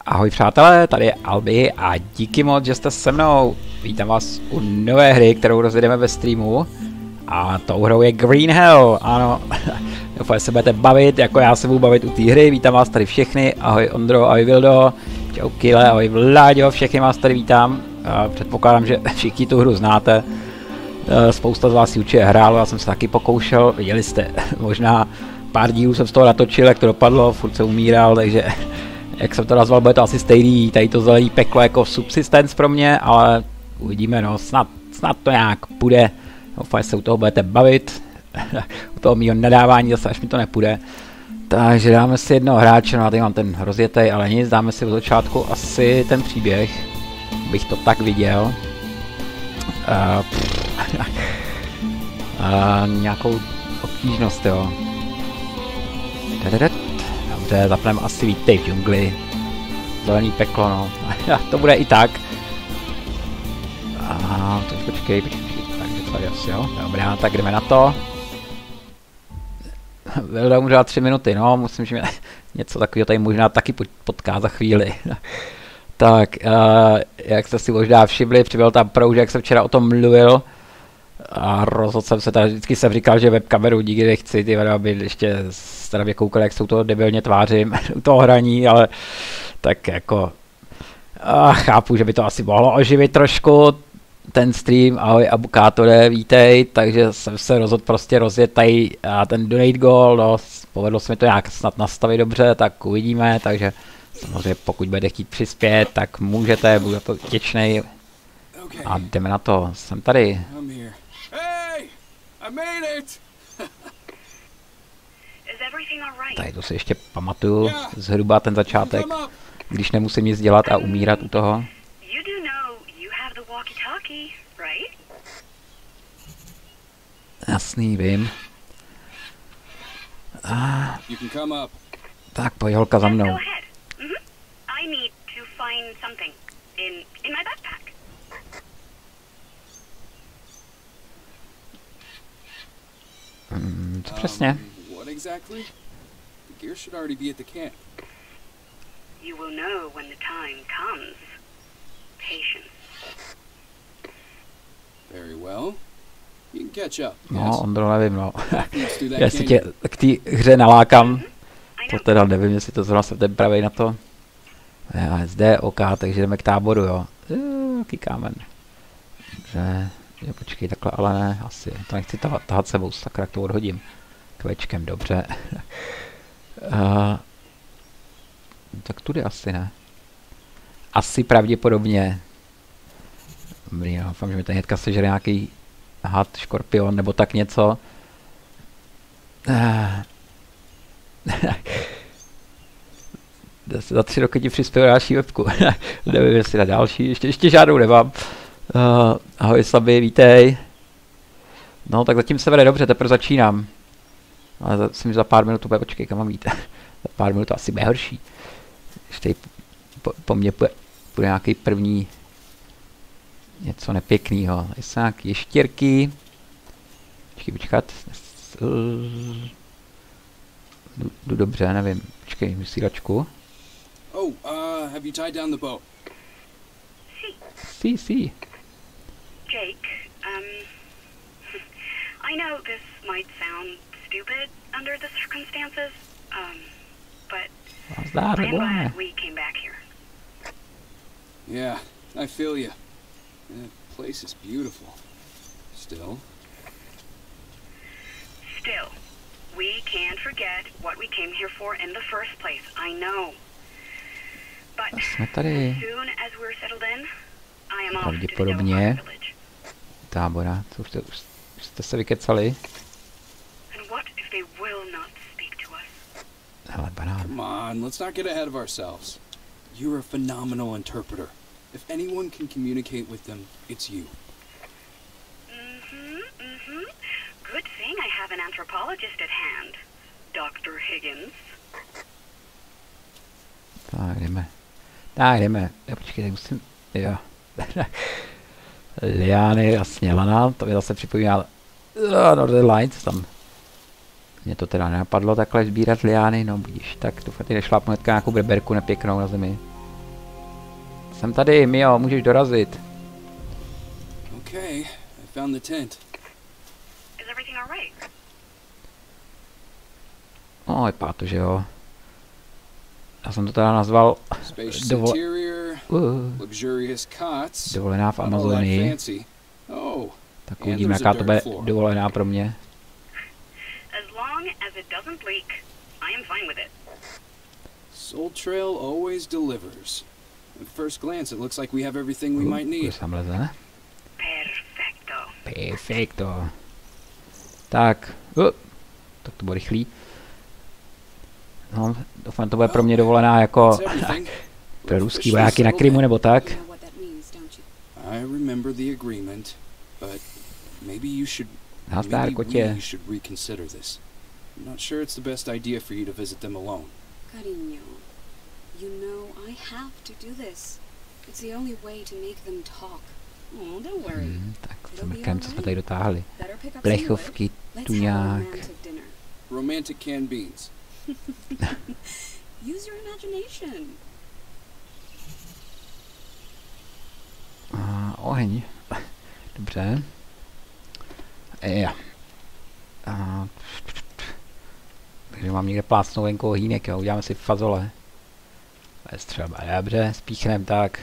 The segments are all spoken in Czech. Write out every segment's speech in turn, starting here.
Ahoj přátelé, tady je Albi a díky moc, že jste se mnou. Vítám vás u nové hry, kterou rozjedeme ve streamu. A tou hrou je Green Hell, ano. Doufám, že se budete bavit, jako já se budu bavit u té hry. Vítám vás tady všechny, ahoj Ondro, ahoj Vildo, čau Kyle, ahoj Vláďo, všechny vás tady vítám. Předpokládám, že všichni tu hru znáte. Spousta z vás ji určitě hrálo, já jsem se taky pokoušel, viděli jste, možná pár dílů jsem z toho natočil, jak to dopadlo, furt jsem umíral, takže jak jsem to nazval, bude to asi stejný, tady to zelený peklo jako subsistence pro mě, ale uvidíme, no, snad to nějak půjde, doufám, že se u toho budete bavit, u toho mýho nadávání zase, až mi to nepůjde. Takže dáme si jednoho hráče, no a tady mám ten rozjetej, ale nic, dáme si od začátku asi ten příběh, bych to tak viděl. Nějakou obtížnost, jo. Dobře, zapneme asi vítej v džungli. Zelený peklo, no. To bude i tak. Teď počkej. Takže tady asi, jo. Dobrá, tak jdeme na to. Vilda umřela 3 minuty, no. Musím, že mě něco takového tady možná taky potká za chvíli. Tak, jak jste si možná všimli, přibyl tam Prouž, jak jsem včera o tom mluvil. A rozhodl jsem se, teda vždycky jsem říkal, že webkameru nikdy nechci, ty aby ještě teda mě koukali, jak se u toho debilně tvářím, u toho hraní, ale tak jako chápu, že by to asi mohlo oživit trošku ten stream. Ahoj Abukátore, vítej, takže jsem se rozhodl prostě rozjet tady ten donate goal, no, povedlo se mi to nějak snad nastavit dobře, tak uvidíme, takže samozřejmě pokud budete chtít přispět, tak můžete, budu to vděčnej. A jdeme na to, jsem tady. Tady to si ještě pamatuju zhruba ten začátek, když nemusím nic dělat a umírat u toho. Jasný, vím. Tak pojď holka za mnou. Co přesně? What exactly? The gear should already be at the camp. You will know when the time comes. Patience. Very well. You can catch up. No, Ondro, nevím, no. Já si tě k té hře nalákám. To teda nevím, jestli to zrovna jsem ten pravej na to. Zde OK, takže jdeme k táboru, jo. Jaký kámen. Dobře. Jo, počkej, takhle, ale ne, asi. To nechci tahat sebou, sakra, jak to odhodím. Kvečkem, dobře. Tak tudy asi ne. Asi pravděpodobně. Dobrý, no, doufám, že mi tady hnedka sežere nějaký had, škorpion, nebo tak něco. Za 3 roky ti přispěl další webku. Nevím, jestli na další, ještě žádnou nemám. Ahoj Slaby, vítej. No tak zatím se vede dobře, teprve začínám. Ale za pár minut to bude, počkej, kam mám jít. Za pár minut to asi bude horší. Ještě po mně bude nějaký první něco nepěknýho. Jsou nějaký ještěrky. Počkat. Jdu dobře, nevím. Počkej, vysílačku. Oh, have you tied down the boat? See. Jake, I know this might sound stupid under the circumstances, but I'm glad we came back here. Yeah, I feel you. That place is beautiful. Still, we can't forget what we came here for in the first place. I know. But as soon as we're settled in, I am off to the Delaware village. Tábora, už jste se vykecali. And what if they will not speak to us? Hele, banán. Come on, let's not get ahead of ourselves. You're a phenomenal interpreter. If anyone can communicate with them, it's you. Good thing I have an anthropologist at hand, Dr. Higgins. Tak jdeme. Já počkej, musím, jo. Liány, jasně, lana, to mi zase připomíná Northern Lights, tam mě to teda nenapadlo takhle sbírat liány, no budíš, tak tu fakt nešlápnu hnedka nějakou breberku nepěknou na zemi. Jsem tady, Mio, můžeš dorazit. Okay, I found the tent. Is everything all right? No, vypadá to, že jo. Já jsem to teda nazval Spacious interior, luxurious cots. dovolená v Not all that Amazonii. fancy. Oh, Tak and uvidíme, there's a jaká to dirt bude floor. dovolená pro mě. As long as it doesn't leak, I am fine with it. Soul Trail always delivers. At first glance, it looks like we have everything we might Kdo need. tam leze? Perfecto. Perfekto. Tak, tak to bylo rychlý. No, doufám, to bude pro mě dovolená jako That's everything. pro ruský vojáky na Krymu nebo tak. You know what that means, don't you? I remember the agreement, but maybe you should. Nazdar, Maybe kotě. we should reconsider this. I'm not sure it's the best idea for you to visit them alone. Cariño, you know I have to do this. It's the only way to make them talk. Oh, don't worry. Tak s mrkem, co jsme tady dotáhli. Better pick up some wood. Plechovky, Let's have a tuňák. romantic dinner. Romantic canned beans. Use your imagination. Oheň. Dobře. Ja. Takže mám někde plácnou venkou hýnek, jo. Uděláme si fazole. Bez třeba, dobře, spíchnem tak.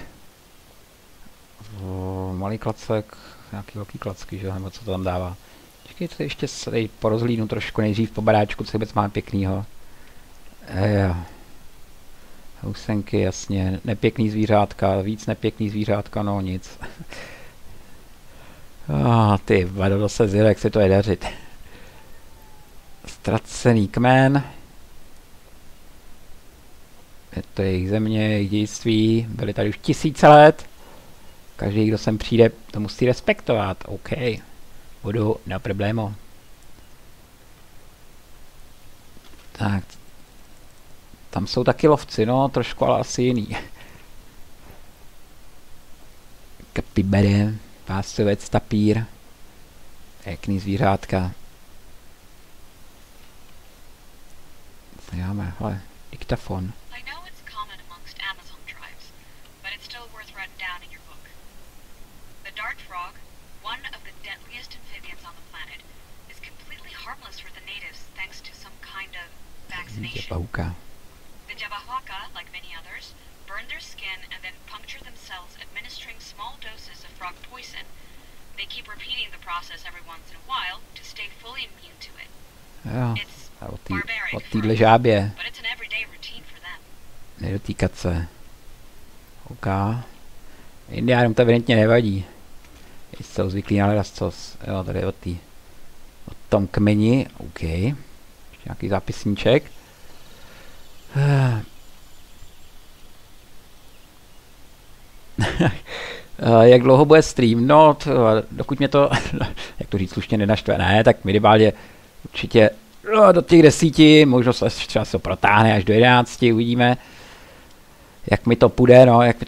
Malý klacek, nějaký velký klacky, že jo, nebo co to tam dává. Čekejte, ještě se tady porozhlídnu trošku nejdřív po baráčku, co vůbec máme pěknýho. Jo. Housenky, jasně, nepěkný zvířátka, víc nepěkný zvířátka, no nic. Ty vado, se zjel, jak se to je dařit. Ztracený kmen. Je to jejich země, jejich dějství, byli tady už 1000 let. Každý, kdo sem přijde, to musí respektovat, OK. Budu, no problémo. Tak. Tam jsou taky lovci, no, trošku, ale asi jiný. Kapibere, pásovec, tapír. Pěkný zvířátka. Co děláme? Hele, diktafon. I know it's common amongst Amazon tribes, but it's still worth writing down in your book. The dart frog, one of the deadliest amphibians on the planet, is completely harmless for the natives thanks to some kind of vaccination. Pauka. The Jabahwaka, like many others, burn their skin and then puncture themselves administering small doses of frog poison. They keep repeating the process every once in a while to stay fully immune to it. Jo, It's a o barbaric, téhle žábě. but it's an everyday routine for them. Nedotýkat se. OK. Indiánům to evidentně nevadí. Jsou zvyklí na ledascos. Jo, tady je o tom kmeni. OK. Ještě nějaký zápisníček. Jak dlouho bude stream? No, dokud mě to, jak to říct slušně, nenaštve, ne, tak minimálně určitě do těch 10, možná třeba se to protáhne až do 11, uvidíme, jak mi to půjde, no, jak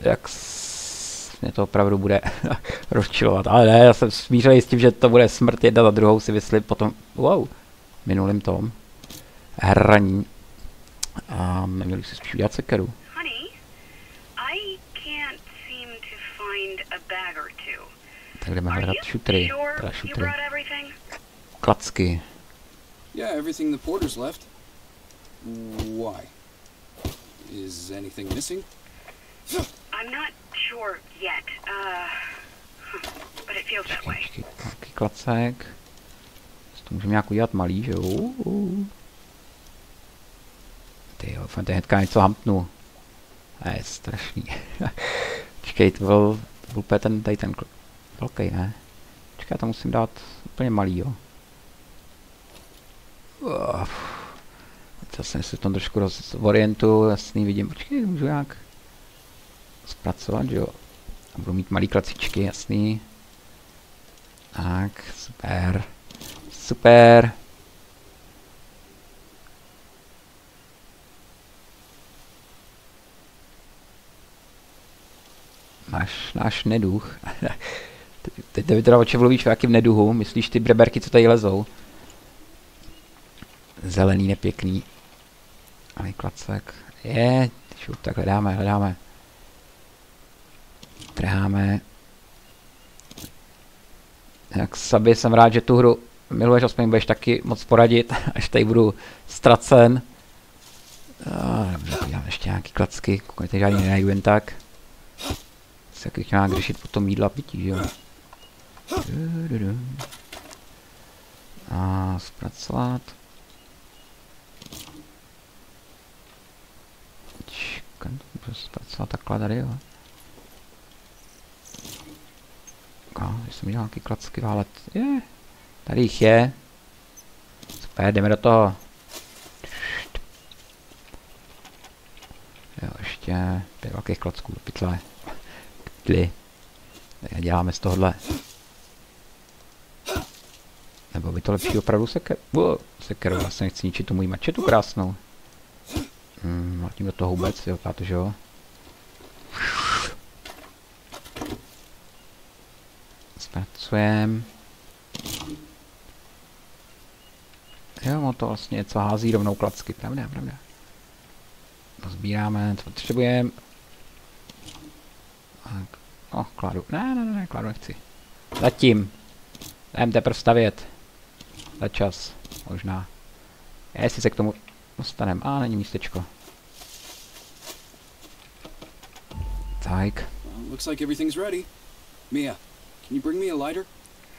mě to opravdu bude rozčilovat, ale ne, já jsem smířený s tím, že to bude smrt jedna za druhou, si myslím potom, minulým tom hraní. A neměli si spíš udělat sekeru. Honey, I can't seem to find a bag or two. Tak jdeme Are hledat you šutry, sure teda you šutry, brought everything? klacky. Yeah, everything the porters left. Why? Is anything missing? I'm not sure yet. But it feels that way. Počkej, nějaký klacek. To můžeme nějak udělat malý, že jo? Ty jo, fakt hnedka něco hampnu. Je strašný. Počkej, to byl úplně tady ten velký, ne? Počkej, já to musím dát úplně malý, jo. Zase se v tom trošku rozorientuju, jasný, vidím, počkej, můžu nějak zpracovat, jo. A budu mít malý klacičky, jasný. Tak, super. Super. Náš neduch. Teď teda oči mluvíš jaký v neduhu. Myslíš ty breberky, co tady lezou? Zelený, nepěkný. Ale klacek. Šup, tak hledáme. Trháme. Jak Sabi, jsem rád, že tu hru miluješ, aspoň budeš taky moc poradit, až tady budu ztracen. Dobře, podívám ještě nějaký klacky, koukejte, žádný nenajdu jen tak. Se taky nějak řešit potom jídla a pití, že jo. A zpracovat. Zpracovat takhle tady, jo. Když jsem dělal nějaký klacky válet. Je. Tady jich je. Super, jdeme do toho. Jo, ještě 5 velkých klacků do pytle. Pytli. Tak děláme z tohohle. Nebo by to lepší opravdu sekeru. Vlastně nechci ničit tu můj mačetu krásnou. Mlátím do toho vůbec, jo, protože jo. Zpracujeme. Jo, on to vlastně něco hází rovnou klacky, pravda. To sbíráme, co potřebujeme. Kladu. Ne, kladu nechci. Zatím. Jdem teprve stavět. Za čas. Možná. Jestli se k tomu dostaneme. Není místečko. Tak. Looks like everything's ready. Mia, can you bring me a lighter?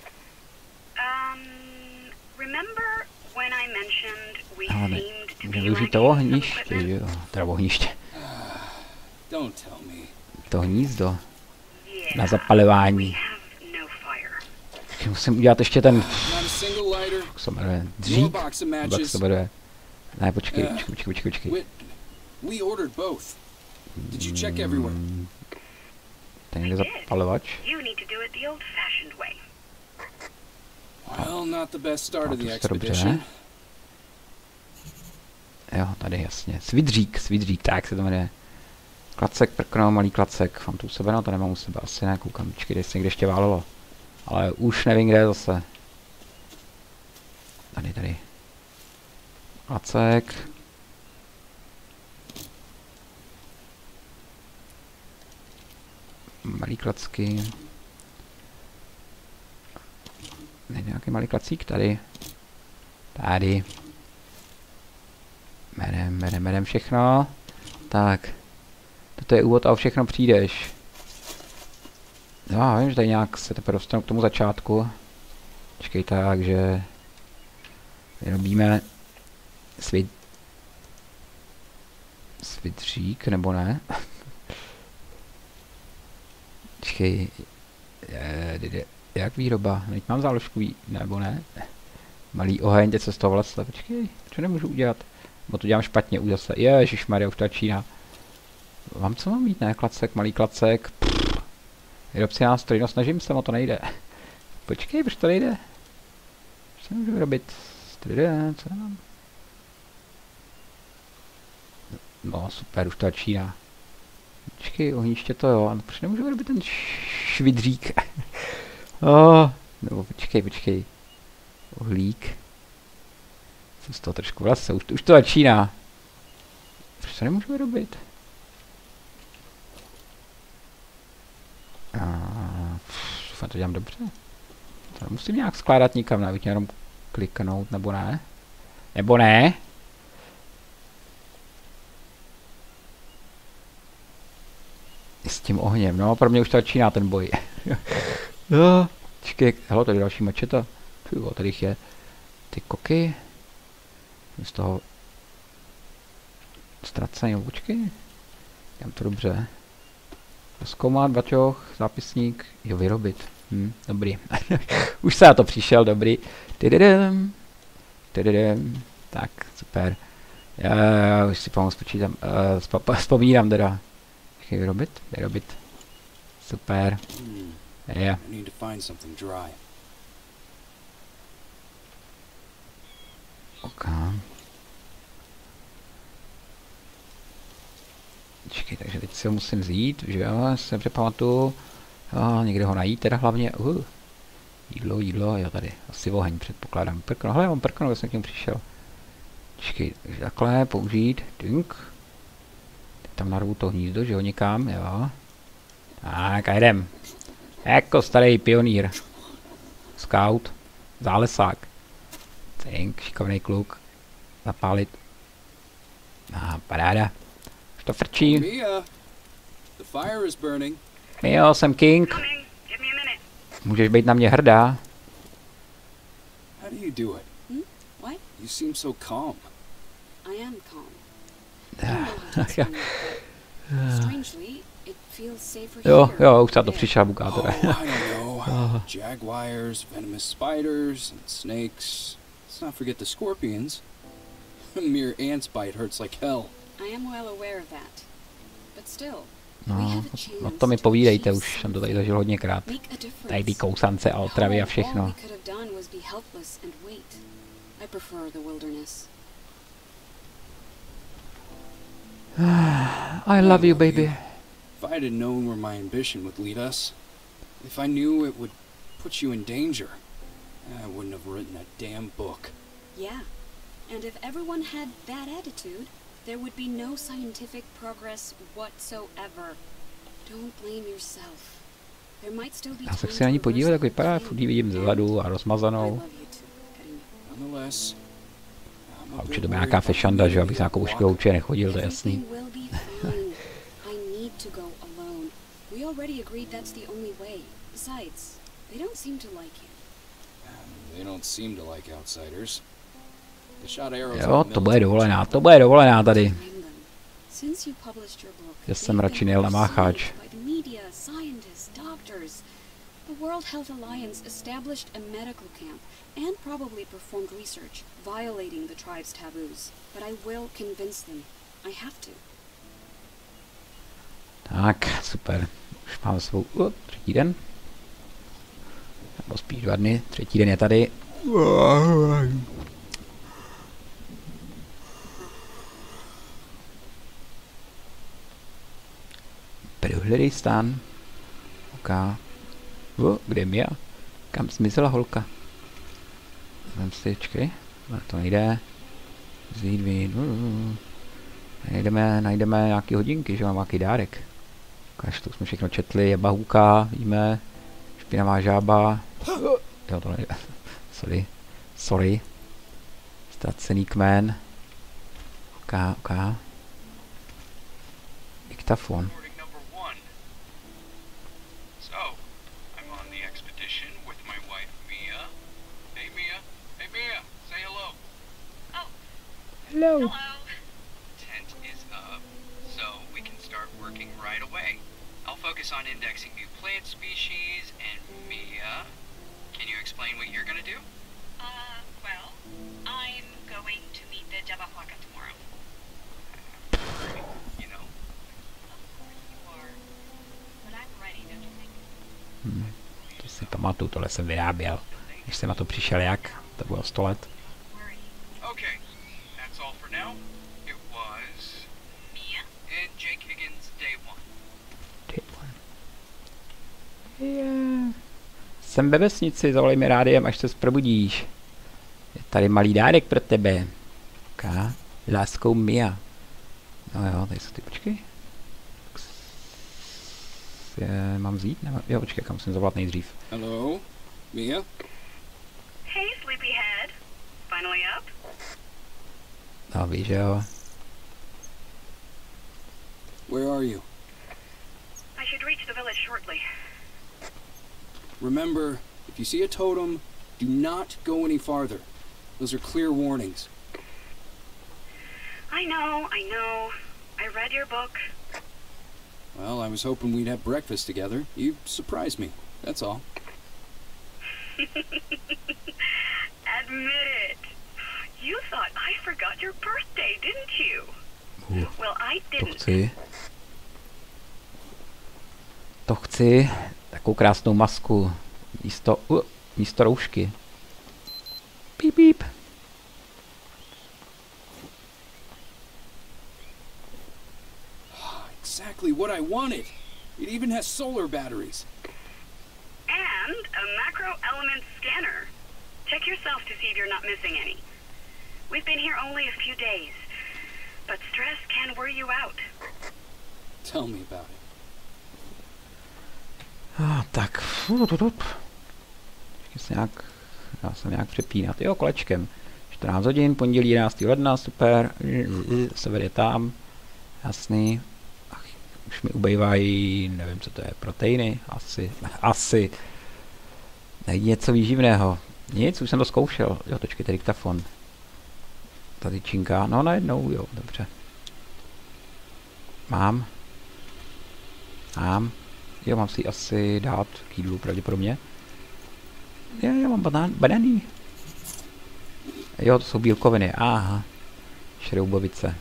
Remember when I mentioned we Ale seemed to můžeme be využít like to ohniště, equipment? jo. Teda ohniště. Don't tell me. To hnízdo. Yeah, Na zapalování. we have no fire. Musím udělat ještě ten... Not a single lighter. Jak se jmenuje? No Dřík? box of Jak matches. se jmenuje? Ne, počkej. We ordered both. Did you check everywhere? Ten někde zapalovač. You need to do it the old-fashioned way. Well, not the best start of the To dobře. expedition. Jo, tady jasně. Svidřík, tak se to jmenuje. Klacek, prkno, malý klacek. Mám tu u sebe, no to nemám u sebe, asi ne, koukám, počkej, jestli někde ještě válelo. Ale už nevím, kde je zase. Tady. Klacek. Malý klacky. Nejde nějaký malý klacík tady. Tady. Merem všechno. Tak. Toto je úvod a o všechno přijdeš. Já vím, že tady nějak se teprve dostanu k tomu začátku. Počkej, takže vyrobíme svidřík, nebo ne? Počkej, jak výroba? Teď mám záložku, nebo ne? Malý oheň, teď se z toho vlastně, počkej, co nemůžu udělat? Bo to dělám špatně, už zase, ježišmarja, už to začíná. Co mám mít, ne? Klacek, malý klacek. Výrobci nástroj, no snažím se, no to nejde. Počkej, proč to nejde? Co můžu vyrobit? Co mám? No super, už to začíná. Počkej, ohniště to jo, ale proč nemůžu vyrobit ten švidřík? Nebo počkej. Uhlík. Jsem z toho trošku vlase, už to začíná. Proč to nemůžu vyrobit? Doufám, to dělám dobře. To nemusím nějak skládat nikam, ne? Jenom kliknout, nebo ne? Nebo ne? S tím ohněm, no, pro mě už to začíná ten boj. Počkej, hele, tady další mačeta. Tady jich je. Ty koky. Z toho ztracený, počkej. Dělám to dobře. Zkoumat, baťoch, zápisník, jo, vyrobit. Dobrý. Už se na to přišel, dobrý. Tak, super. Já už si pomoct počítám, vzpomínám teda. Vyrobit. Super. I need to find something dry. OK. Čekaj, takže teď si ho musím vzít, že jo, se přepamatuju. Někde ho najít teda hlavně. Jídlo, jo tady. Asi oheň předpokládám. Prkno, hele, mám prkno, jsem k němu přišel. Čekaj, takže takhle použít. Dink. Teď tam narvu to hnízdo, že jo, někam, jo. Tak a jdem. Jako starý pionýr. Scout. Zálesák. Cink, šikovnej kluk. Zapálit. Paráda. Už to frčí. Mia, the fire is burning. Jo, jsem King. Coming. Give me a minute. Můžeš být na mě hrdá. How do you do it? What? You seem so calm. I am calm. I don't know how to explain it, but strangely, it feels safer here. Jo, už se to Yeah. přišel Oh, bukátore. I don't know. Jaguars, venomous spiders, and snakes. Let's not forget the scorpions. A mere ant's bite hurts like hell. I am well aware of that. But still, No, we have a chance no to mi to povídejte, achieve už jsem to tady something. zažil hodněkrát. Make a difference. Tady ty kousance a otravy a All všechno. we could have done was be helpless and wait. I prefer the wilderness. I love you, baby. If I had known where my ambition would lead us, if I knew it would put you in danger, I wouldn't have written a damn book. Yeah. And if everyone had that attitude, there would be no scientific progress whatsoever. Don't blame yourself. There might still be Já se time chci na ní to podívat, jak reverse vypadá, the furt ji vidím plan. zezadu a I rozmazanou. love you too, Karina. Nonetheless, I'm A a určitě bit to bude worried nějaká about fešanda, že jo, you abych s nějakou walk. ošklivou určitě nechodil, to je jasný. Everything will be fine. I need to go alone. We already agreed that's the only way. Besides, they don't seem to like you. They don't seem to like outsiders. They shot arrows Jo, at to bude militants. dovolená tady. Blame them. Since you published your book, Že jsem they've radši been nejel na mácháč. pursued by the media, scientists, doctors. The World Health Alliance established a medical camp and probably performed research violating the tribe's taboos. But I will convince them. I have to. Tak, super. Už máme svou třetí den. Nebo spíš 2 dny. Třetí den je tady. Prohledej stán. OK. Kde je Mia? Kam zmizela holka? Vem si, čekej. To nejde. Vzít vín. Najdeme nějaký hodinky, že mám nějaký dárek. Ukáž, to jsme všechno četli, je bahůka, víme. Špinavá žába. Jo, to nejde. Sorry. Ztracený kmen. OK. Diktafon. Recording number 1. So, I'm on the expedition with my wife Mia. Hey Mia, say hello. Oh, Hello. hello. Tent is up, so we can start working right away. I'll focus on indexing new plant species, and Mia, can you explain what you're gonna do? Well, I'm going to meet the Jabahwaka tomorrow. You know, Of course you are. But I'm ready, don't you think? To si pamatuju, tohle jsem vyráběl. Když jsem na to přišel jak, to bylo 100 let. Worry. okay, that's all for now. It was Mia? and Jake Higgins day 1. Jsem ve vesnici, zavolej mi rádiem, až se probudíš. Je tady malý dárek pro tebe. Ká, láskou Mia. No jo, tady jsou ty, počkej. Mám vzít? Nemám, jo, počkej, kam musím zavolat nejdřív. Hello, Mia? Hey, sleepyhead. Finally up? No víš, že jo. Where are you? I should reach the village shortly. Remember, if you see a totem, do not go any farther. Those are clear warnings. I know. I read your book. Well, I was hoping we'd have breakfast together. You surprised me, that's all. Admit it. You thought I forgot your birthday, didn't you? Well, I To didn't. chci. To chci. Takovou krásnou masku. Místo roušky. Píp, píp. Exactly what I wanted. It even has solar batteries. And a macro element scanner. Check yourself to see if you're not missing any. We've been here only a few days, but stress can wear you out. Tell me about it. Tak. Dá se nějak přepínat. Jo, kolečkem. 14 hodin, pondělí 11. ledna, super. Sever je tam. Jasný. Ach, už mi ubejvají, nevím, co to je, proteiny? Asi. Najdi něco výživného. Nic, už jsem to zkoušel. Jo, počkejte, diktafon. Tady činká, no najednou, jo, dobře. Mám. Jo, mám si asi dát k jídlu, pravděpodobně. Já mám banány. Jo, to jsou bílkoviny, aha. Šroubovice.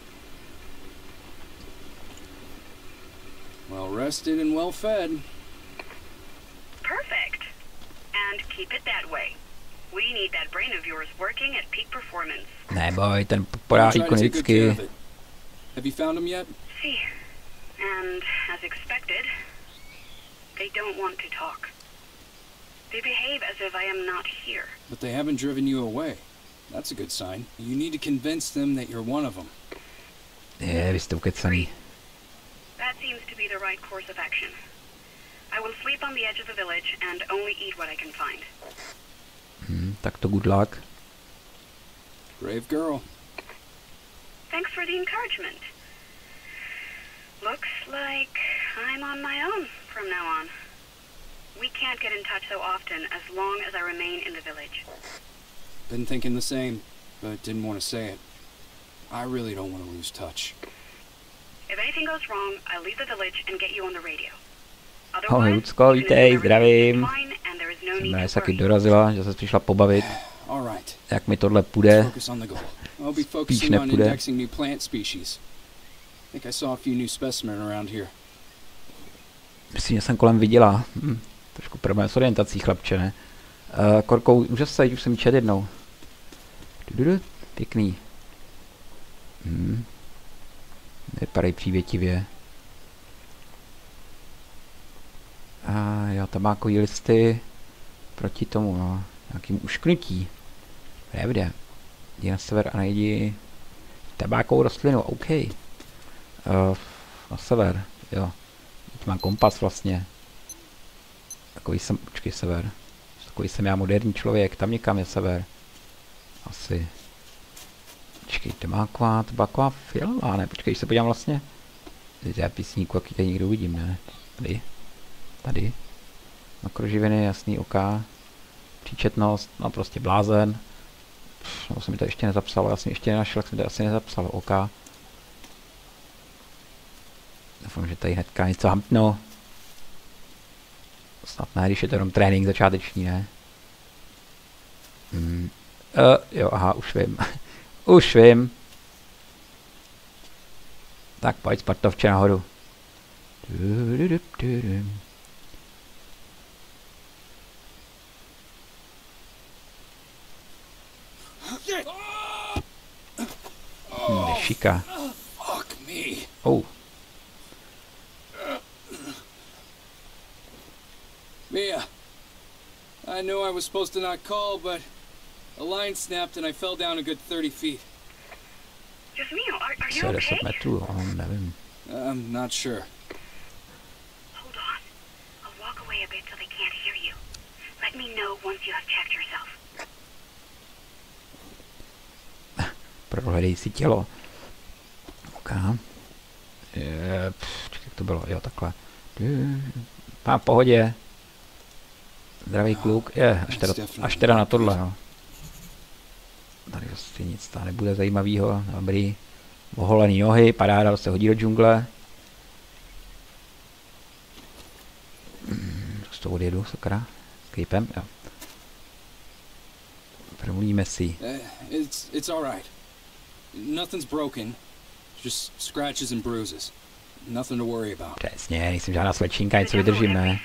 Well rested and well fed. Perfect. And keep it that way. We need that brain of yours working at peak performance. Neboj, ten podá ikonicky. Have you found him yet? See, and as expected, they don't want to talk. They behave as if I am not here. But they haven't driven you away. That's a good sign. You need to convince them that you're one of them. Vy jste ukecaný. That seems to be the right course of action. I will sleep on the edge of the village and only eat what I can find. Tak to good luck. Brave girl. Thanks for the encouragement. Looks like I'm on my own from now on. We can't get in touch so often as long as I remain in the village. Been thinking the same, but didn't want to say it. I really don't want to lose touch. If anything goes wrong, I'll leave the village and get you on the radio. Ahoj Lucko, vítej, zdravím. Jsem se taky dorazila, že se přišla pobavit. Jak mi tohle půjde. Spíš nepůjde. Myslím, že jsem kolem viděla. Trošku problém s orientací, chlapče, ne? Korkou, už jsem čet jednou. Pěkný. Vypadají přívětivě. A jo, tabákový listy proti tomu, no. Nějakým ušknutí. Pravda. Jdi na sever a najdi tabákovou rostlinu, OK. Na sever, jo. Teď mám kompas vlastně. Takový jsem, počkej, sever. Takový jsem já moderní člověk, tam někam je sever. Asi. Počkej, tabáková fialová, ne? Počkej, se podívám vlastně. Tady písníku, jaký tady někdo uvidím, ne? Tady. Makroživiny, jasný, OK. Příčetnost, no prostě blázen. No jsem mi to ještě nezapsalo, já jsem ještě nenašel, jak jsem to asi nezapsal, OK. Doufám, že tady hnedka něco hampnu. Snad ne, když je to jenom trénink začáteční, ne? Jo, aha, už vím. Už vím. Tak pojď, Spartovče, nahoru. Šika. Oh. Mia, I knew I was supposed to not call, but a line snapped and I fell down a good 30 feet. Just Mio, are you okay? Metrů, nevím. I'm not sure. Hold on. I'll walk away a bit so they can't hear you. Let me know once you have checked yourself. Prohledej si tělo. OK. Jak to bylo? Jo, takhle. Pán v pohodě. Zdravý kluk. Až teda na tohle, jo. Tady vlastně nic tam nebude zajímavého. Dobrý. Oholený nohy, paráda, se hodí do džungle. Z toho odjedu, sakra. Skýpem, jo. Promluvíme si. It's alright. Nothing's broken. Just scratches and bruises. Nothing to worry about. Přesně, nejsem žádná slečinka, něco vydržím, ne?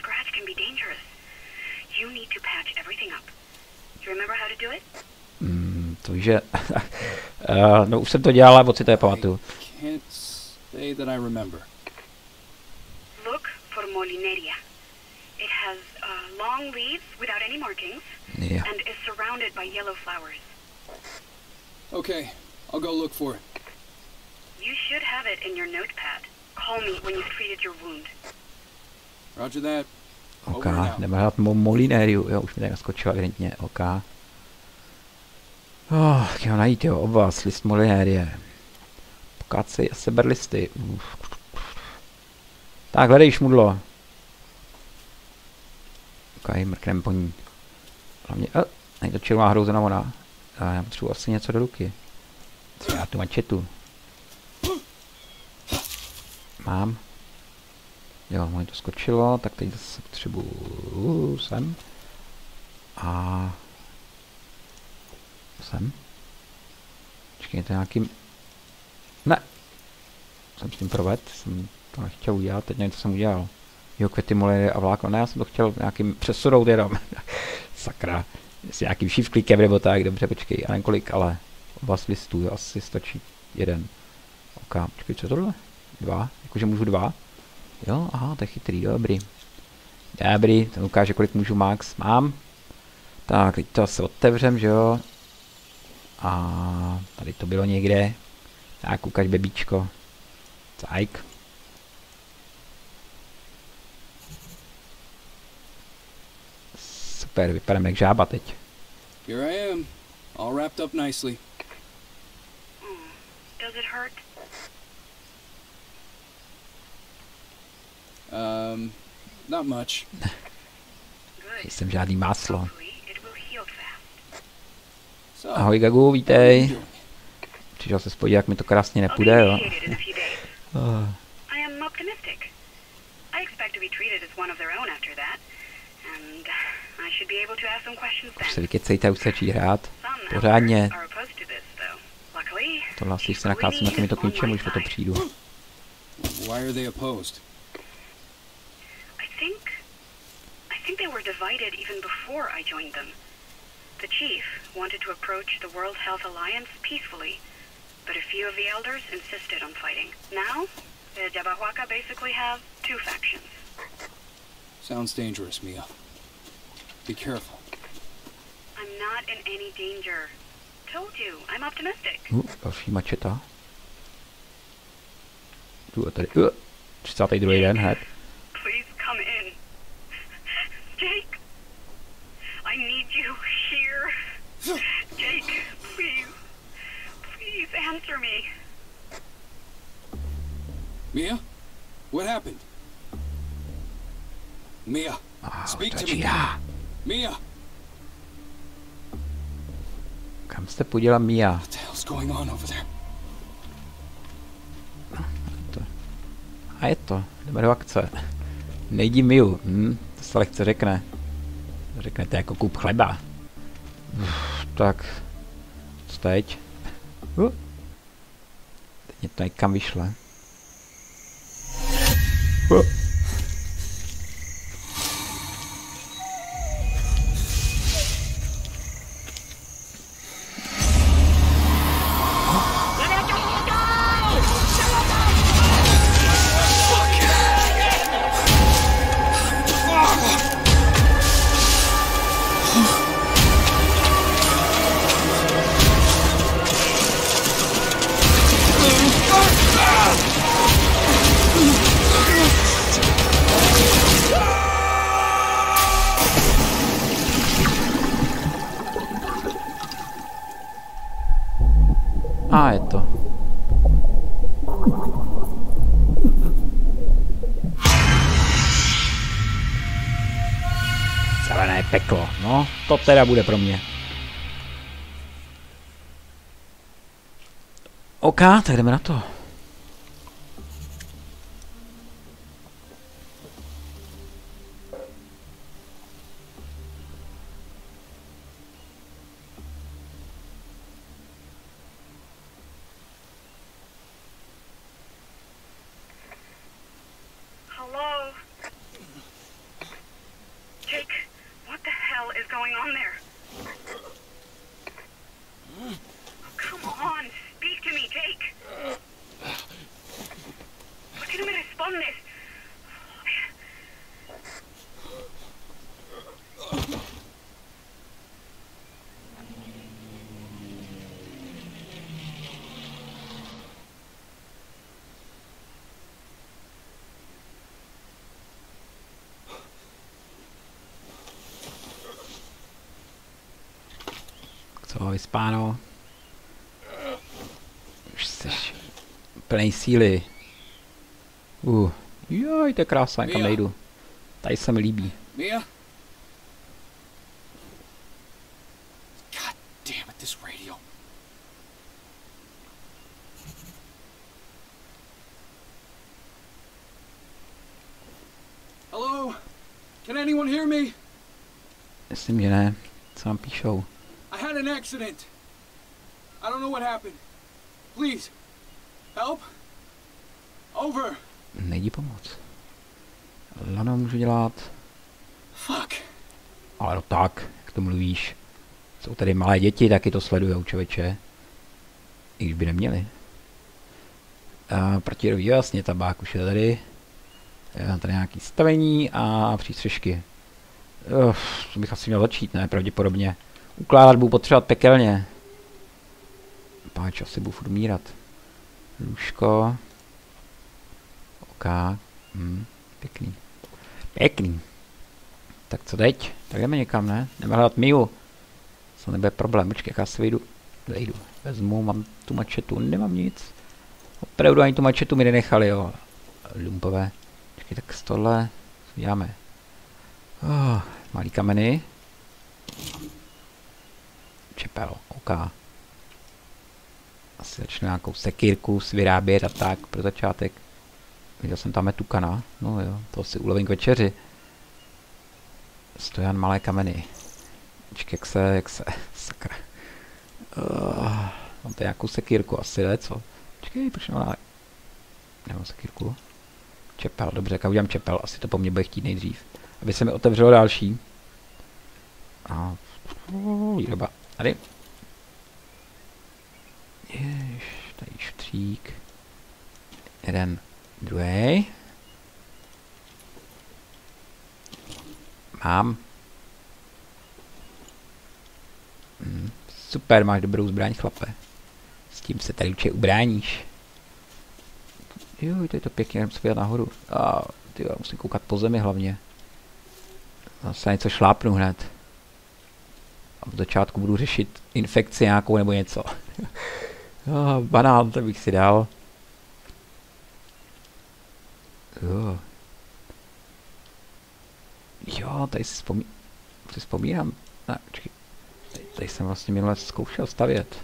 To víš, že... no už jsem to dělal, ale moc si to nepamatuju. Look for Molineria. It has long leaves without any markings and is surrounded by yellow flowers. Okay, I'll go look for it. You should have it in your notepad. Call me when you've treated your wound. Roger that. OK, jdeme hrát Molinériu, jo, už mi tady naskočila evidentně, OK. Jak ho najít, jo, obvaz, list Molinérie. Pokácej a seber listy. Tak, hledej šmudlo. OK, mrknem po ní. Hlavně, není to červená hrouzená ona. Já potřebuji asi něco do ruky. Já tu mačetu. Mám. Jo, mě to skočilo, tak teď zase potřebuji sem. A sem. Počkejte, nějakým... Ne! Jsem s tím proved, jsem to nechtěl udělat, teď nevím, co jsem udělal. Jo, květy, moly a vlákno. Ne, já jsem to chtěl nějakým přesunout jenom. Sakra. Jestli nějakým shift klikem nebo tak, dobře, počkej, a nevím kolik, ale oblast listů, jo, asi stačí jeden. OK, počkej, co je tohle? 2, jakože můžu 2. Jo, aha, to je chytrý, dobrý. Dobrý, to ukáže, kolik můžu max. Mám. Tak, teď to asi otevřem, že jo. A tady to bylo někde. Tak, ukaž, bebíčko. Cajk. Super, vypadám jak žába teď. Here I am, all wrapped up nicely. Does it hurt? Not much. Good. Jsem žádný máslo. Hopefully it will heal fast. So, Ahoj Gagu, how are you vítej. doing? Přišel se spodit, jak mi to krásně I'll nepůjde, be jo. initiated in a few days. I am optimistic. I expect to be treated as one of their own after that, and I should be able to ask some questions Už se then. vykecejte, už se začít hrát. Some Pořádně. outsiders are opposed to this, though. Luckily, Tohle asi se nakácím, tak mi to k ničemu, už o to přijdu. Why are they opposed? I think they were divided even before I joined them. The chief wanted to approach the World Health Alliance peacefully, but a few of the elders insisted on fighting. Now, the Jabahuaca basically have two factions. Sounds dangerous, Mia. Be careful. I'm not in any danger. Told you, I'm optimistic. Další mačeta. Tu a tady. 32. den, hned. Please come in. Jake, I need you here. Jake, please answer me. Mia? What happened? Mia, speak to me. Začíná. Mia! Kam jste poděla Mia? What the hell's going on over there? A je to, jdeme do akce. Nejdi Miu, to se lehce řekne. Řeknete jako kup chleba. Tak, co teď? Teď mě to někam vyšle. A je to. Zelené peklo, no, to teda bude pro mě. OK, tak jdeme na to. Hello? Jake, what the hell is going on there? Come on, speak to me, Jake. Co, vyspáno? Už seš plnej síly. Joj, to je krása, někam nejdu. Tady se mi líbí. Mia? God damn it, this radio. Hello? Can anyone hear me? Myslím, že ne. Co nám píšou? I had an accident. I don't know what happened. Please, help? Over. Nejdi pomoct. Lano můžu dělat. Fuck. Ale no tak, jak to mluvíš. Jsou tady malé děti, taky to sledujou, člověče. I když by neměli. Protirový, jasně, tabák už je tady. Tady nějaký stavení a přístřežky. To bych asi měl začít, ne? Pravděpodobně. Ukládat budu potřebovat pekelně. Páč, asi budu furt umírat. Lůžko. OK. Pěkný. Pěkný. Tak co teď? Tak jdeme někam, ne? Jdeme hledat Miu. To nebude problém. Počkej, jak já si vejdu. Vezmu, mám tu mačetu, nemám nic. Opravdu ani tu mačetu mi nenechali, jo. Lumpové. Počkej, tak z tohle děláme. Malý kameny. Čepel, OK. Asi začnu nějakou sekírku si vyrábět a tak pro začátek. Viděl jsem tam tukana. No jo, to si ulovím k večeři. Stojan malé kameny. Počkej, jak se, sakra. Mám tady nějakou sekírku asi, ne, co? Počkej, proč nemám sekírku? Čepel, dobře, tak udělám čepel, asi to po mně bude chtít nejdřív. Aby se mi otevřelo další. A výroba. Tady. Tady štřík. Jeden, druhý. Mám. Super, máš dobrou zbraň, chlape. S tím se tady určitě ubráníš. Jo, to je to pěkně, jdem se vydat nahoru. Tyjo, musím koukat po zemi hlavně. Zase něco šlápnu hned. A v začátku budu řešit infekci nějakou nebo něco. Banán, to bych si dal. Jo, tady si vzpomínám. Ne, počkej. Tady jsem vlastně minule zkoušel stavět.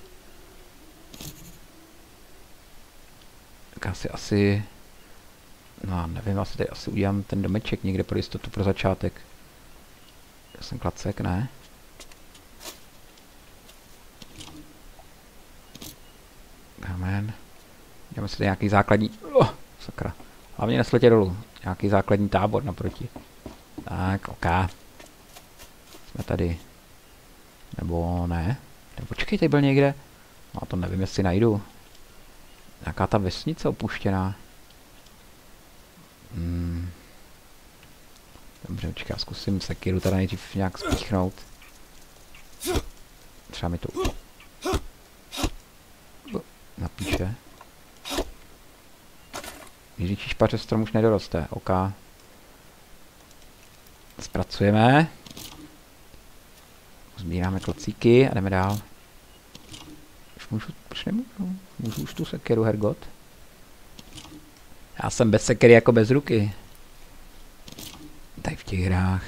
Tak asi... No, nevím, asi tady asi udělám ten domeček někde pro jistotu pro začátek. Já jsem klacek, ne? Amen. Jdeme si tady nějaký základní... sakra. Hlavně nesletě dolů. Nějaký základní tábor naproti. Tak, OK. Jsme tady. Nebo ne? Počkej, tady byl někde. No to nevím, jestli najdu. Nějaká ta vesnice opuštěná. Dobře, počkej, já zkusím sekiru tady nejdřív nějak spíchnout. Třeba mi to... napíše. Jiříčí špaře strom už nedoroste, OK. Zpracujeme. Sbíráme klacíky a jdeme dál. Už můžu, proč nemůžu? Můžu už tu sekeru, hergot? Já jsem bez sekery jako bez ruky. Tady v těch hrách.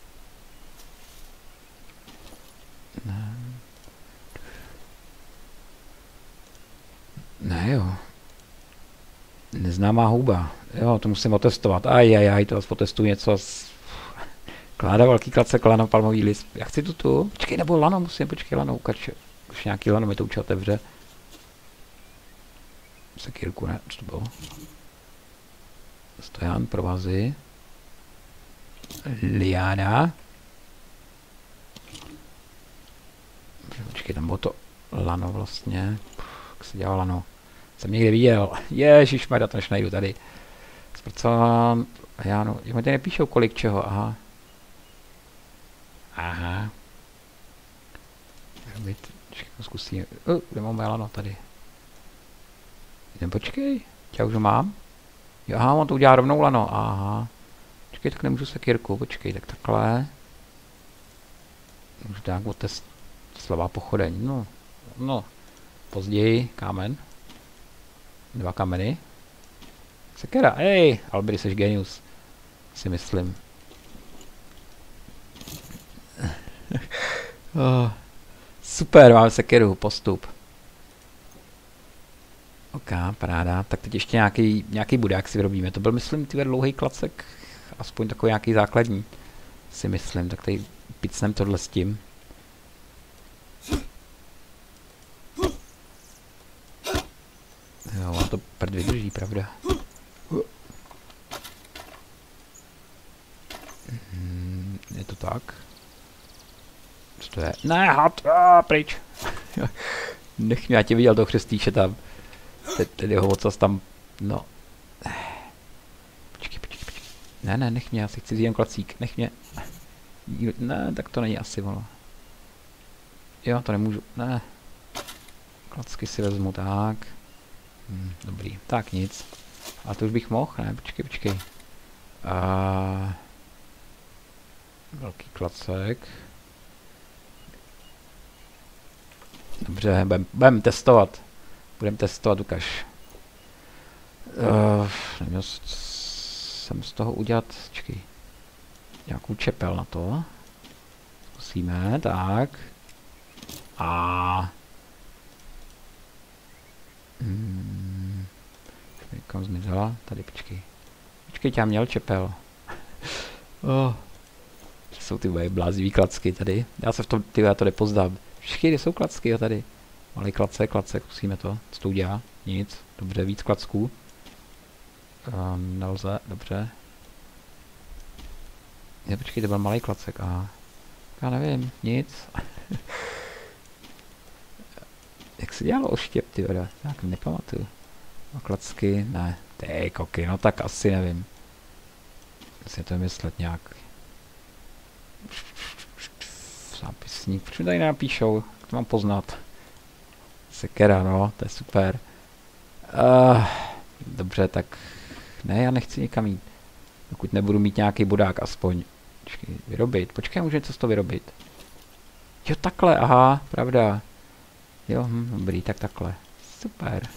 Ne jo. Neznámá houba. Jo, to musím otestovat. Ajajaj, to otestuji něco z... Kláda, velký klace, lano, palmový list. Já chci tu. Počkej, nebo lano, musím, počkej, lano, ukač. Už nějaký lano mi to určitě otevře. Sekírku, ne, co to bylo? Stojan, provazy. Liána. Počkej, tam bylo to lano vlastně. Jak se dělalo lano? Jsem někde viděl. Ježišmarja, to než najdu tady. Zpracován. Já no, tady nepíšou kolik čeho, aha. Aha. Zkusím. Kde mám moje lano tady? Jdem, počkej. Já už ho mám. Jo, aha, on to udělá rovnou lano, aha. Počkej, tak nemůžu sekírku, počkej, tak takhle. Můžu tak Slabá pochodeň, no, později, kámen. 2 kameny. Sekera, hej, Albry, jsi genius, si myslím. Super, máme sekeru, postup. OK, paráda. Tak teď ještě nějaký budák si vyrobíme. To byl, myslím, dlouhý klacek. Aspoň takový nějaký základní, si myslím. Tak tady picnem tohle s tím. Jo, on to prd vydrží, pravda. Je to tak? Co to je? Ne, had! Pryč! Nech mě, já tě viděl toho Chřestýše tam. Teď jeho ocas tam, no. Počkej. Ne, nech mě, já si chci vzít jen klacík, nech mě. Ne, tak to není asi, ono. Jo, to nemůžu, ne. Klacky si vezmu, tak. Dobrý, tak nic. A to už bych mohl, ne, počkej. Velký klacek. Dobře, budeme testovat. Budeme testovat, ukaž. Neměl jsem z toho udělat, čekej, nějakou čepel na to. Zkusíme, tak. A kam zmizela? Tady, počkej. Počkej, já měl čepel. Jsou ty moje blázivý klacky tady. Já se v tom, já to nepoznám. Všichni, kde jsou klacky, jo, tady. Malý klacek, zkusíme to. Co to udělá? Nic. Dobře, víc klacků. Nelze, dobře. Ne, počkej, to byl malý klacek, aha. Já nevím, nic. Jak se dělalo oštěp, ty vada? Tak nepamatuju. A klacky, ne. Ty koky, no tak asi nevím. Musím to vymyslet nějak. Zápisník, proč mi tady napíšou? Jak to mám poznat? Sekera, no, to je super. Dobře, tak ne, já nechci nikam jít. Dokud nebudu mít nějaký budák aspoň. Počkej, vyrobit. Počkej, můžu něco z toho vyrobit. Jo, takhle, aha, pravda. Jo, dobrý, tak takhle. Super.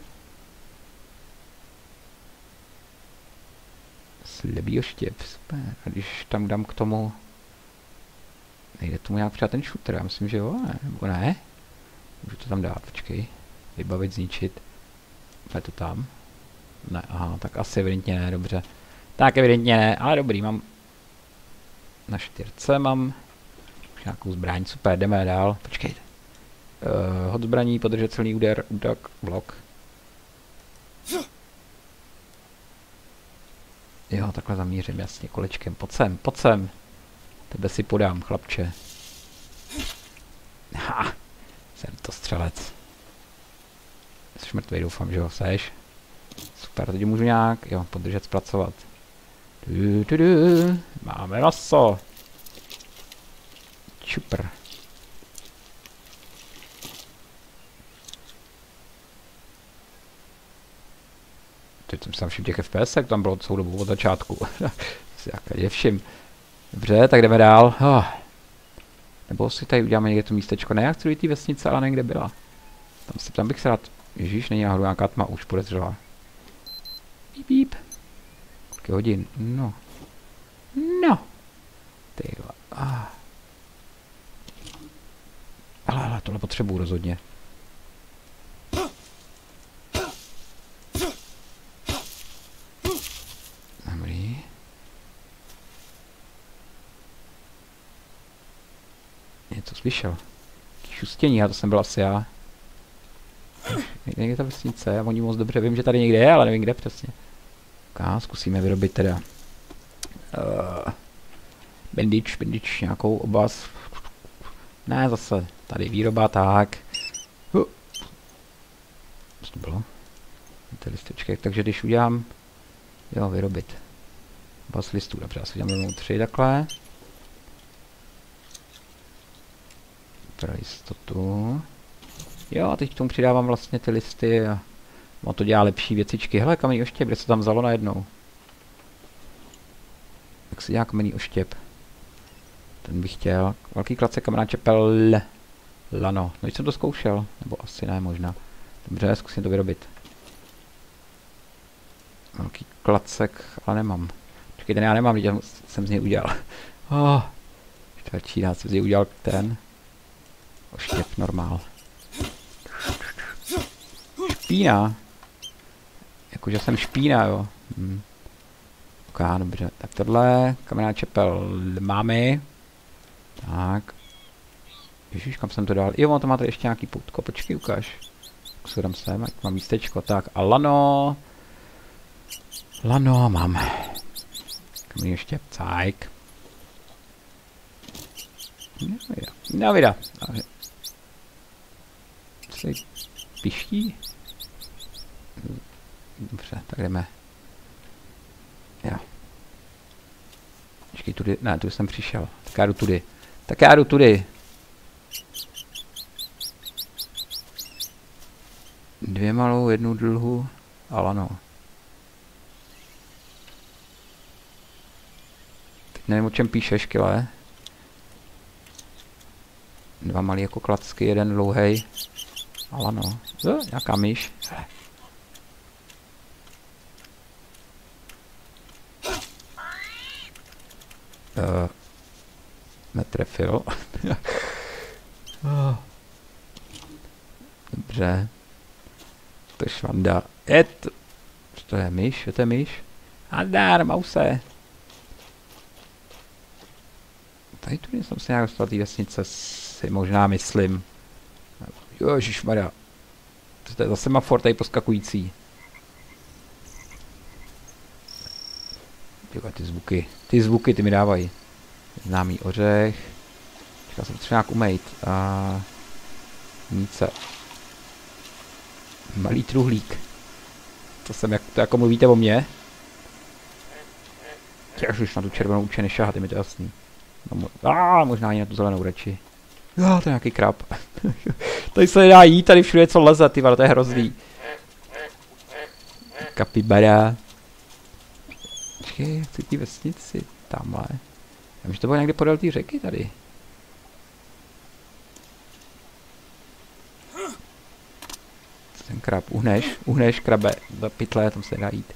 Slabý oštěp, super. A když tam dám k tomu... Nejde tomu nějak přijat ten shooter, já myslím, že jo, ne? Nebo ne? Můžu to tam dát, počkej. Vybavit, zničit. Je to tam? Ne, aha, tak asi evidentně ne, dobře. Tak evidentně ne, ale dobrý, mám... Na 4 mám... Už nějakou zbraň, super, jdeme dál, počkejte. Hod zbraní, podržet silný úder, útok, blok. Jo, takhle zamířím, jasně, kolečkem, pojď sem. Tebe si podám, chlapče. Ha, jsem to střelec. Jsi mrtvý, doufám, že ho seš. Super, teď můžu nějak, jo, podržet, zpracovat. Máme maso. Super. Teď jsem si tam všim těch FPS, jak tam bylo celou dobu od začátku. Si jaké všim. Dobře, tak jdeme dál. Nebo si tady uděláme někde to místečko. Ne, já chci do té vesnice, ale někde byla. Tam bych se rád... Ježíš, není náhodou nějaká tma, už podezřela. Píp. Kolik hodin? No. Tyhle. Ale tohle potřebuju rozhodně. Dobrý. Něco slyšel. Šustění, a to jsem byl asi já. Někde je ta vesnice, já o ní moc dobře vím, že tady někde je, ale nevím kde přesně. Tak, zkusíme vyrobit teda. Bandič, nějakou obaz. Ne, zase, tady výroba, tak. Co to bylo? Ty listečky, takže když udělám, jo, vyrobit. Obaz listů, dobře, já si udělám rovnou 3 takhle. Pro jistotu. Jo, a teď k tomu přidávám vlastně ty listy a on to dělá lepší věcičky. Hele, kamenný oštěp, kde se tam vzalo najednou? Jak se dělá kamenný oštěp? Ten bych chtěl. Velký klacek, kamenná čepel. lano. No, jsem to zkoušel, nebo asi ne, možná. Dobře, zkusím to vyrobit. Velký klacek, ale nemám. Počkej, ten já nemám, když jsem z něj udělal. Ještě jsem z něj udělal ten. Oštěp, normál. Špína. Jakože jsem špína, jo. Ok, dobře. Tak tohle, kamenná čepel máme. Tak. Ježiš, kam jsem to dal? Jo, on to má tady ještě nějaký poutko. Počkej, ukáž. Dám sem, ať mám místečko. Tak a lano. Lano mám. Kamenný ještě cajk. Nevida. Co piští? Dobře, tak jdeme. Jo. Počkej, tudy, ne, tu jsem přišel. Tak já jdu tudy. Dvě malou, jednu dlhu a lano. Teď nevím, o čem píšeš, kile. Dva malý jako klacky, jeden dlouhej. A lano. Nějaká myš. Netrefil. Dobře. To je švanda. To je myš? Je to myš? Andár, mouse. Tady tu jsem se nějak dostal té vesnice, si možná myslím. Ježišmarja. To je zase semafor tady poskakující. Ty zvuky ty mi dávají. Známý ořech. Čeká jsem třeba nějak umejt. Míce. Malý truhlík. To jako mluvíte o mně? Těž už na tu červenou určitě nešáhat, je mi to jasný. No, možná i na tu zelenou radši. To je nějaký krab. Tady se nedá jít, tady všude co leze, ty vole, to je hrozný. Kapibara. Počkej, chci ty vesnici, tamhle. Já myslím, že to bylo někde podél té řeky tady. Ten krab, uhneš krabe, do pytle, tam se nedá jít.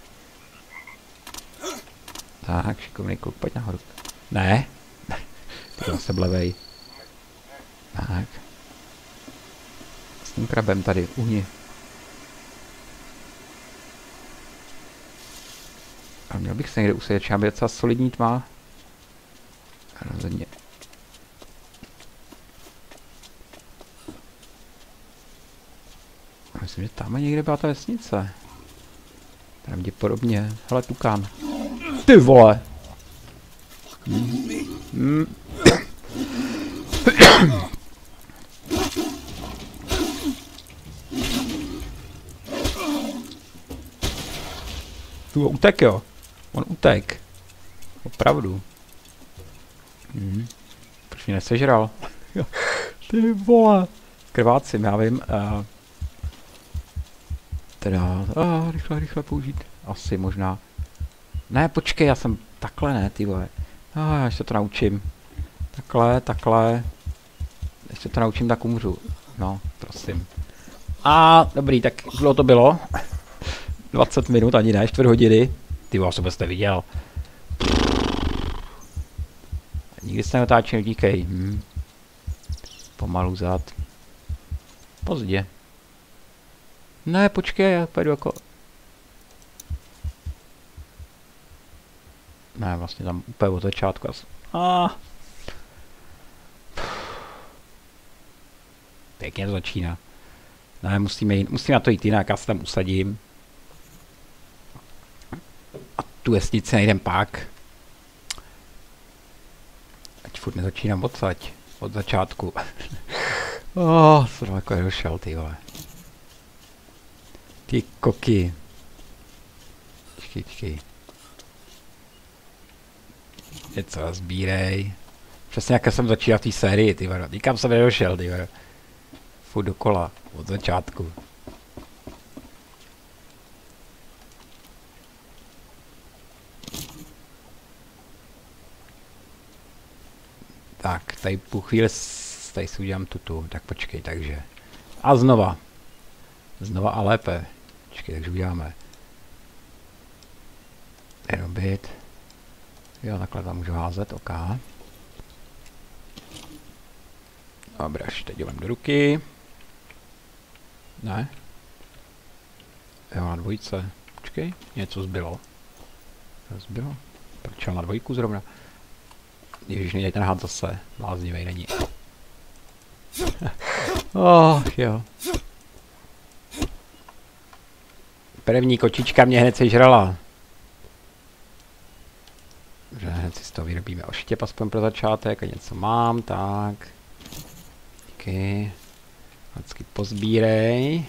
Tak, šikovný kluk, pojď nahoru. Ne. Ty zase blevej. Tak. S tím krabem tady, uhni. A měl bych se někde usedět, že by docela solidní tma. Rozhodně. Myslím, že tam někde byla ta vesnice. Pravděpodobně. Hele, tukán. Ty vole! Tu utek, jo. On utek. Opravdu. Proč mě nesežral? Ty vole. Krvácím, já vím. Teda, rychle použít. Asi možná. Ne, počkej, já jsem takhle, ne, ty vole. Já se to naučím. Takhle. Ještě to naučím, tak umřu. No, prosím. Dobrý, tak dlouho to bylo. 20 minut, ani ne, 4 hodiny. Ty vole, co byste viděl. Nikdy se neotáčím, díkej. Pomalu zad. Pozdě. Ne, počkej, já půjdu jako... Ne, vlastně tam úplně od začátku asi. Pěkně to začíná. Ne, musíme na to jít jinak, já se tam usadím. A tu vesnici nejdem pak. Ať furt nezačínám odsaď. Od začátku. Jsem daleko nedošel, ty vole. Ty koky. Počkej. Něco sbírej. Přesně jak jsem začínal v té sérii, ty vole. Nikam jsem nedošel, ty vole. Furt dokola, od začátku. Tak, tady po chvíli tady si udělám tutu, tak počkej, takže. A znova. Znova a lépe. Počkej, takže uděláme. Vyrobit. Jo, takhle tam můžu házet, ok. Dobrá, teď dělám do ruky. Ne. Jo, na dvojce. Počkej, něco zbylo. Co zbylo? Proč na dvojku zrovna? Ježiš, nejde ten hád zase. Bláznivej není. Jo. První kočička mě hned sežrala. Dobře, hned si z toho vyrobíme oštěp aspoň pro začátek a něco mám, tak. Díky. Vždycky pozbírej.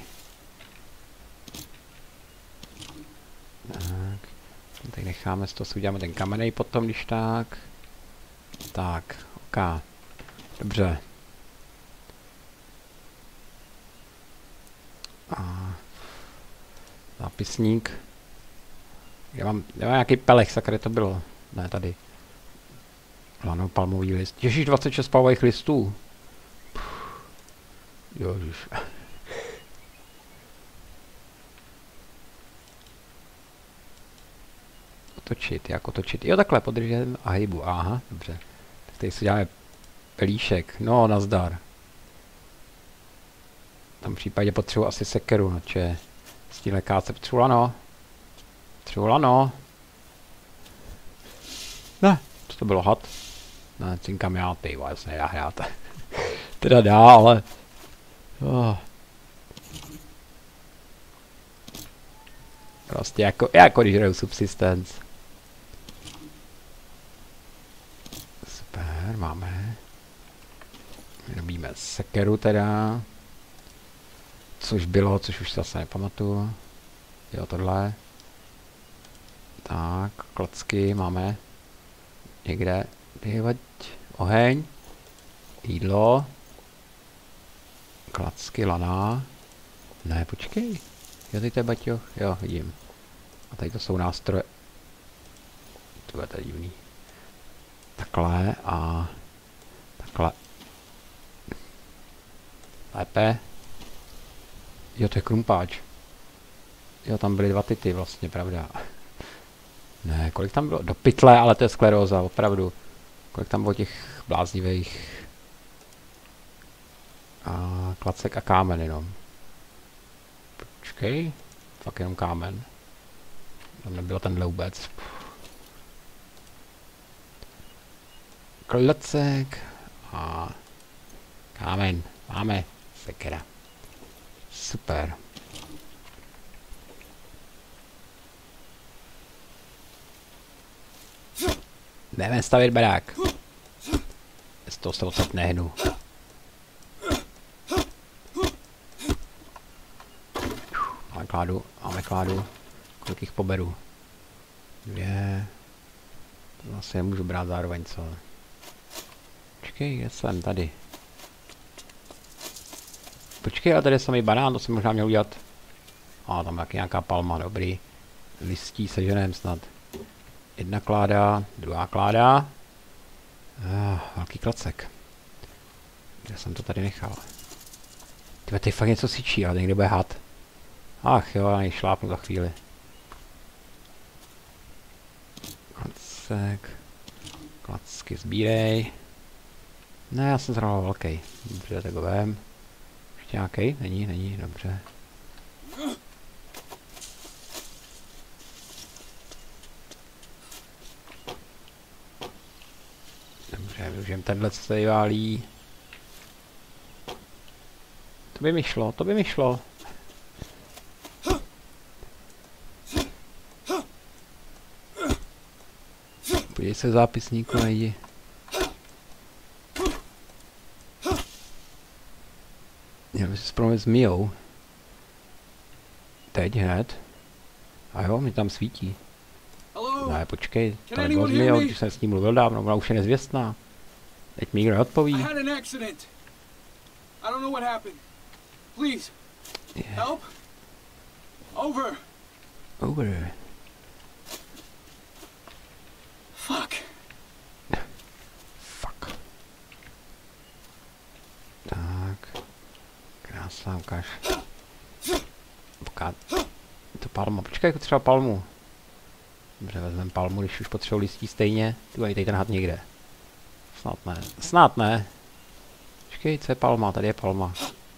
Tak. Tady necháme, z toho si uděláme ten kamenej potom, když tak. Tak, ok. Dobře. A zápisník. Já mám nějaký pelech, sakra, to bylo. Ne, tady. Lano, palmový list. Ježíš, 26 palmových listů. Ježíš. Otočit, jak otočit? Jo, takhle, podržet a hejbu, aha, dobře. Tak tady si děláme pelíšek, no, nazdar. V tom případě potřebuji asi sekeru, noče. S tím lekáce potřebuji lano. Ne, co to bylo, had? Ne, cinkám já, ty vole, se nedá hrát. Teda dá, ale... Oh. Prostě jako když hraju Subsistence. Super, máme. Robíme sekeru teda. Což bylo, což už zase nepamatuju. Jo, tohle. Tak, klocky máme. Někde. Vyhoď. Oheň. Jídlo. Klacky, lana. Ne, počkej. Jo, tady to je baťoch. Jo, vidím. A tady to jsou nástroje. To je tady divný. Takhle a... Takhle. Lépe. Jo, to je krumpáč. Jo, tam byly 2 tyty vlastně, pravda. Ne, kolik tam bylo? Do pytle, ale to je skleróza, opravdu. Kolik tam bylo těch bláznivých... A klacek a kámen jenom. Počkej, fakt jenom kámen. Tam nebylo tenhle vůbec. Klacek a kámen. Máme sekera. Super. Jdeme stavit barák. Z toho se odsud nehnu. Máme kládu. Kolik jich poberu? 2. To zase je můžu brát zároveň, co? Počkej, jsem tady. Počkej, ale tady je samý banán, to jsem možná měl udělat. A tam taky nějaká palma, dobrý. Listí seženém snad. 1 kláda, 2 kláda. Velký klacek. Kde jsem to tady nechal? Tyhle, tady fakt něco syčí, ale někde bude had. Ach jo, já ji šlápnu za chvíli. Klacek. Klacky sbírej. Ne, já jsem zrovna velký. Dobře, tak ho vem. Ještě nějaký? Není, dobře. Dobře, využijem tenhle, co se válí. To by mi šlo. Podívej se zápisníku, najdi. Měl by se promluvit s Mijou. Teď hned. A jo, mi tam svítí. Ne, počkej, to nebylo s Mijou, když jsem s ní mluvil dávno, ona už je nezvěstná. Teď mi nikdo neodpoví. Over. Fuck. ukáž. To palma, počkej, jako třeba palmu. Dobře, vezmeme palmu, když už potřebuji listí stejně. Tu tady ten had někde. Snad ne. Snad ne. Počkej, co je palma? Tady je palma.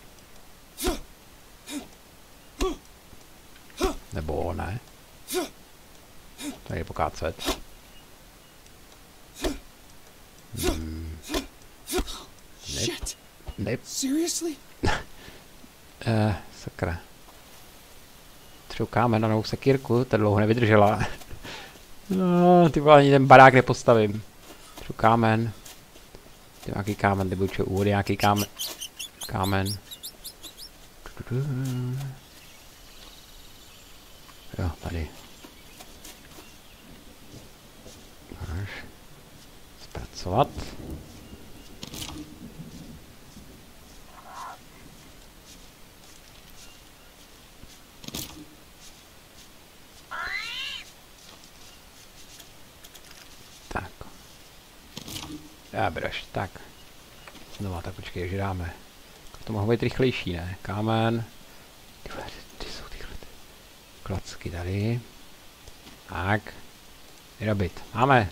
Nebo ne. Tady je pokácet. Nep. Seriously? Sakra. Třeba kámen na novou sekírku, ta dlouho nevydržela. No, ty vole, ani ten barák nepostavím. Třeba kámen. Ty nějaký kámen, ty budu úvody, nějaký kámen. Kámen. Jo, tady. Máš. Zpracovat. Tak. Dobrš, tak. Znova, tak počkej, že dáme. To mohlo být rychlejší, ne? Kámen. Tyhle, ty jsou tyhle. Klacky tady. Tak. Vyrobit. Máme.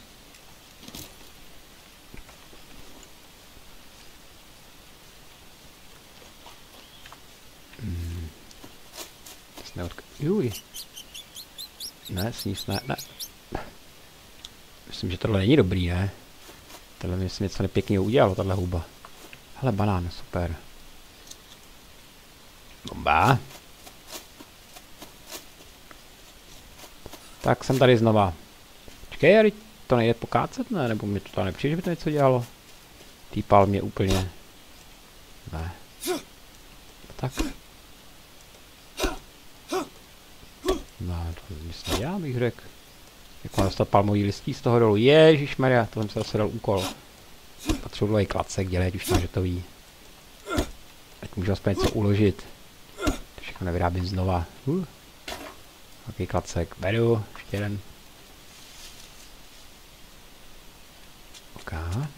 Juj. Ne, sníst ne, ne. Myslím, že tohle není dobrý, ne? Tohle mi se něco nepěkného udělalo, tahle huba. Hele, banán, super. Bomba. Tak jsem tady znova. Počkej, ale to nejde pokácet, ne? Nebo mi to nepřijde, že by to něco dělalo? Týpal mě úplně. Ne. Tak. No, to nic nedělá, bych řekl. Jak mám dostat palmový listí z toho dolů. Ježišmarja, to jsem se zase dal úkol. Potřebuji dlouhý klacek dělat, už to ví. Ať můžu aspoň něco uložit. To všechno nevyrábím znova. Takový klacek. Beru, ještě jeden. OK.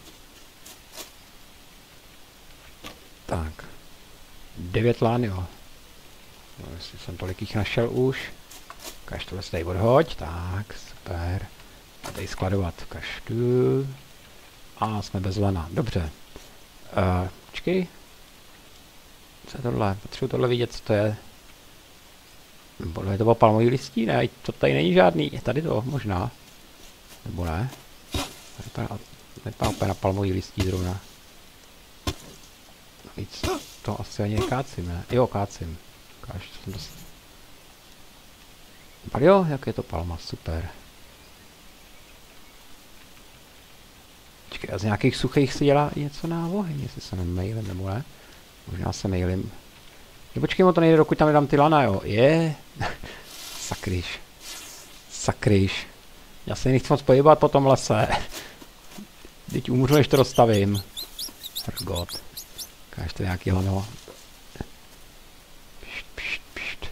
Tak. 9 lán, jo. No, jestli jsem tolik jich našel už. Ukaž tohle se tady odhoď. Tak, super. A tady skladovat. Ukaž tu. A jsme bez lana. Dobře. Počkej. Co je tohle? Potřebuji tohle vidět, co to je. Podle toho palmový listí, ne? To tady není žádný. Je tady to, možná. Nebo ne? Nevypadá úplně na palmový listí zrovna. Víc to asi ani nekácím, ne? Jo, kácím. Ukáž, co jsem dost... Jo, jak je to palma, super. Počkej, a z nějakých suchých si dělá i něco na oheň, jestli se nemailím, nebo ne? Možná se mailím. Jo, počkej, to nejde, dokud tam nedám ty lana, jo. Je. Sakryš. Sakryš. Já se nechci moc pohybat po tom lese. Teď umřu, než to dostavím. Hrgot. Ukáž to nějaký lano. Pšt, pšt, pšt.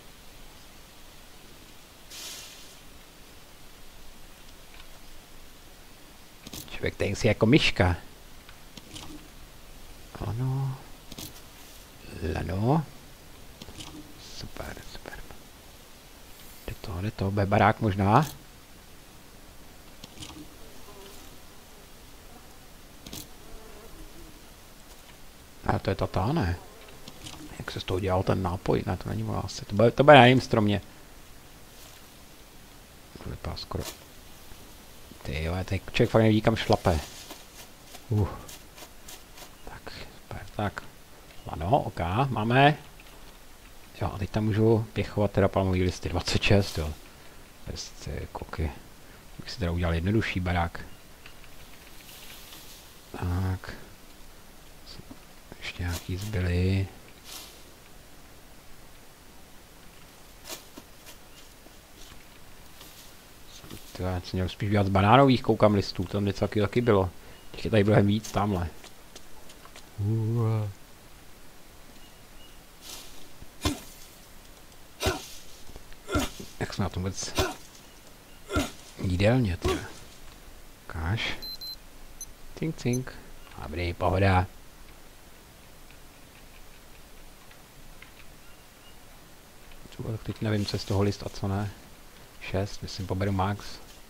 Člověk tady si jako myška. Ano. Lano. Super, super. Jde to, bude barák možná. Ale to je ta, ne? Jak se z toho dělal ten nápoj? Ne, to není moje asi. To bude na jiném stromě. To vypadá skoro. Ty jo, tady člověk fakt nevidí, kam šlape. Tak, super, tak. Ano, OK, máme. Jo, a teď tam můžu pěchovat teda palmový listy. 26, jo. Bez koky. Bych si teda udělal jednodušší barák. Tak. Ještě nějaký zbyly. Já jsem měl spíš dělat z banánových, koukám listů, tam něco taky bylo. Těch je tady mnohem víc, tamhle. Jak jsme na tom vůbec jídelně, ty. Káš. Cink, cink. Dobrý, pohoda. Tak teď nevím, co je z toho list a co ne. 6, myslím, poberu max.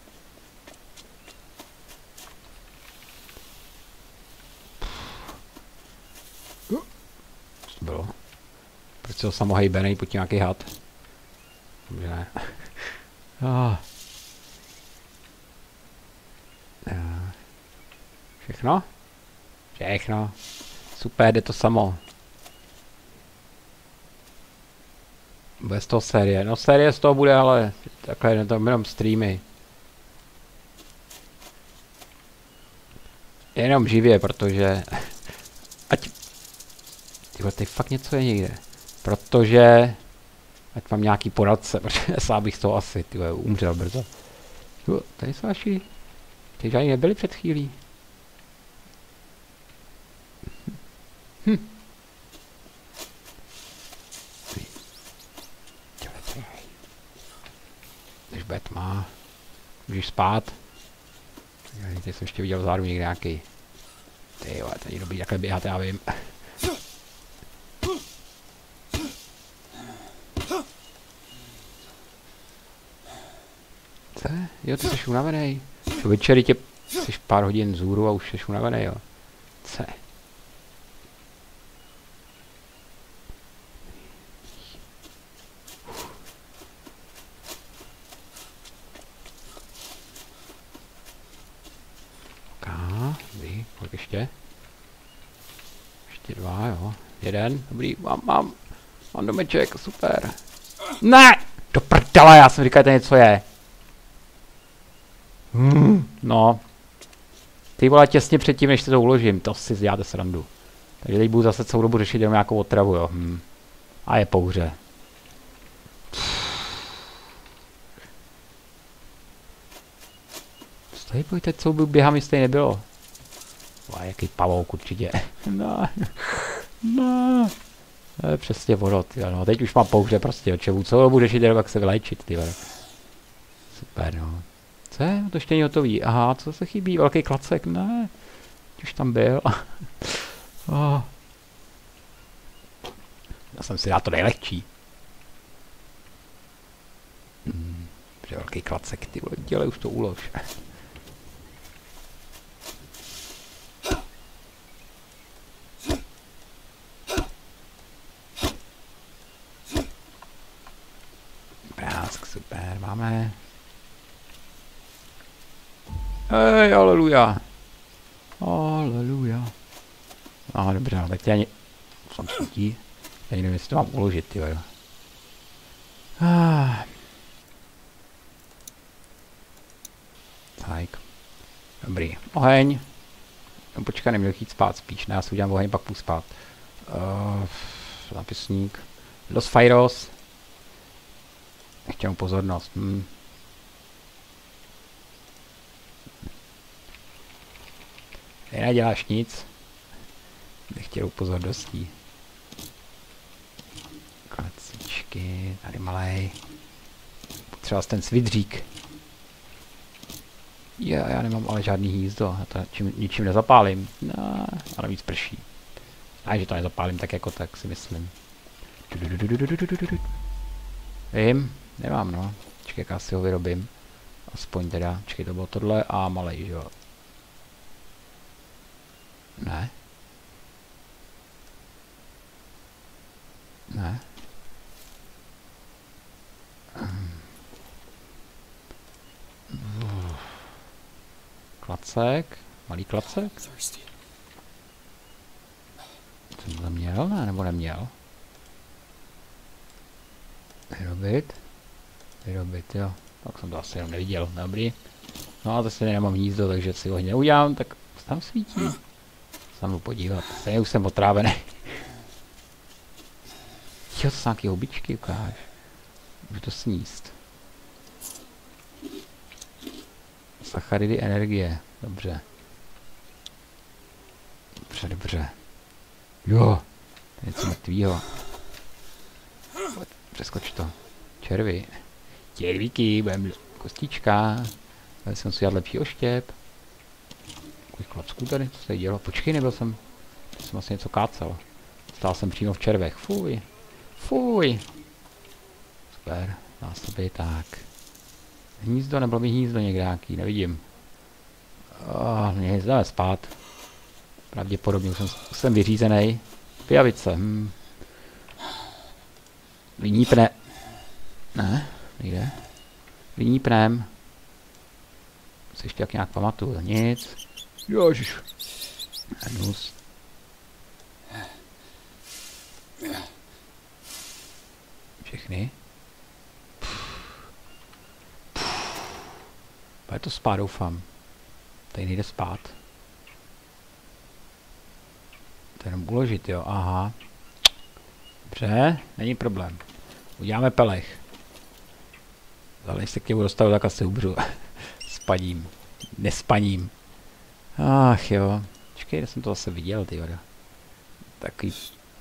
Co to bylo? Proč se ho samohejbenej, pojď nějaký had? Dobře, ne. Všechno? Všechno. Super, jde to samo. Bude z toho série. No série z toho bude, ale takhle to jenom streamy. Jenom živě, protože... Ať... Tyhle, tady fakt něco je někde. Protože... Ať mám nějaký poradce, protože sám bych z toho asi, tyhle, umřel brzo. Jo, tady jsou naši... Ty žádný nebyli před chvílí. Když bude tma, můžeš spát. Teď jsem ještě viděl vzadu někde nějaký. Ty jo, to je dobrý takhle běhat, já vím. Co? Jo, ty jsi unavenej. Večer tě jsi pár hodin zůru a už jsi unavenej, jo. Co? Kolik ještě? Ještě 2, jo. 1, dobrý, mám domeček, super. Ne! Do prdele, já jsem říkal, že to něco je. No. Ty vole, těsně předtím, než se to uložím, to si děláte srandu. Takže teď budu zase celou dobu řešit jenom nějakou otravu, jo. A je pouře. Stojí, pojďte, co byl běhám, jestli nebylo. Jaký pavouk určitě. No. To je přesně ono, tyjo, no. Teď už mám pouře prostě očevu. Co budu řešit jenom, jak se vylečit, tyjo. Super, no. Co je? To ještě není hotový. Aha, co se chybí? Velký klacek? Ne. Už tam byl. Já jsem si dal to nejlehčí. Velký klacek, ty vole, dělej už to ulož. Super, máme. Hej, haleluja. Haleluja. No, dobře, no, tak tě ani... Jsem svítí. Já nevím, jestli to mám uložit, tyjo. Tak. Dobrý. Oheň. No, počkej, neměl jít spát spíš. Ne, já si udělám oheň, pak půjdu spát. Zápisník. Los Fairos. Nechtěl pozornost. Ty neděláš nic. Nechtěl pozorností. Klacíčky, tady malej. Potřeba ten svidřík. Já nemám ale žádný hnízdo. Já to ničím nezapálím. No, a navíc prší. A že to nezapálím tak jako tak, si myslím. Vím. Nemám, no. Čekaj, jak si ho vyrobím. Aspoň teda. Čekaj, to bylo tohle a malej, že jo. Ne. Ne. Klacek. Malý klacek. Jsem to měl, ne? Nebo neměl? Vyrobit, jo. Tak jsem to asi jenom neviděl, dobrý. No a zase nemám hnízdo, takže si ho neudělám, tak tam svítí. Se mnou podívat, stejně už jsem otrávený. Jo, to jsou nějaký houbičky, ukáž. Můžu to sníst. Sacharidy energie, dobře. Dobře. Jo, to je něco mrtvýho. Přeskoč to. Červíky, budeme kostička. Tady jsem si dělat lepší oštěp. Kolik klacků tady, co se dělo? Počkej, nebyl jsem asi něco kácel. Stál jsem přímo v červech, fuj. super, zásoby, tak. Hnízdo, nebylo by hnízdo někde nějaký, nevidím. Nic, jdeme spát. Pravděpodobně už jsem vyřízený. Pijavice, Vynípne. Ne, nejde. Vynípnem. Se ještě jak nějak pamatuju, nic. Jožiš. Hnus. Všechny. Bude to spát, doufám. Tady nejde spát. To jenom uložit, jo, aha. Dobře, není problém. Uděláme pelech. Ale se k němu dostanu, tak asi umřu. Spadím. Nespaním. Ach jo. Počkej, kde jsem to zase viděl, ty voda. Takový...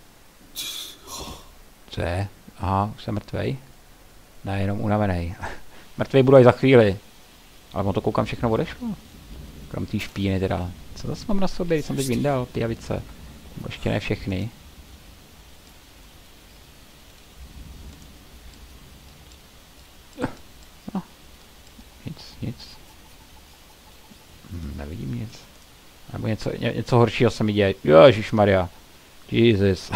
Co je? Aha, už jsem mrtvej. Ne, jenom unavený. Mrtvej budu až za chvíli. Ale on to koukám všechno odešlo. Krom té špíny teda. Co zase mám na sobě, když jsem teď vyndal pijavice. Ještě ne všechny. No. Nic. Nevidím nic. Nebo něco horšího se mi děje. Ježišmarja. Jesus.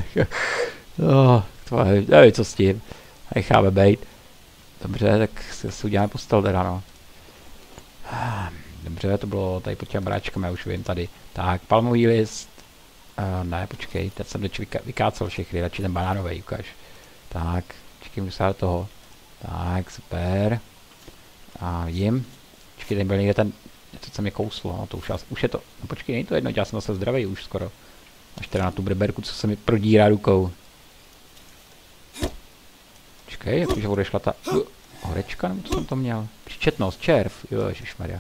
Nevím, co s tím. Necháme bejt. Dobře, tak si uděláme postel teda, no. Dobře, to bylo tady pod těm bráčkami, já už vím tady. Tak, palmový list. Ne, počkej, teď jsem vykácel všechny, radši ten banánový, ukáž. Tak, počkej, můžu se do toho. Tak, super. A vidím. Počkej, tady byl někde ten, něco se mě kouslo, no to už je to, no počkej, není to jedno, já jsem zase zdravý už skoro. Až teda na tu brberku, co se mi prodírá rukou. Počkej, jakože odešla ta horečka, nebo co jsem to měl? Příčetnost, červ, ježišmarja.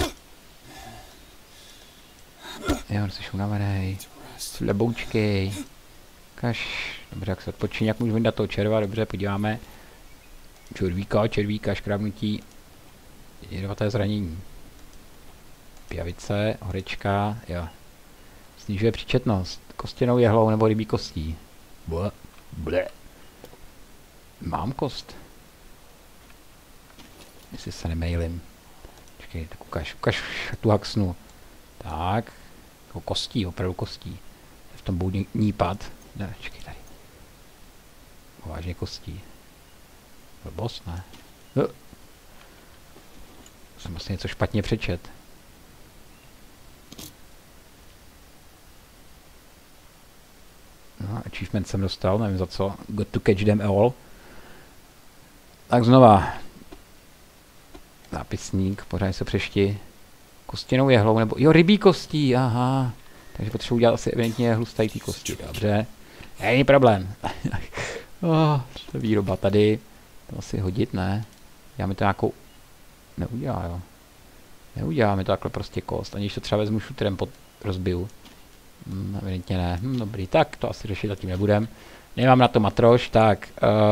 Jo, jsi unavenej. Sleboučkej. Kaž, dobře, jak se odpočíň, jak můžu vyndat toho červa, dobře, podíváme. Červíka, škrábnutí. Jedovaté zranění. Pijavice, horečka, jo. Snižuje příčetnost. Kostěnou jehlou nebo rybí kostí. Ble. Mám kost. Jestli se nemailím. Počkej, tak ukaž tu haxnu. Tak. Jako kostí, opravdu kostí. V tom budu nípat. Ne, čekej tady. Vážně kostí. Blbost, ne? Jsem vlastně něco špatně přečet. No, achievement jsem dostal, nevím za co. Got to catch them all. Tak znova. Zápisník, pořád se přešti. Kostěnou jehlou, nebo jo, rybí kostí, aha. Takže potřebuji udělat asi evidentně jehlu z tady té kosti, dobře. Není problém. To výroba tady. To asi hodit, ne? Já mi to nějakou... Neudělá, jo. Neuděláme to takhle prostě kost, aniž to třeba vezmu šutrem pod rozbiju. Evidentně ne. Dobrý, tak to asi řešit zatím nebudem. Nemám na to matroš, tak...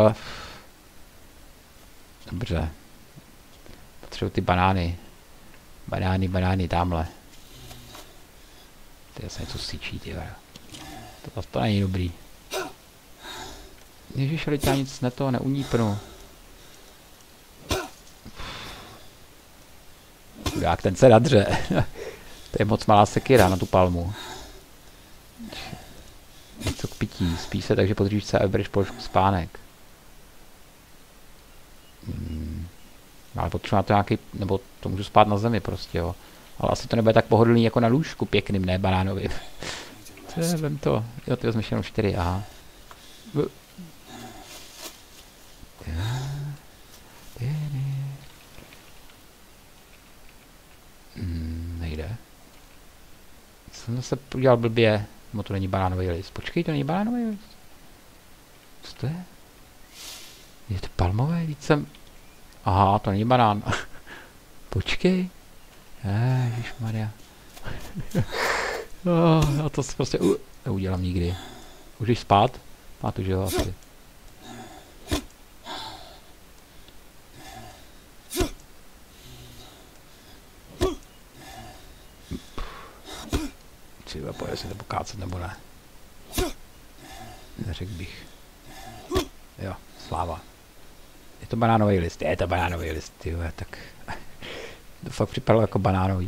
Dobře. Potřebuji ty banány. Banány, tamhle. Ty se něco syčí, ty vada. To není dobrý. Ježiš, ale já nic neunípnu. Jak ten se nadře. To je moc malá sekira na tu palmu. Něco k pití. Spí se, takže podříš se a vybereš položku spánek. Ale potřebuji na to nějaký, nebo to můžu spát na zemi prostě, jo. Ale asi to nebude tak pohodlný jako na lůžku pěkným, ne banánovým. Vem to. Jo, ty vezmeš jenom 4, aha. Nejde. Jsem zase udělal blbě. No to není banánový list. Počkej, to není banánový list. Co to je? Je to palmové? Víc jsem... Aha, to není banán. Počkej. Ježišmarja. Já to prostě neudělám nikdy. Už jdeš spát? Máte, že jo, asi. Třeba pojede se to pokácet nebo ne. Neřekl bych. Jo, sláva. to banánový list? Je to banánový list, tyhle, tak... To fakt připadalo jako banánový.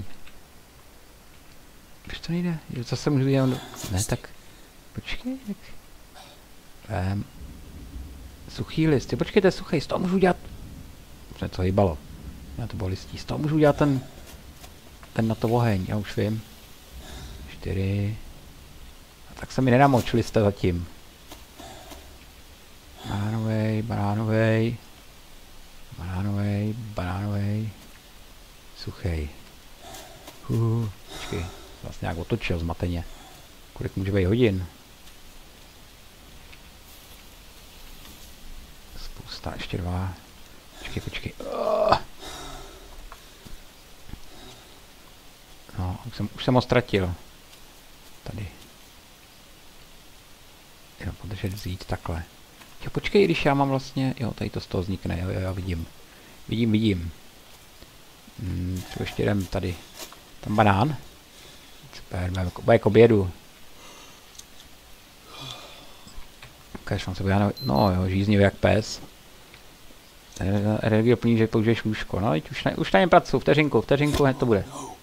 Proč to nejde? Zase můžu dělat... Ne, tak... Počkej, tak... Suchý list, počkejte, suchý, z toho můžu dělat... Už mě to hýbalo. Já to bylo listí, z toho můžu dělat ten na to oheň, já už vím. 4... A tak se mi nenamoč lista zatím. Banánovej, banánovej. Banánovej, banánovej. Suchej. Počkej, vlastně nějak otočil zmateně. Kolik může být hodin? Spousta, ještě 2. Počkej. No, už jsem ho ztratil. Tady. Jo, podržet vzít takhle. Jo, počkej, když já mám vlastně... Jo, tady to z toho vznikne, jo, vidím. Vidím. Třeba ještě jdem tady. Tam banán. Super, bude k obědu. Ukáž, on se bude, no jo, žíznivý jak pes. Energie doplní, že použiješ lůžko. No, už na něm pracuji, vteřinku, hned to bude.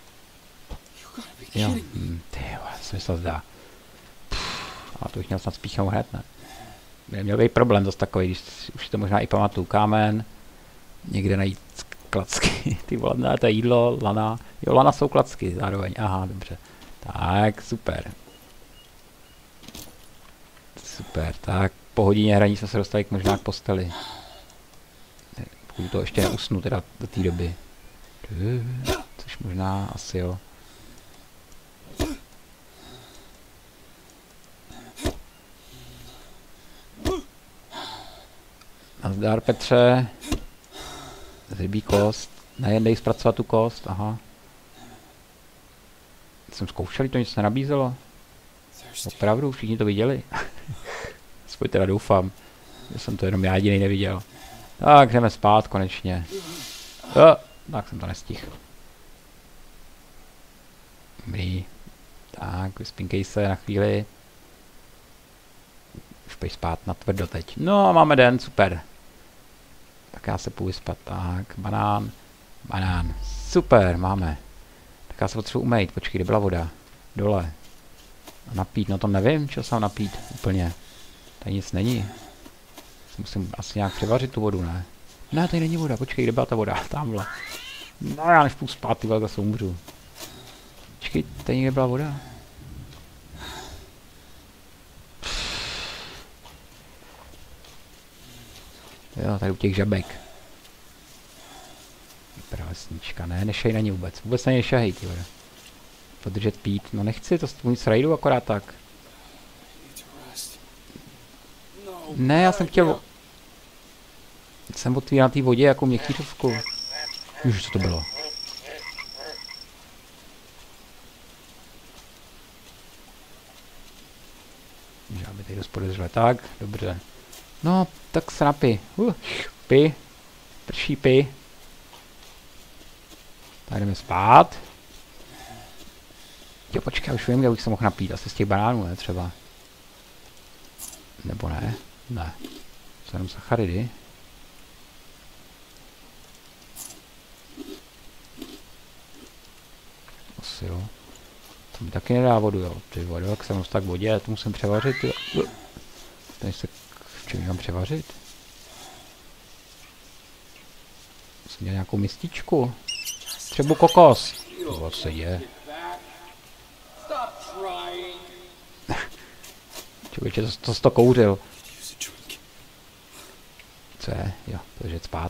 Jo, tyjo, smysl zdá. A to bych měl snad spíchnout hned, ne? Měl být problém dost takový, když už to možná i pamatuju. Kámen, někde najít klacky, ty vole, ne, to je jídlo, lana. Jo, lana jsou klacky zároveň, aha, dobře. Tak, super. Super, tak po hodině hraní jsme se dostali možná k posteli. Pokud to ještě neusnu teda do té doby. Což možná asi jo. Nazdar, Petře. Rybí kost. Nejen zpracovat tu kost, aha. Jsem zkoušel, to nic nenabízelo. Opravdu, všichni to viděli. Aspoň teda doufám, že jsem to jenom já jedinej neviděl. Tak, jdeme spát konečně. Jo, tak jsem to nestihl. Dobrý. Tak, vyspinkej se na chvíli. Už pojď spát na tvrdo teď. No, máme den, super. Tak já se půjdu vyspat. Tak, banán. Super, máme. Tak já se potřebuji umýt. Počkej, kde byla voda? Dole. A napít, no to nevím, čeho se mám napít úplně. Tady nic není. Musím asi nějak převařit tu vodu, ne? Ne, tady není voda, počkej, kde byla ta voda? Tamhle. No já než půjdu spát, ty zase umřu. Počkej, tady někde byla voda? Jo, tady u těch žabek. Pralesnička, ne, nešej na ní vůbec. Vůbec na ní nešahej, ty vole. Podržet pít, no nechci, to nic rajdu akorát tak. Ne, já jsem chtěl... Jsem otvíral na té vodě jako měkkýřovku. Už co to bylo? Žáby tady dost podezřele. Tak, dobře. No, tak se napij. Pij. Prší pij. Tak jdeme spát. Jo, počkej, já už vím, kde bych se mohl napít. Asi z těch banánů, ne třeba. Nebo ne? Ne. Jsou jenom sacharidy. Asi jo. To mi taky nedá vodu, jo. Ty vodu, jak jsem tak v vodě, to musím převařit, jo. Tady se v čem mám převařit? Musím dělat nějakou mističku. Třeba kokos. To se děje. Člověče, to jsi to kouřil. Co je? Jo, to je spát.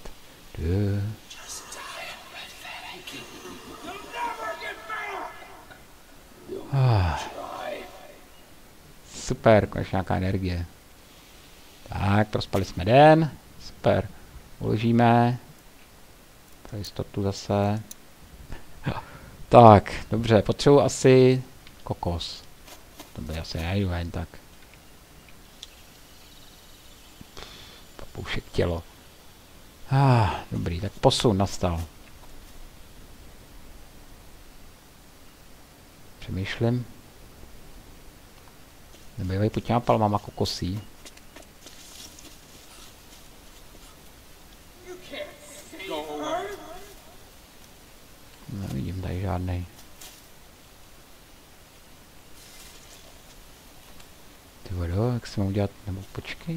Super, konečně nějaká energie. Tak, prospali jsme den. Super. Uložíme. Pro jistotu zase. Tak, dobře, potřebuji asi kokos. To by asi najdu jen tak. Papoušek tělo. Dobrý, tak posun nastal. Přemýšlím. Nebývají pod těma palmama kokosí. Tady žádnej. Ty vodo, jak se mám udělat, nebo počkej.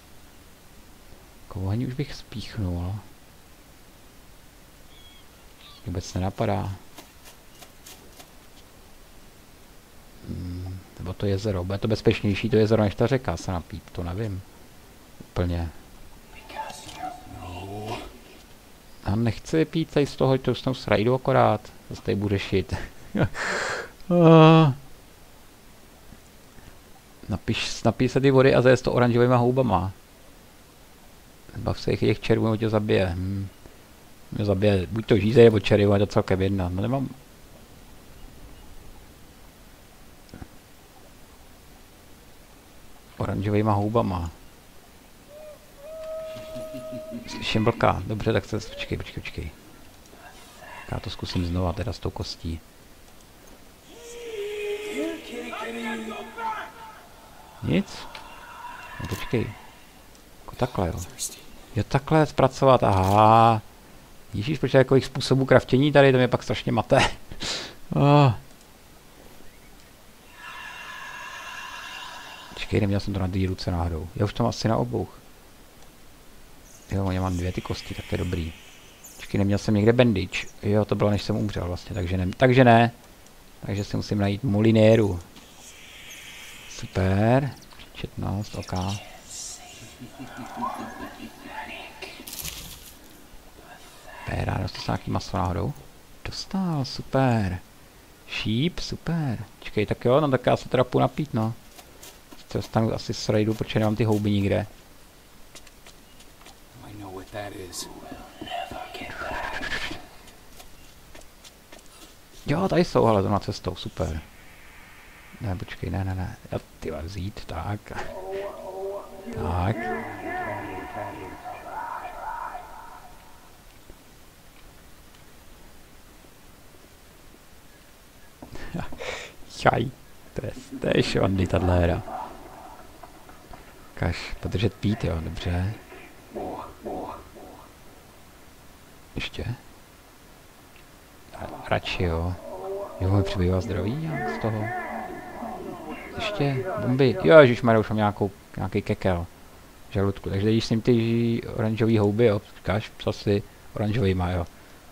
Oheň už bych spíchnul. Vůbec nenapadá. Nebo to jezero, bude to bezpečnější to jezero než ta řeka se napít, to nevím. Úplně. A nechci pít tady z toho toustnou srajdu akorát. Zase tady budu řešit. Napij se ty vody a zajez to oranžovýma houbama. Zbav se těch červů, tě zabije. Mě zabije buď to žízej nebo červů, je to celkem jedna. No nemám. Oranžovýma houbama. Slyším vlka. Dobře, tak se... Počkej. Já to zkusím znova, teda s tou kostí. Nic? No počkej. Jako takhle, jo. Jo, takhle zpracovat, aha. Ježíš, protože takových způsobů kraftění tady, to mě pak strašně mate. Počkej, neměl jsem to na dvě ruce náhodou. Já už to mám asi na obou. Jo, já mám dvě ty kosti, tak to je dobrý. Počkej, neměl jsem někde bandage. Jo, to bylo než jsem umřel vlastně, takže ne. Takže si musím najít molinéru. Super. Četnost, ok. Péra, dostal jsem nějaký maso náhodou. Dostal, super. Sheep, super. Čekej, tak jo, no tak já se teda půjdu napít, no. Dostanu asi z rajdu, protože nemám ty houby nikde. Jo, tady jsou, ale to na cestou, super. Ne, počkej, ne. Já ty vás vzít, tak. Tak. Čaj, to je švandy, tato hra. Kaž, podržet pít, jo, dobře. Ještě. Radši, jo. Jo, mi přibývá zdraví nějak z toho. Ještě, bomby. Jo, ježišmarja, už mám nějaký kekel. Žaludku, takže když jsem ty oranžový houby, jo, říkáš, psasy oranžovýma, jo.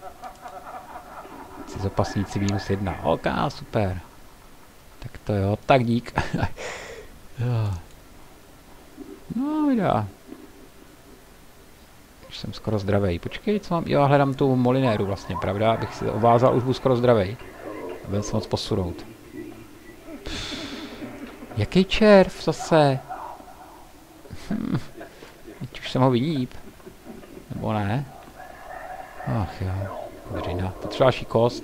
Ty zapasníci -1. OK, super. Tak to jo, tak dík. No, vydá. Už jsem skoro zdravej. Počkej, co mám? Jo, hledám tu molinéru vlastně, pravda? Abych si ovázal, už budu skoro zdravej. Byl jsem moc posunout. Jaký červ zase? Teď už jsem ho vyníp. Nebo ne? Ach jo. Vřina. Potřeba další kost.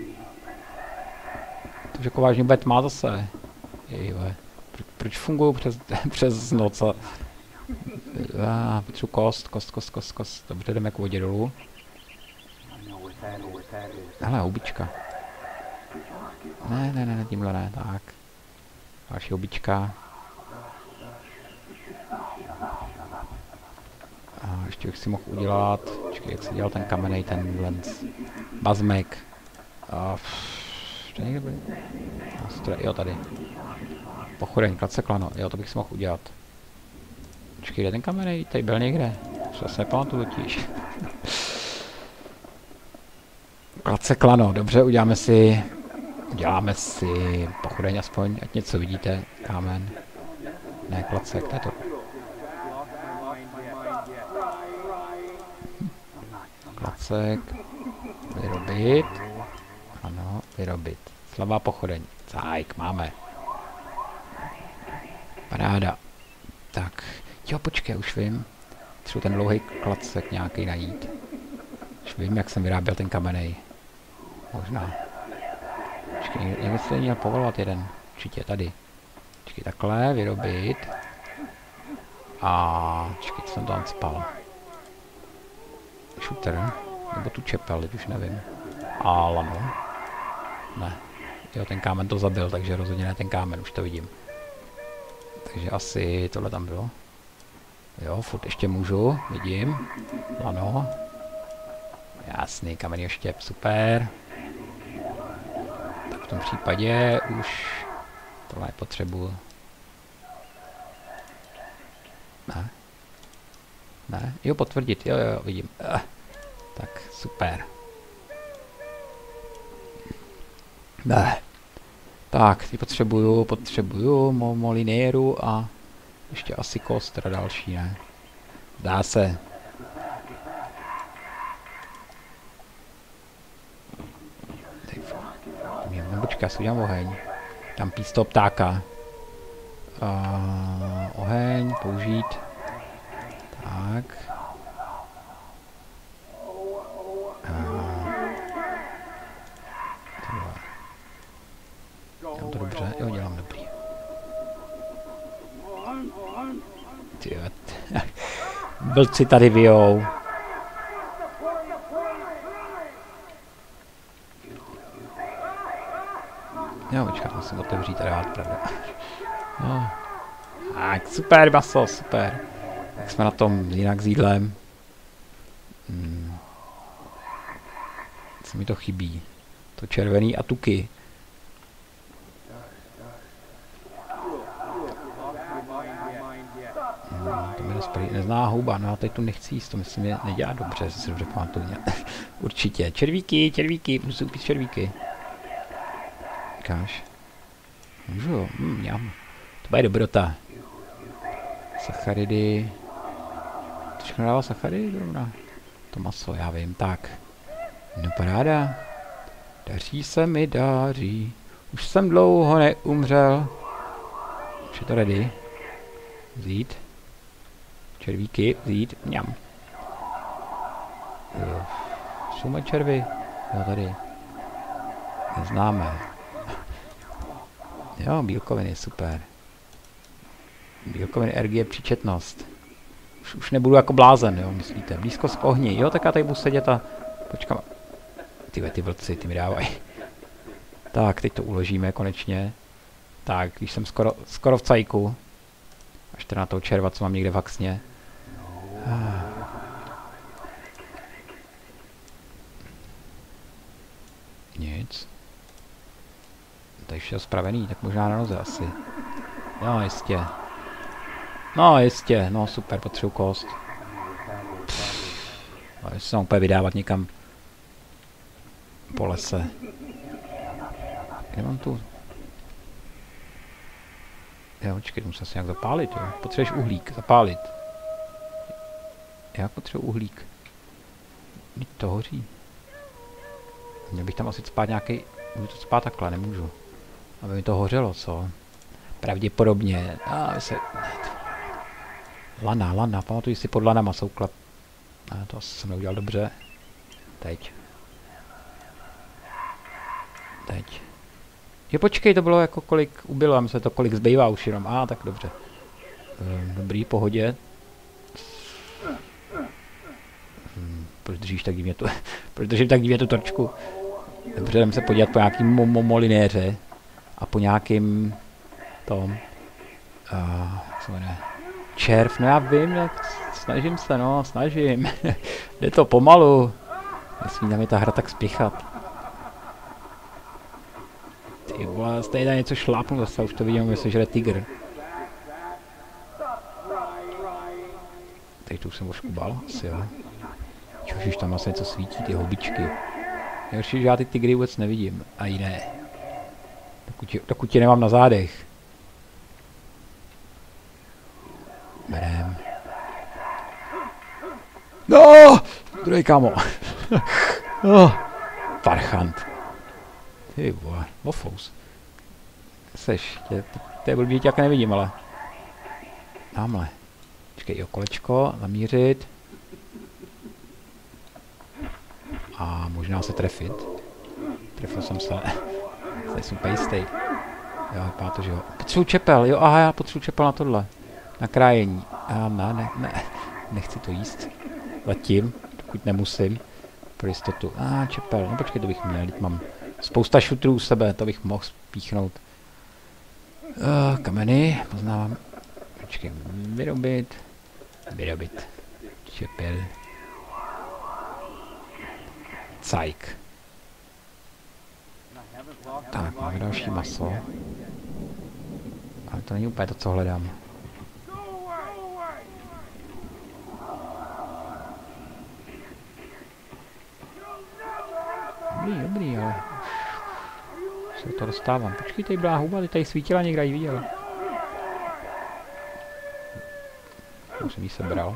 To jako vážně bude tma zase. Jejve. Proč fungují přes noc? Potřebuji kost. Dobře, jdeme k vodě dolů. Hele, houbička. Ne, tímhle ne, tak. Další houbička. A ještě bych si mohl udělat, počkej, jak se dělal ten kamenej, ten lens. Bazmek. To někde byly? Jo, tady. Pochodeň, klaceklano, jo, to bych si mohl udělat. Počkej, kde ten kamenej? Tady byl někde. Co se nepamatuju totiž. Klaceklano, dobře, uděláme si pochodeň aspoň, ať něco vidíte. Kámen. Ne, klacek, to je to. Klacek. Vyrobit. Ano, vyrobit. Slabá pochodeň. Cajk, máme. Paráda. Tak. Jo, počkej, už vím. Třeba ten dlouhý klacek nějaký najít. Už vím, jak jsem vyráběl ten kamenej. Možná. Počkej, někde se měl povolovat jeden. Určitě tady. Počkej, takhle, vyrobit. A počkej, co jsem tam spal. Shooter. Nebo tu čepel, teď už nevím. A lano. Ne. Jo, ten kámen to zabil, takže rozhodně ne ten kámen, už to vidím. Takže asi tohle tam bylo. Jo, furt ještě můžu, vidím. Lano. Jasný, kamenný štěp, super. tom případě už tohle nepotřebuju. Ne? Ne? Jo, potvrdit, jo, vidím. Tak, super. Ne. Tak, ty potřebuju molinéru a ještě asi kost, teda další, ne? Dá se. Počkej, já si udělám oheň. Tam pít z toho ptáka. Oheň, použít. Tak. Dělám to dobře, jo, dělám dobrý. Tyjo, vlci tady vyjou. Jo, počkat, musím otevřít rád, pravda. No. Tak, super maso, super. Tak jsme na tom jinak s jídlem. Co mi to chybí? To červený a tuky. To mi dost nezná houba, no a teď tu nechci jíst, to myslím, že nedělá dobře, jestli si dobře pamatuju. Určitě. Červíky, musím upít červíky. Říkáš? Můžu, mňam. To bude dobrota. Sacharidy. To všechno dává sacharidy? Dobrá. To maso, já vím, tak. No paráda. Daří se mi, daří. Už jsem dlouho neumřel. Už je to ready. Vzít. Červíky, vzít, mňam. Jsou moje červy? Jo, tady. Neznáme. Jo, bílkoviny, super. Bílkoviny, energie, příčetnost. Už nebudu jako blázen, jo, myslíte. Blízkost k ohni, jo, tak já tady budu sedět a počkám. Ty vlci, ty mi dávají. Tak, teď to uložíme konečně. Tak, když jsem skoro v cajku. Až teda na toho červa, co mám někde v haxně. Nic. Tady vše spravený, tak možná na noze asi. Jo, jistě. No, jistě, no super, potřebuji kost. Ale se mám úplně vydávat někam po lese. Kde mám tu? Jo, počkej, musím se nějak zapálit, jo. Potřebuješ uhlík, zapálit. Já potřebuji uhlík. Teď to hoří. Měl bych tam asi spát nějaký. Můžu to spát takhle, nemůžu. Aby mi to hořelo, co? Pravděpodobně. Lana, pamatuji si pod lanama souklap. To asi jsem neudělal dobře. Teď. Jo, počkej, to bylo jako kolik ubylo, a myslím, to kolik zbývá už jenom. Tak dobře. Dobrý, pohodě. Proč držím tak divně tu torčku? Dobře, jdem se podívat po nějakým molinéře. A po nějakým tom. Jak se jmenuje? Červ, no já vím, snažím se, Jde to pomalu. Nesmí na mě ta hra tak spěchat. Ty vole, tady dá něco šlápnu zase, už to vidím, že se žere tygr. Tady tu už jsem oškubal, asi jo. Už tam asi něco svítí, ty houbičky. Nejhorší, že já ty tygry vůbec nevidím. A jiné. Dokud tě nemám na zádech. Berem. No! Druhý kámo. Parchant. Ty vole, wofous. Seš, to je blbý, jak nevidím, ale. Tamhle. Počkej, jo, kolečko, zamířit. A možná se trefit. Trefil jsem se. Tady jsem pejstej. Jo, vypadá to, že jo. Potřebuji čepel, jo, aha, já potřebuji čepel na tohle. Na krájení. Ne. Nechci to jíst. Zatím, dokud nemusím. Pro jistotu. Čepel, no počkej, to bych měl, teď mám spousta šutrů u sebe, to bych mohl spíchnout. Kameny, poznávám. Počkej, vyrobit. Čepel. Tak, máme další maso. Ale to není úplně to, co hledám. Dobrý, ale... Se to dostávám. Počkej, tady byla huba, tady svítila někde, ji viděl. Už jsem jí sebral.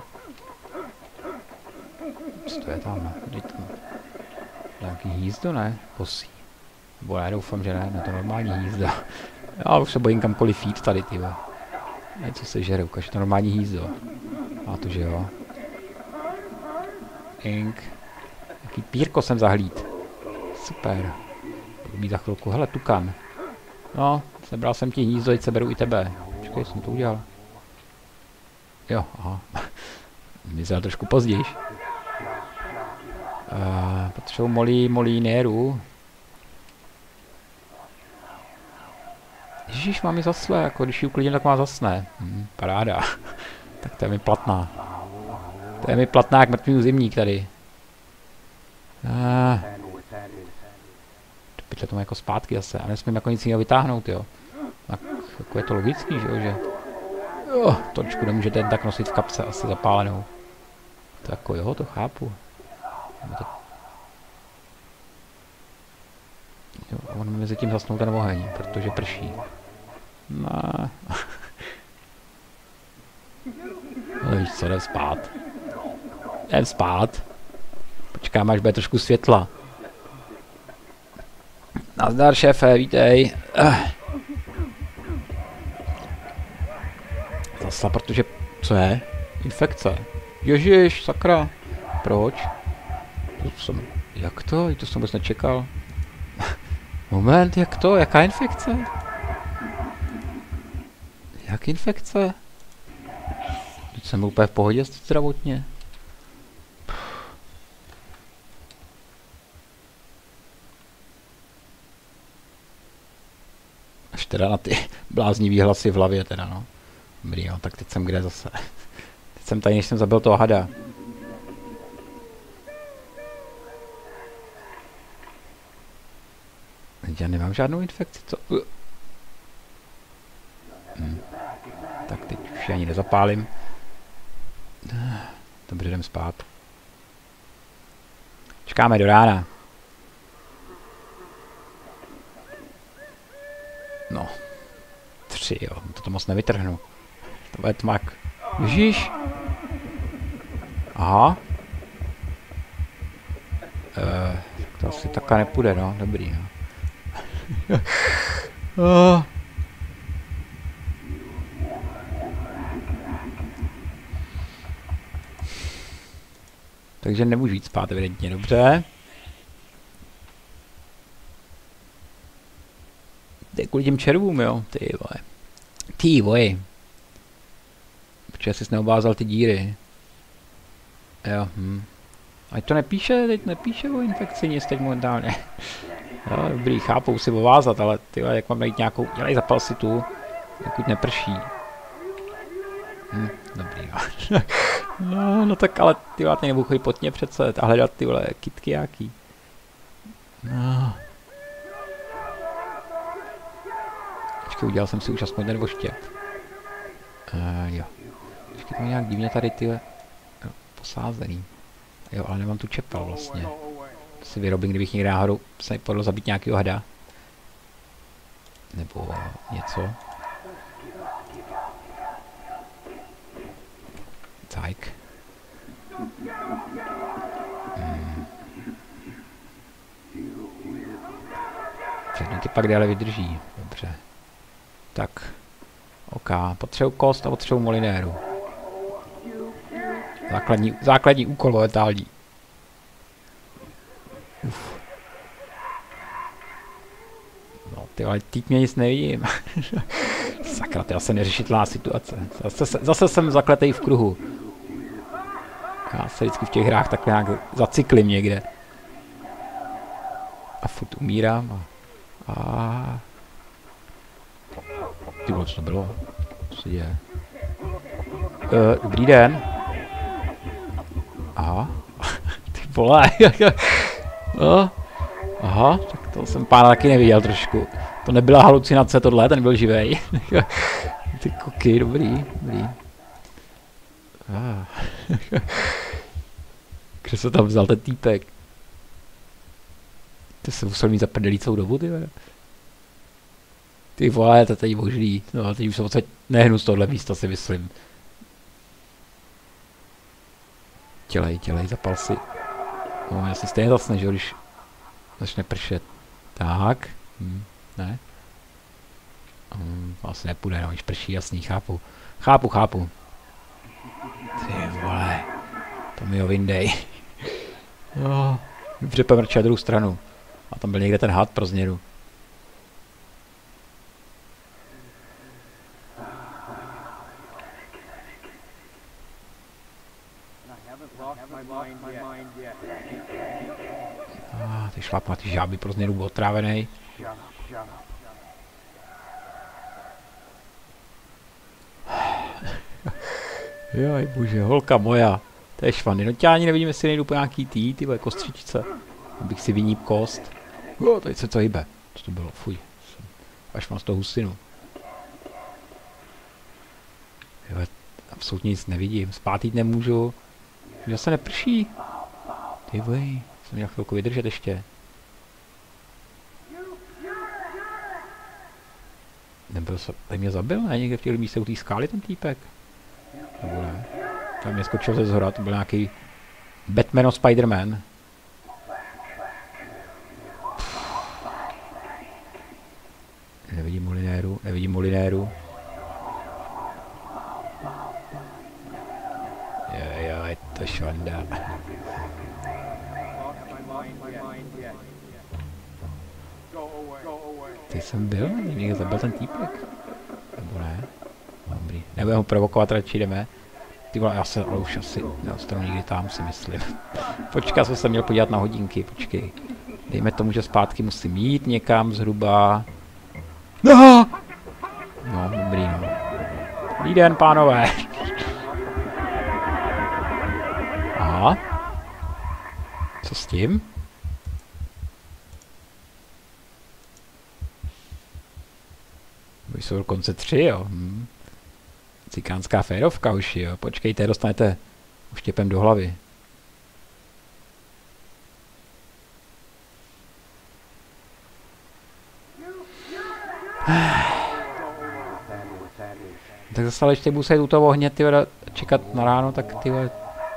Co to je tam? Nějaký hnízdo, ne? Posí. Nebo já doufám, že ne, na to normální hnízdo. Já už se bojím kamkoliv jít tady, tyhle. Něco se žere, ukáže to normální hnízdo. A to, že jo. Ink. Jaký pírko jsem zahlíd. Super. Budu mít za chvilku. Hele, tukan. No, sebral jsem ti hnízdo, teď seberu i tebe. Počkej, jsem to udělal. Jo, aha. Zmizel trošku později. Potřebuji molinéru. Ježíš, mám ji zasle, jako když ji uklidím, tak má zasne. Paráda. Tak to je mi platná. To je mi platná jak mrtvý zimník tady. Pytle tomu jako zpátky zase. A nesmím jako nic jiného vytáhnout, jo. Tak jako je to logický, že jo, že... Točku nemůžete jen tak nosit v kapse, asi zapálenou. To jako jo, to chápu. Jo, on mezi tím zasnul ten oheň, protože prší. No. No víš co, jdem spát. Jdem spát. Počkám, až bude trošku světla. Nazdar, šéfe, vítej. Zasla, protože... Co je? Infekce. Ježiš, sakra. Proč? Jak to? To jsem vůbec nečekal. Moment, jak to? Jaká infekce? Jak infekce? Teď jsem byl úplně v pohodě zdravotně. Až teda na ty bláznivý hlasy v hlavě teda, no. Dobrý, jo, tak teď jsem kde zase? Teď jsem tady, než jsem zabil toho hada. Já nemám žádnou infekci, co? Tak teď už ani nezapálím. Dobře, jdem spát. Čekáme do rána. No. 3, jo. To moc nevytrhnu. To bude tmak. Ježíš. Aha. To asi takhle nepůjde, no. Dobrý, no. Takže nemůžu jít spát, evidentně, dobře. To je kvůli těm červům, jo, ty vole. Ty vole. Protože jsi neobvázal ty díry. Jo, Ať to nepíše, teď nepíše o infekci nic teď momentálně. Jo, dobrý, chápu si ovázat, ale ty vole, jak mám najít nějakou, dělej zapal si tu, dokud neprší. Dobrý, jo. No tak ale ty vole, teď nebudu chodit potně přece a hledat ty vole kytky jaký. No. Počkej, udělal jsem si už aspoň ten voštět. Jo. Počkej, to je nějak divně tady ty posázený. Jo, ale nemám tu čepel vlastně. To si vyrobím, kdybych někde náhodou se podlo zabít nějakýho hada. Nebo něco. Tak. Předměty pak dále vydrží. Dobře. Tak. OK. Potřebuji kost a potřebuji molinéru. Základní úkol letální. No ty ale teď mě nic nevidím. Sakra, to je asi neřešitelná situace. Zase jsem zakletej v kruhu. Já se vždycky v těch hrách tak nějak zacyklím někde. A furt umírám. A... Ty vole, co to bylo? Co se děje? Dobrý den. Aha. Ty vole. Aha, tak To jsem pána taky neviděl trošku. To nebyla halucinace tohle, ten byl živej. Ty koky, dobrý. Kde se tam vzal ten týpek? Ty se musel mít zaprdelí celou dobu, ty vole. Ty vole, to je tady možný. No, teď už se moc nehnu z tohle místa, si myslím. Tělej, zapal si. No, já si stejně zasne, že když začne pršet. Tak. Ne. Asi nepůjde, no, když prší, jasný, chápu. Chápu. Ty vole. To mi ho vyndej. No, dobře pomrčil druhou stranu. A tam byl někde ten had pro změnu. Ty šlapnatý žáby pro změnu byl otrávený. Joj bože, holka moja. To je švandy. No tě ani nevidím, jestli nejdu po nějaký ty kostřičce. Abych si vyníp kost. Tady se to hýbe. Co to bylo? Fuj. Až mám z toho husinu. Jo, absolutně nic nevidím. Spát jít nemůžu. Už se neprší. Ty voj. Jsem měl chvilku vydržet ještě. Nebyl se... Tady mě zabil, ne? Někde v těch místech u té skály ten týpek. Nebo ne? Tam mě skočil ze zhora, to byl nějaký Batman of Spider-Man. Nevidím molinéru. Jo, to je švanda. Ty jsem byl, někde zabil ten týpek. Nebo ne? Dobrý. Nebudeme ho provokovat, radši jdeme. Ty vole, já se už asi neostanu nikdy tam, si myslím. Počkej, já jsem se měl podívat na hodinky, počkej. Dejme tomu, že zpátky musím jít někam zhruba. No, dobrý, no. Dobrý den, pánové. Aha. Co s tím? Už jsou dokonce 3, jo. Cikánská férovka už, jo. Počkejte, dostanete uštěpem do hlavy. Tak zase ale ještě budu se jít u toho ohně, tyhle, čekat na ráno, tak tyhle...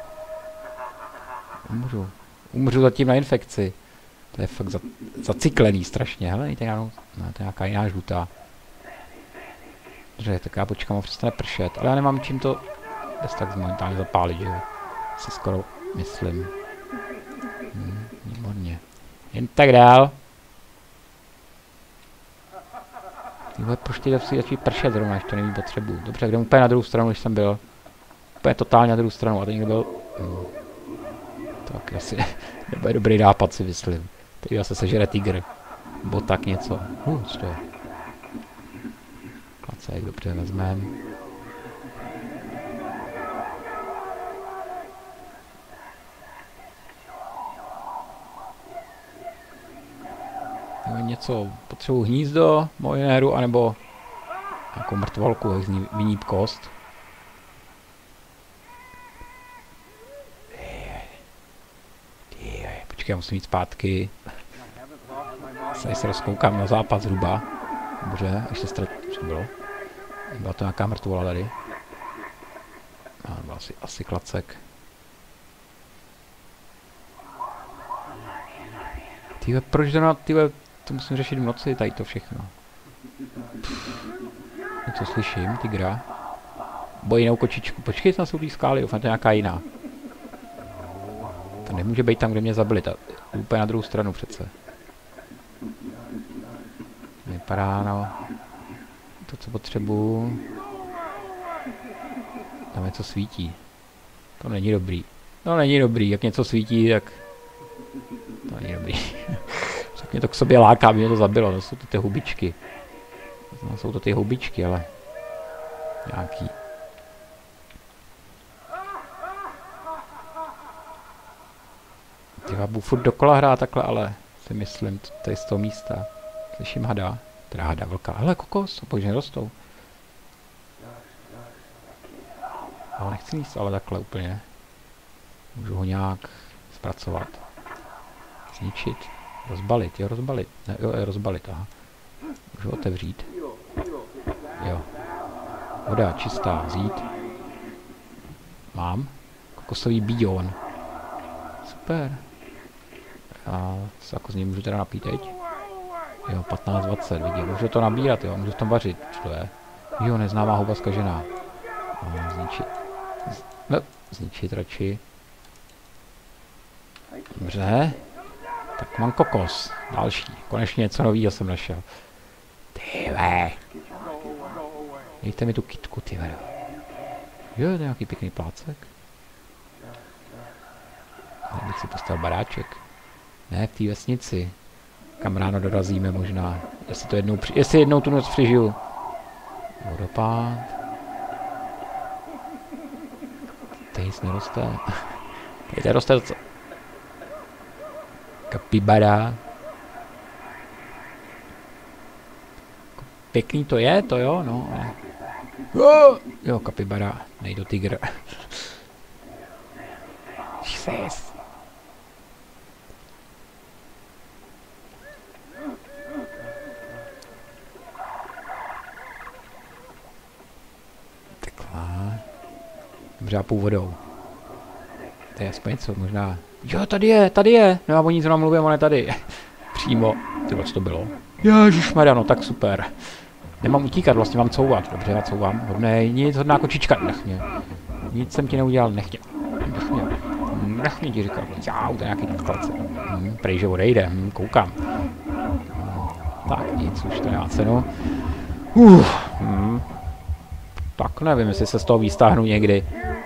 Umřu zatím na infekci. To je fakt zacyklený strašně, hele, to je nějaká jiná žlutá. Dobře, tak já počkám, přestane pršet, ale já nemám čím to bez tak momentálně zapálit, že jo. Si skoro myslím. Výborně. Jen tak dál. Tyhle, proč ty začít pršet zrovna, až to nemím potřebu. Dobře, jdem úplně na druhou stranu, než jsem byl. Úplně totálně na druhou stranu, a teď někdo byl... Tak asi nebude dobrý nápad, si myslím. Teď zase sežere tygr. Nebo tak něco. Co to je? Klacek, dobře, vezmeme. Něco, potřebuji hnízdo, molinéru, anebo nějakou mrtvolku, jak z ní vyníp kost. Počkej, já musím jít zpátky. Se rozkoukám na západ zhruba. Dobře, až se co bylo? Byla to nějaká mrtvola tady. Byl asi klacek. Tyhle, proč to musím řešit v noci, tady to všechno. Něco slyším, tygra. Bo jinou kočičku. Počkej, tam jsou ty skály, doufám, to je nějaká jiná. To nemůže být tam, kde mě zabili, to úplně na druhou stranu přece. Vypadá, no. To, co potřebuju. Tam něco svítí. To není dobrý. To není dobrý, jak něco svítí, tak... To není dobrý. Tak mě to k sobě láká, aby mě to zabilo, to jsou to ty hubičky. No, jsou to ty hubičky, ale... Nějaký. Tyhle budu furt dokola hrát takhle, ale... Si myslím, tady z toho místa. Slyším hada. Teda hada vlka. Hele, kokos, bože, rostou. Ale nechci jíst, ale takhle úplně. Můžu ho nějak zpracovat. Zničit. Rozbalit, jo, rozbalit. Ne, jo, rozbalit, aha. Můžu otevřít. Jo. Voda čistá, vzít. Mám. Kokosový bion. Super. A se jako z něj můžu teda napít teď. Jo, 15-20, vidím. Můžu to nabírat, jo, můžu v tom vařit. Co to je? Jo, neznámá houba zkažená. Zničit. Zničit radši. Dobře. Tak mám kokos. Další. Konečně něco novýho jsem našel. Tyve. Dejte mi tu kytku, tyve. Jo, to je nějaký pěkný plácek. Já bych si postavil baráček. Ne, v té vesnici. Kam ráno dorazíme možná. Jestli jednou tu noc přežiju. Vodopád. Tady nic neroste. Tady roste docela. Kapibara. Pěkný to je, to jo, no. Jo, kapibara. Nejdu tygr. Jesus. Takhle. Dobře, a půl vodou. To je aspoň něco, možná. Jo, tady je. No a o nic nám mluvím, on je tady. Přímo. Tyhle, co to bylo? Ježišmarja, no tak super. Nemám utíkat, vlastně mám couvat. Dobře, já couvám. Hodnej, nic, hodná kočička. Nech mě. Nic jsem ti neudělal, nech mě. Nech mě ti říkal. Jau, to je nějaký kalce. Prej, že odejde, koukám. Tak nic, už to nemá cenu. Tak nevím, jestli se z toho vystáhnu někdy.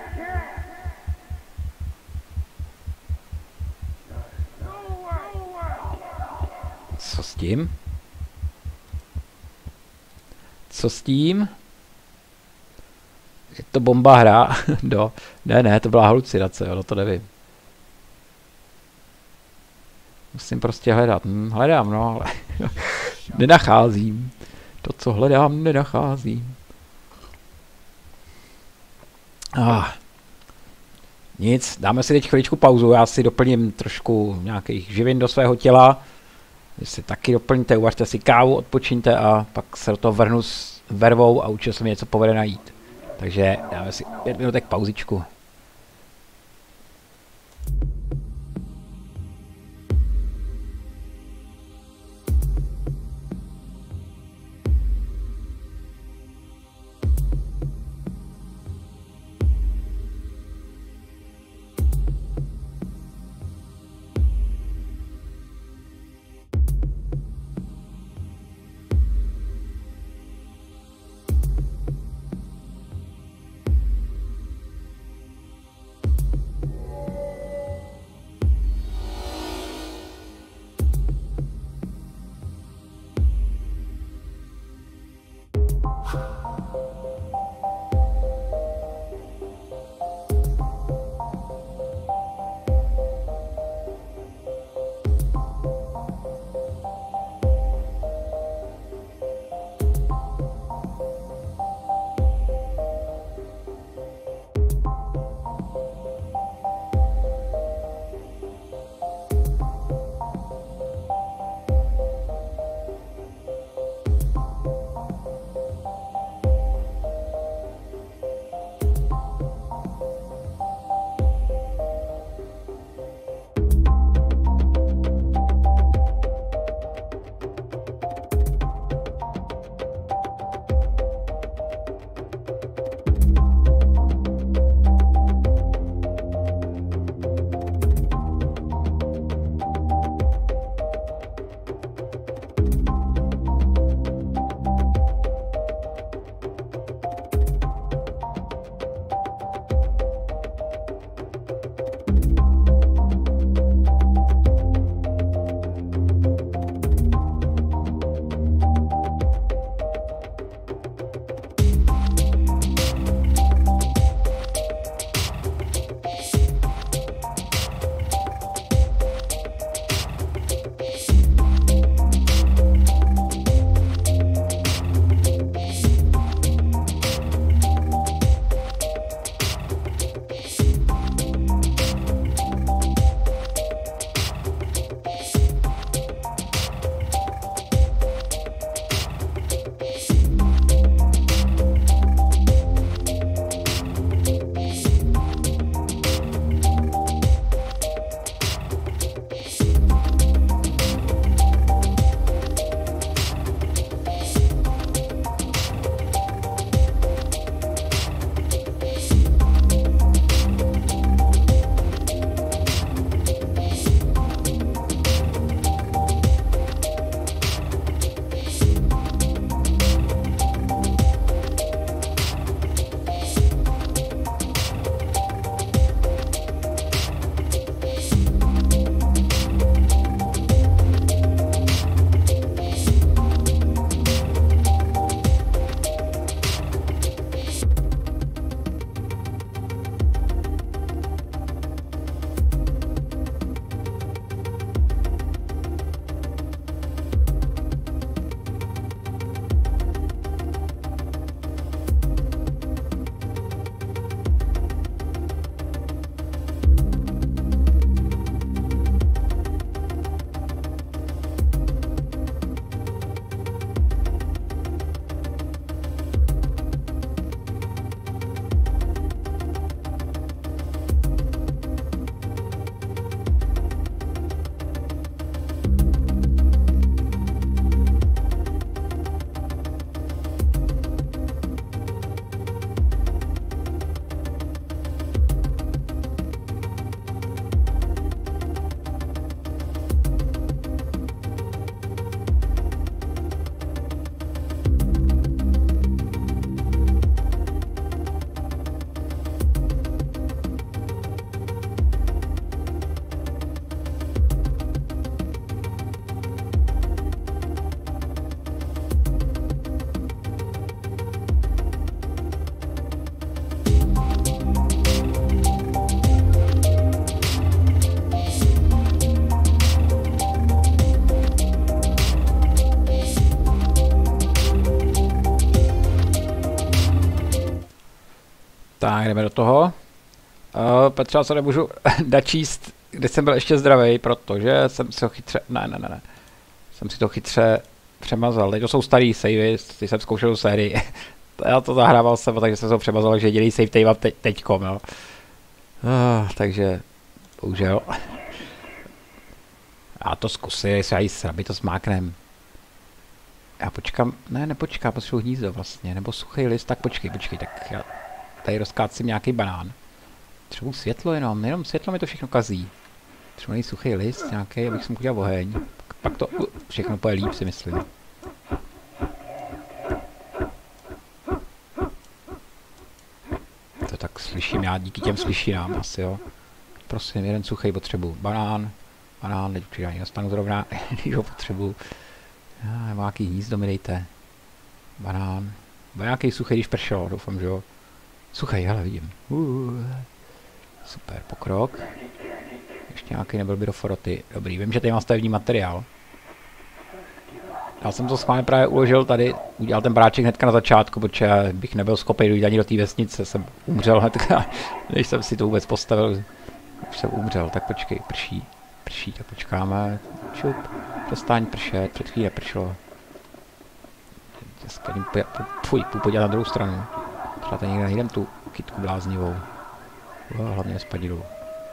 Co s tím? Co s tím? Je to bomba hra? Ne, to byla halucinace, jo, to nevím. Musím prostě hledat. Hledám, no, ale nenacházím. To, co hledám, nenacházím. Nic, dáme si teď chviličku pauzu, já si doplním trošku nějakých živin do svého těla. Vy si taky doplňte, uvařte si kávu, odpočiňte a pak se do toho vrhnu s vervou a určitě se mi něco povede najít. Takže dáme si 5 minutek pauzičku. Tak, jdeme do toho. Petře, se nemůžu načíst, kde jsem byl ještě zdravý, protože jsem si to chytře... Ne. Jsem si to chytře přemazal. Teď to jsou starý savey, ty jsem zkoušel tu sérii. Já to zahrával jsem, takže jsem se to přemazal, že jediný save tady mám teďkom, jo. Takže, bohužel. Já to zkusím, jestli já jí sraby to zmáknem. Já počkám, nepočkám, potřebuji hnízdo vlastně, nebo suchý list, tak počkej, tak já tady rozkácím nějaký banán. Třeba světlo jenom světlo mi to všechno kazí. Třeba nejde suchý list nějaký, abych si mohl udělat oheň. Pak to všechno půjde líp, si myslím. To tak slyším já díky těm slyšinám asi, jo. Prosím, jeden suchý potřebuji. Banán, teď určitě ani dostanu zrovna, když ho potřebuji. Nebo nějaký hnízdo mi dejte. Banán. Nebo nějaký suchý, když pršelo, doufám, že jo. Suchý, hele, vidím. Super, pokrok. Ještě nějaký nebyl by do foroty. Dobrý, vím, že tady mám stavební materiál. Já jsem to schválně právě uložil tady, udělal ten bráček hnedka na začátku, protože bych nebyl schopný dojít ani do té vesnice, jsem umřel hnedka, než jsem si to vůbec postavil. Už jsem umřel, tak počkej, prší, tak počkáme. Čup, přestaň pršet, před chvíli nepršelo. Půjdu podívat na druhou stranu. Třeba tady někde najdem tu kytku bláznivou. Hlavně nespadni dolů.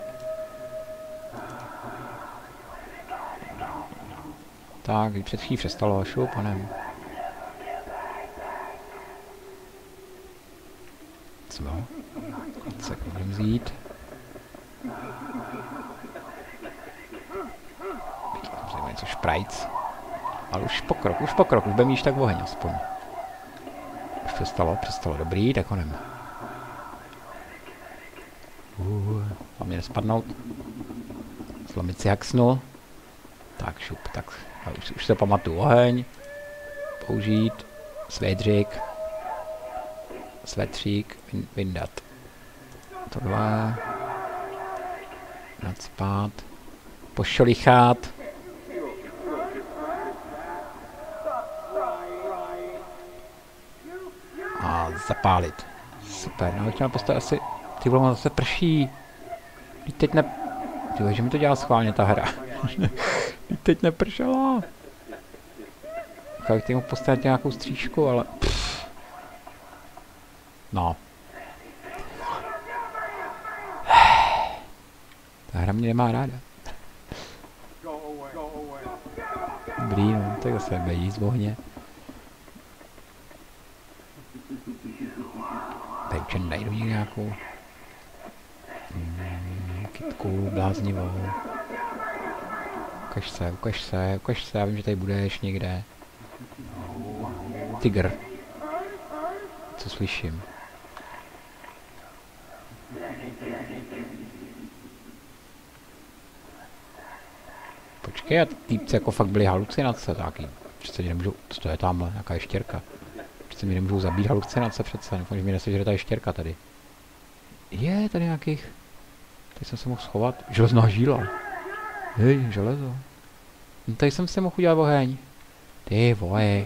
Tak, před chvíli přestalo, šup, panem. Co? Co můžeme vzít? Tady něco šprajc. Ale už pokrok, už bude mít tak oheň aspoň. Už přestalo, dobrý, tak honem. Hlavně nespadnout. Zlomit si haksnul. Tak šup, tak. A už se pamatuju oheň. Použít. Svetřík. Vyndat. Tohle. Nacpát. Pošolichát. A zapálit. Super, no chtěl postavit asi... Ty vole, zase prší. Teď ne... Tyhle, že mi to dělá schválně ta hra. Teď nepršela. Tak mohl postavit nějakou střížku, ale... No. Ta hra mě nemá ráda. Dobrý, no, tak zase bejí z ohně. Tady už najdu nějakou... kytku bláznivou. Ukaž se, já vím, že tady budeš někde. Tygr. Co slyším? Počkej, a týpci jako fakt byly halucinace, taky. Přece mi nemůžu, to je tamhle, nějaká ještěrka. Přece mi nemůžou zabít halucinace přece, doufám, že mi nesežere ta ještěrka tady. Je tady nějakých... Tady jsem se mohl schovat. Železná žíla. Hej, železo. No tady jsem si mohl udělat oheň. Ty vole.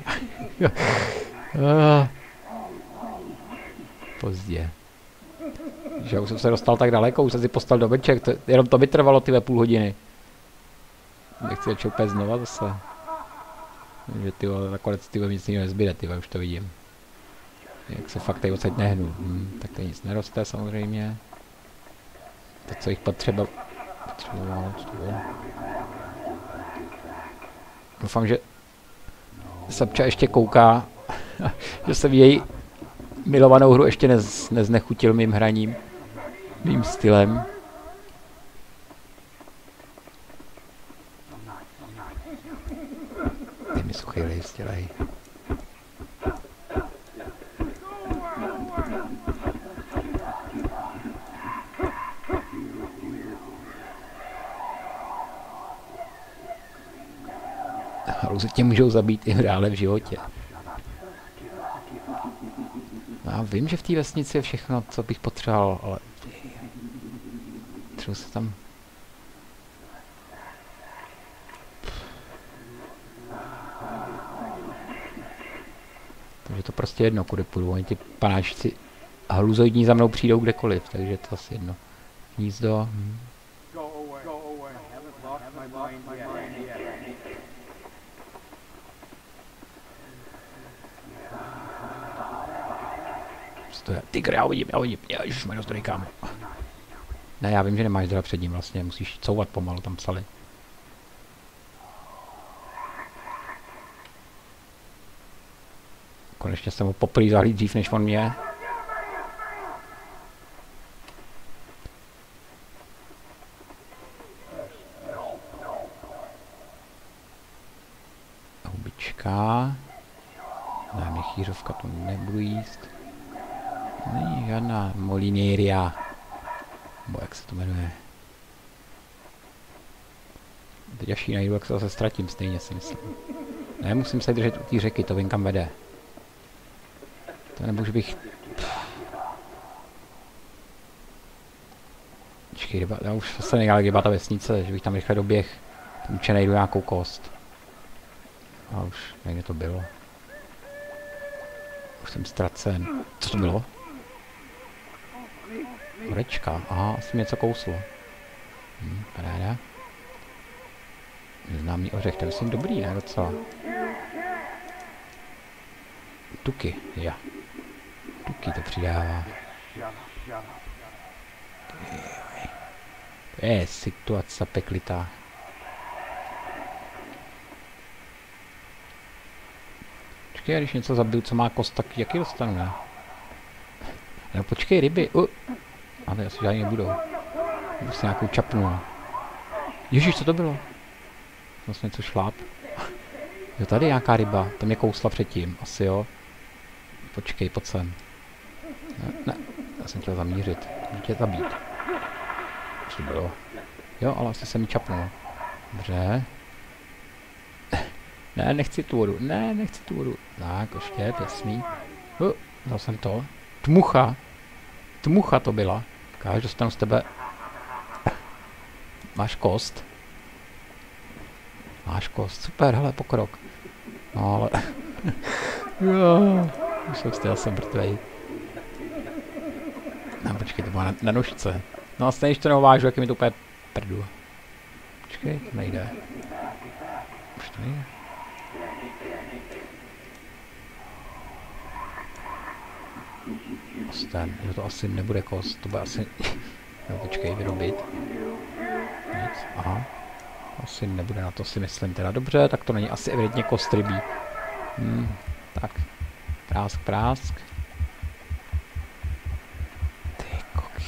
Pozdě. Že už jsem se dostal tak daleko, už jsem si postal domeček, jenom to by trvalo tyhle půl hodiny. Nechci začít úplně znova zase. Že ty vole, nakonec ty nic nezbyde, ty vole, už to vidím. Jak se fakt tady odsaď nehnu. Tak tady nic neroste samozřejmě. To, co jich potřeboval. Doufám, že Sapča ještě kouká, že jsem její milovanou hru ještě neznechutil mým hraním, mým stylem. Dej mi suchý list, dělej. Haluzy tě můžou zabít i v reále v životě. Já vím, že v té vesnici je všechno, co bych potřeboval, ale... Třeba se tam... Takže to prostě jedno, kudy půjdu, oni ty panáčci hluzoidní za mnou přijdou kdekoliv, takže to asi jedno. Hnízdo. Co to je? Tygr, já vidím. Ježišmarja, zdroj, kámo. Ne, já vím, že nemáš zdroj před ním vlastně, musíš couvat pomalu, tam psali. Konečně jsem ho poprvé zahlíd dřív, než on mě. Hubička. Ne, mě chýřovka tu nebudu jíst. Není žádná molinéria. Nebo jak se to jmenuje. Teď až ji najdu, jak se zase ztratím, stejně si myslím. Ne, musím se držet u té řeky, to vím, kam vede. To nebo už bych... Počkej, ryba, já už se nejde, ryba ta vesnice, že bych tam rychle doběh. Tam určitě najdu nějakou kost. A už někde to bylo. Už jsem ztracen. Co to bylo? Horečka, aha, asi něco kouslo. Paráda. Neznámý ořech, to je myslím dobrý, ne docela. Tuky, ja. Tuky to přidává. To je situace peklitá. Počkej, když něco zabiju, co má kost, tak jaký dostanu, ne? No počkej, ryby. Ale asi žádný nebudou. Už si nějakou čapnu. Ježíš, co to bylo? Vlastně něco šláp. Jo, tady je nějaká ryba. Tam mě kousla předtím. Asi jo. Počkej, pojď sem. Ne, já jsem chtěl zamířit. Můžu tě zabít. Co to bylo? Jo, ale asi se mi čapnul. Dobře. Ne, nechci tu vodu. Ne, nechci tu vodu. Tak, ještě, jasný. Vzal jsem to. Tmucha. Tmucha to byla. Káž, dostanu z tebe. Máš kost. Máš kost. Super, hele, pokrok. No ale... jo. Už jsem mrtvej. No počkej, to byla na nožce. No a stejně, když to neuvážu, jak je mi to úplně prdu. Počkej, to nejde. Už to nejde. Osten, jo, to asi nebude kost, to bude asi... no počkej, vyrobit. Nic, aha. Asi nebude, na to si myslím teda dobře, tak to není asi evidentně kost rybí. Tak. Prásk, prásk. Ty koky.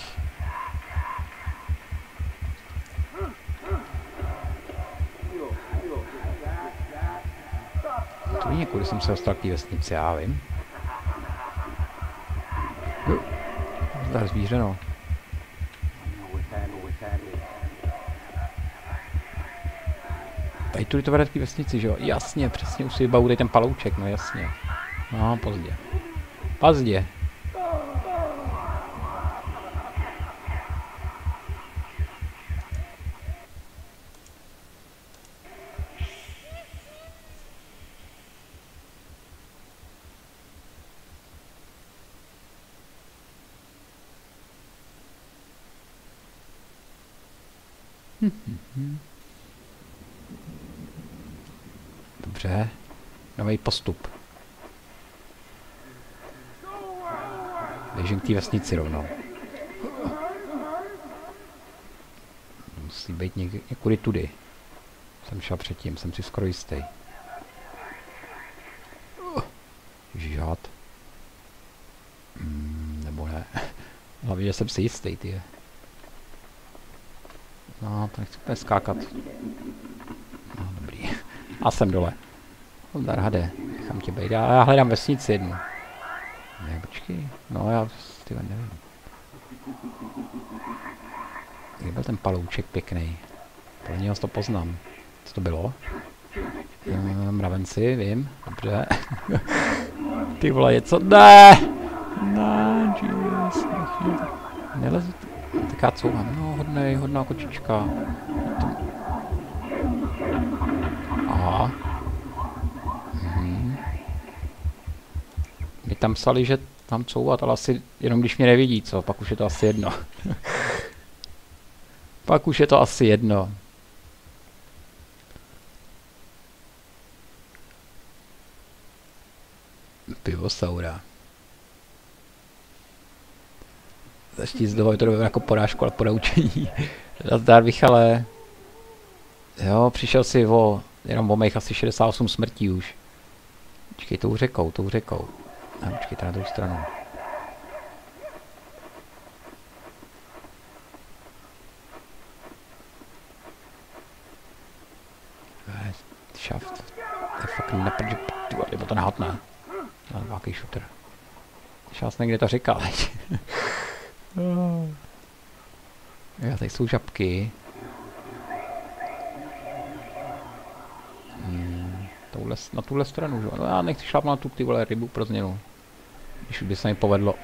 To není, kudy jsem se dostal k té vesnici, já vím. Zdar zvířeno. Tady tudy to vede k té vesnici, že jo? Jasně, přesně, už si vybavu tady ten palouček, no jasně. No, pozdě. Pozdě. Dobře. Nový postup. Běžím k té vesnici rovnou. Musí být někudy tudy. Jsem šel předtím, jsem si skoro jistý. Žád. Nebo ne. Hlavně, že jsem si jistý, ty. No, to nechci úplně skákat. No, dobrý. A jsem dole. Zdar hade, nechám tě bejt. Já hledám vesnici jednu. Ne, počkej. No, já tyhle nevím. Kde byl ten palouček pěkný? Pro něho to poznám. Co to bylo? Mravenci, vím. Dobře. Ty vole, něco. Ne! Ne, jeez. Nelezu. Tak já couvám. No, hodná kočička. Aha. My tam psali, že tam couvat, ale asi jenom když mě nevidí, co? Pak už je to asi jedno. Pak už je to asi jedno. Pivosaura. Začít z toho, je to jako porážku, ale podaučení. Nazdar, Michale. Jo, přišel si jenom o mých asi 68 smrtí už. Počkej, tou řekou. A počkejte na druhou stranu. Šaft. To je fakt neprdě, nebo to nehotné. No, nějaký shooter. Šás někde to říkal, veď. Já, tady jsou žabky. Na tuhle stranu, že? No já nechci šlápnout na tu ty vole rybu pro změnu. Když by se mi povedlo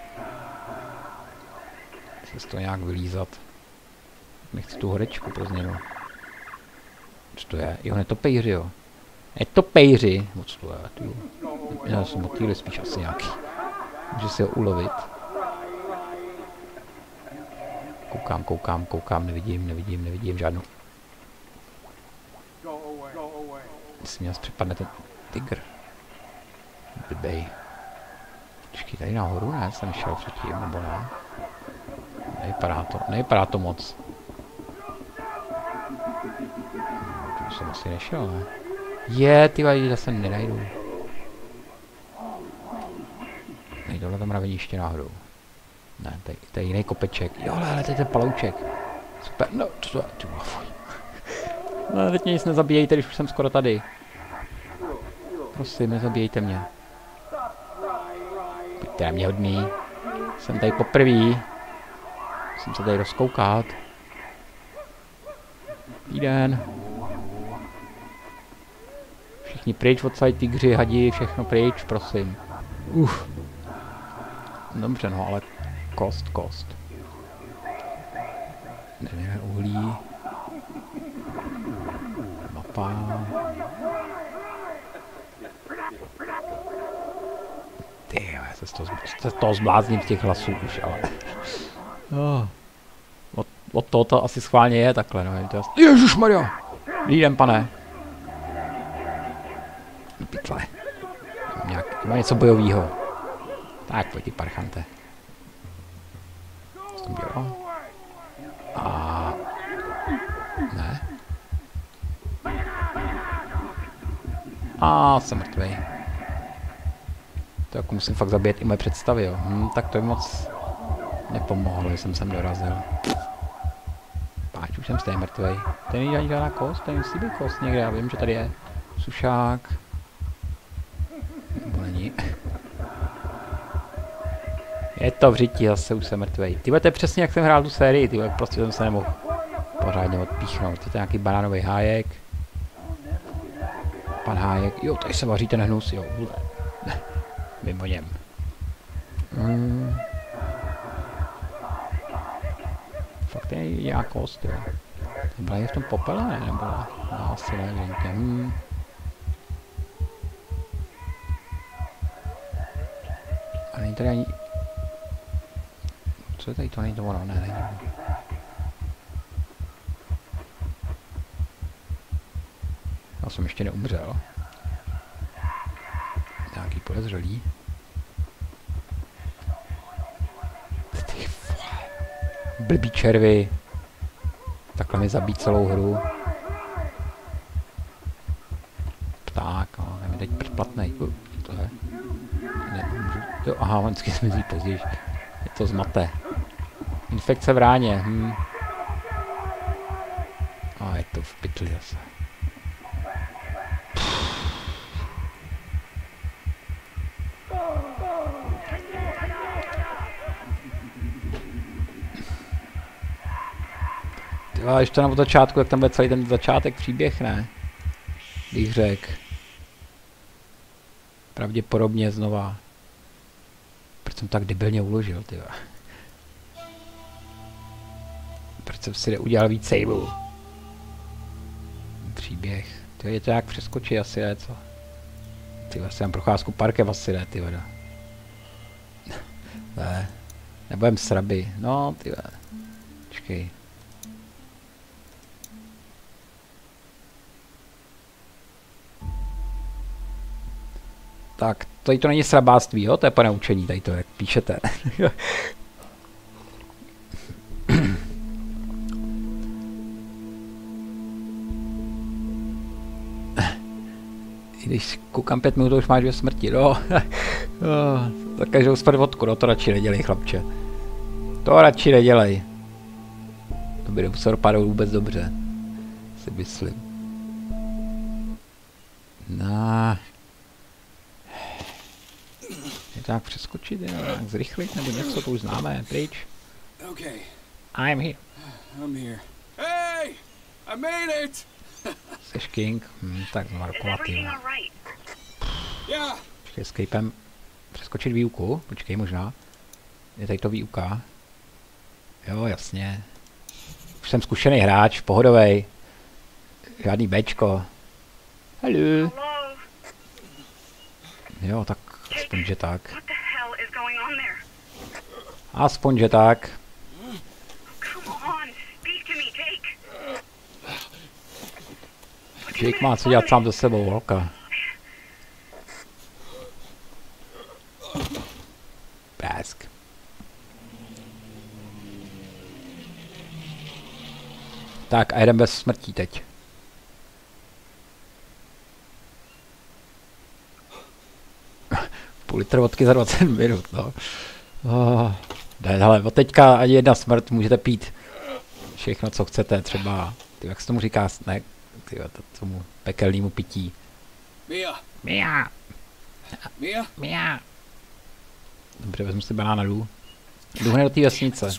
se to nějak vylízat. Nechci tu horečku pro změnu. Co to je? Jo, netopejři, jo. Netopejři. Moc to je, ty jo. Já jsem motýly spíš asi nějaký. Může si ho ulovit. Koukám, nevidím žádnou. Jestli mě přepadne ten tygr. Blbej. Počkej, tady nahoru, ne? Jsem šel předtím, nebo ne? Nevypadá to moc. Tu jsem asi nešel, ne? Ty vadí, zase nenajdu. Tohle tam mraveniště náhodou. Ne, to je jiný kopeček. Jo, ale to je ten palouček. Super, no, to je, ty fuj. No, teď mě nic nezabíjejte, když už jsem skoro tady. Prosím, nezabíjejte mě. Pojďte na mě hodný. Jsem tady poprvý. Musím se tady rozkoukat. Den. Všichni pryč odsaď, tygři, hadi, všechno pryč, prosím. Dobře, no, ale kost. Ne, uhlí. Mapa. Ty, já se toho zblázním z těch hlasů už, ale... Od toho to asi schválně je takhle, no. Ježišmarja! Jdem, pane. Pytle. Má něco bojovýho. Tak, pojď ty parchante. Co tam dělal? Ne. Jsem mrtvej. To jako musím fakt zabít i moje představy, jo. Tak to je moc nepomohlo, že jsem sem dorazil. Páč, už jsem stejně mrtvej. Tady není ani žádná kost, tady musí být kost někde, já vím, že tady je sušák. Nebo není. Je to v řití, zase už jsem mrtvej. Tyhle, to je přesně jak jsem hrál tu sérii, tyhle, prostě jsem se nemohl pořádně odpíchnout. To je nějaký banánový hájek. Pan hájek, jo, tady se vaří ten hnus, jo. Vím o něm. Fakt to je nějaká kost, jo. To byla je v tom popele, ne? Nebo no, asi nevím. A není tady ani... Co je tady to? Není to ono? Ne, není. Já jsem ještě neumřel. Nějaký podezřelý. Ty blbý červy. Takhle mi zabít celou hru. Pták, no, je mi teď předplatnej. To je. Nemůžu. Jo, aha, on vždycky zmizí později. Je to zmate. Infekce v ráně. A je to v pytli zase. Tyva, ještě na začátku, jak tam bude celý ten začátek příběh, ne? Bych řekl. Pravděpodobně znova. Proč jsem tak debilně uložil, tyva? Proč jsem si neudělal víc saveů? Příběh. To je to jak přeskočit asi, ne, co? Tyva, si mám procházku parkem asi, ne, tyva. Ne. Nebudem sraby. No, ty. Počkej. Tak, tady to není srabáctví, jo? To je ponaučení, tady to, jak píšete. Když koukám 5 minut, to už máš 2 smrti, no. Za každou smrt vodku, no to radši nedělej, chlapče. To radši nedělej. To by musel dopadnout vůbec dobře. Si myslím. No. Je tak přeskočit, nějak zrychlit, nebo něco, to už známe, pryč. Okay. I'm here. I'm here. Hey! I made it! Seš King? Tak znovu rokovatý. Yeah. Počkej, escapem. Přeskočit výuku? Počkej, možná. Je tady to výuka. Jo, jasně. Už jsem zkušený hráč, pohodovej. Žádný Bčko. Hello. Jo, tak aspoň, že tak. Aspoň, že tak. Jake má co dělat sám ze sebou, holka. Prásk. Tak a jedem bez smrtí teď. Půl litr vodky za 20 minut, no. Hele, od teďka ani jedna smrt, můžete pít všechno, co chcete, třeba, jak se tomu říká, ne, tomu pekelnému pití. Mia. Mia. Mia. Mia. Dobře, vezmu si banána, jdu. Jdu hned do té vesnice.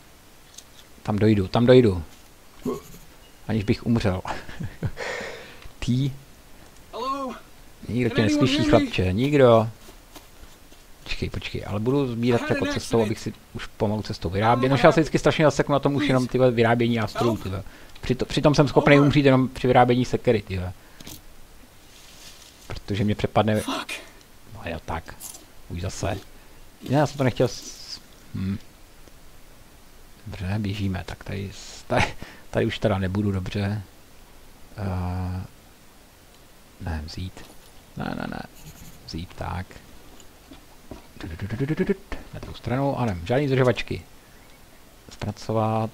Tam dojdu. Aniž bych umřel. Ty. Nikdo tě neslyší, chlapče, nikdo. Počkej, ale budu sbírat jako cestou, abych si už pomalu cestou vyráběl. No já se vždycky strašně zaseknu na tom už jenom tyhle vyrábění nástrojů, tyhle. Přitom jsem schopný umřít jenom při vyrábění sekery, tyhle. Protože mě přepadne... No jo, tak. Už zase. Já jsem to nechtěl... Dobře, běžíme, tak tady už teda nebudu, dobře. Ne, vzít. Ne. Vzít, tak. Na druhou stranu, ano, žádný zdržovačky. Zpracovat.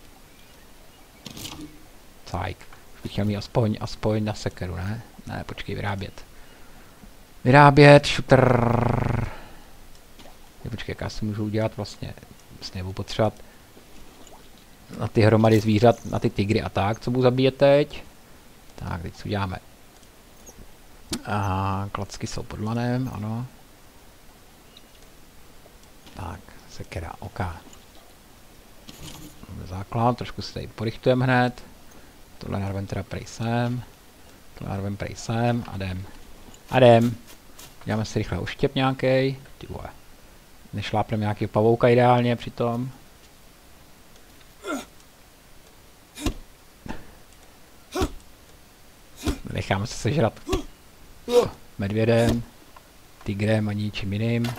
Cajk. Už bych chtěl mít aspoň na sekeru, ne? Ne, počkej, vyrábět, shooter. Počkej, jak já si můžu udělat vlastně budu potřebovat na ty hromady zvířat, na ty tygry a tak, co budu zabíjet teď. Tak, teď si uděláme. A klacky jsou pod lanem, ano. Tak, sekera, oka. Máme základ, trošku si tady porychtujeme hned. Tohle narvem teda prej sem. Tohle narvem prej sem a jdem. Děláme si rychle oštěp nějakej. Ty vole. Nešlápneme nějaký pavouka ideálně přitom. Necháme se sežrat medvědem, tigrem a ničím jiným.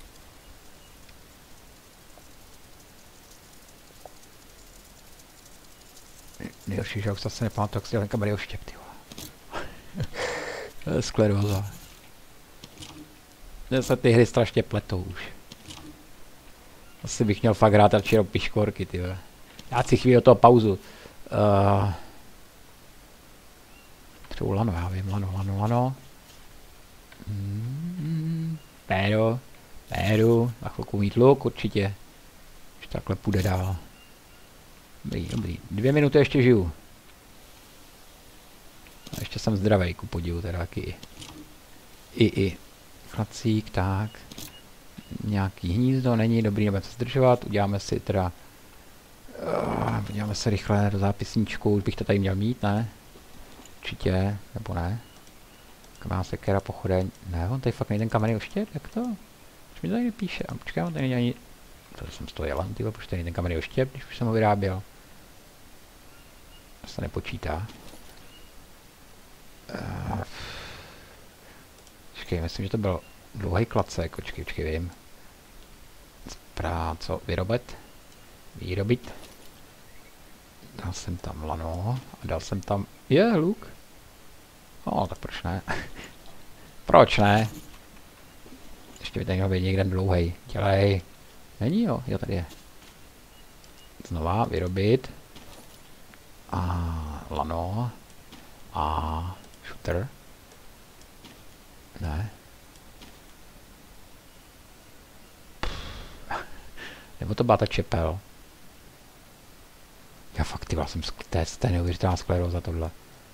Nejhorší, že už se nepamatuji, jak si dělám kamery oštěp, ty vole. Skleróza. Mně se ty hry strašně pletou už. Asi bych měl fakt hrát radši jenom piškorky, ty vole. Já si chvíli do toho pauzu. Třeba lano, já vím, lano. Péru, na chvilku mít luk, určitě. Už takhle půjde dál. Dobrý. 2 minuty ještě žiju. A ještě jsem zdravej, ku podivu, teda taky i. Chlacík, tak. Nějaký hnízdo, není dobrý, nebudeme se zdržovat, uděláme si teda... podíváme se rychle do zápisníčku, už bych to tady měl mít, ne? Určitě, nebo ne? Má sekera, pochodeň, ne, on tady fakt nejde ten kamenný oštěp, jak to? Už mi to tady nepíše, a počkej, on tady není ani... To jsem z toho jelen, tyhle, protože tady nejde ten kamenný oštěp, když už jsem ho vyráběl. To se nepočítá. Počkej, myslím, že to byl dlouhý klacek, počkej, vím. Dobrá, co vyrobit? Vyrobit. Dal jsem tam lano a dal jsem tam... luk. Tak proč ne? Proč ne? Ještě by tady měl být někde dlouhej. Dělej. Není jo? Jo, tady je. Znova vyrobit. A lano. A shooter. Ne. Nebo to byla ta čepel. Já fakt, ty jsem to je neuvěřitelná skleróza tohle.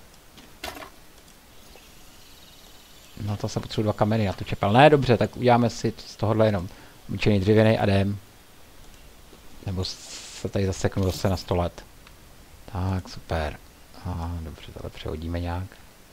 No to se potřebuji 2 kameny na tu čepel. Ne, dobře, tak uděláme si z tohohle jenom obyčejný dřevěný a jdem. Nebo se tady zaseknu zase na 100 let. Tak, super. Dobře, tohle přehodíme nějak.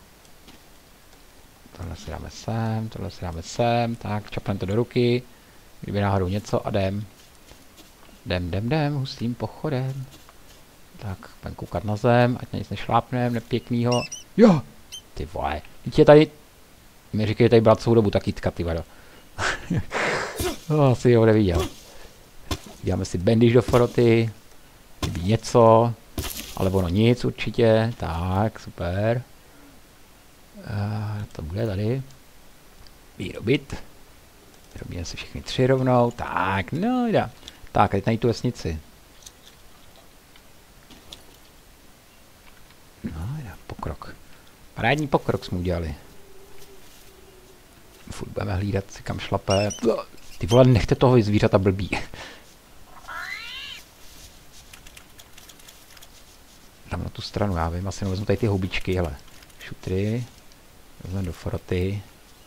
Tohle si dáme sem, tohle si dáme sem. Tak, čapneme to do ruky. Kdyby náhodou něco a jdem. Jdem, hustým pochodem. Tak, budeme koukat na zem, ať na nic nešlápneme, nepěknýho. Jo! Ty vole, teď je tady... Mi říkají, že tady byla celou dobu ta kytka, ty vado. Asi ho neviděl. Děláme si bandage do foroty. Kdyby něco. Ale ono nic určitě. Tak, super. To bude tady. Vyrobit. Vyrobíme si všechny 3 rovnou. Tak, no jde. Tak, teď najít tu vesnici. No, jde, pokrok. Parádní pokrok jsme udělali. Furt budeme hlídat si kam šlape. Ty vole, nechte toho zvířata blbý. Dám na tu stranu, já vím, asi vezmu tady ty houbičky, hele. Šutry. Vezmeme do foroty.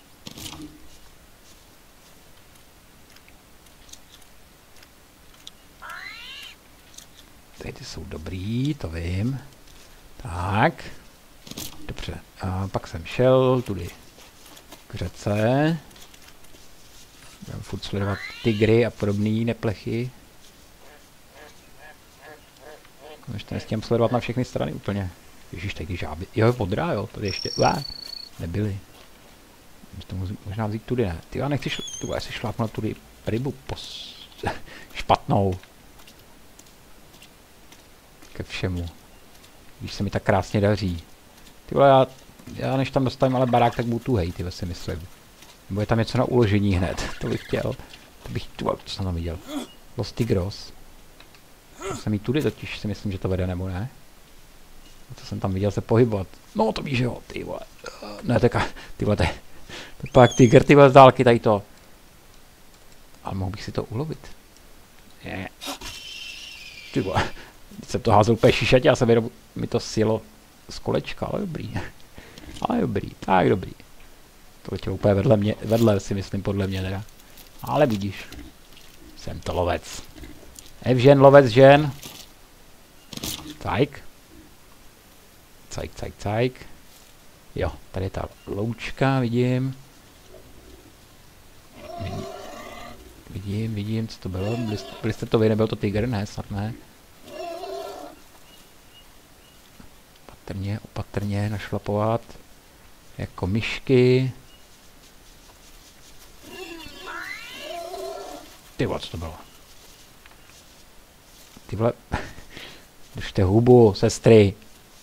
Tady ty jsou dobrý, to vím. Tak. Dobře. A pak jsem šel tudy k řece. Budeme furt sledovat tygry a podobný neplechy. Ještě nestěm sledovat na všechny strany úplně. Ježíš, tady žáby. Jo, podrá, jo, tady ještě. Nebyly. To možná vzít tudy, ne. Ty já nechci si šlápnout tudy rybu špatnou. Ke všemu. Když se mi tak krásně daří. Ty vole, já než tam dostavím ale barák, tak budu tuhej, ty si myslím. Nebo je tam něco na uložení hned, to bych chtěl. To bych, co jsem tam viděl. Los Tigros. To jsem jí tudy totiž si myslím, že to vede, nebo ne? Co jsem tam viděl se pohybovat. No to víš, jo, ty vole. Ne, teka, ty vole, to je pak tygr, ty vole, z dálky tady to. Ale mohl bych si to ulovit. Ne. Ty vole. Teď jsem to házel úplně šišatě a mi to sjelo z kolečka, ale dobrý. Ale dobrý, tak dobrý. To letělo úplně vedle si myslím, podle mě teda. Ale vidíš, jsem to lovec. Evžen, lovec, žen. Cajk. Cajk. Jo, tady je ta loučka, vidím. Vidím, co to bylo. Byli jste to vy, nebyl to tygr, ne, snad ne. Opatrně našlapovat. Jako myšky. Ty vole, co to bylo? Ty vole. Držte hubu, sestry.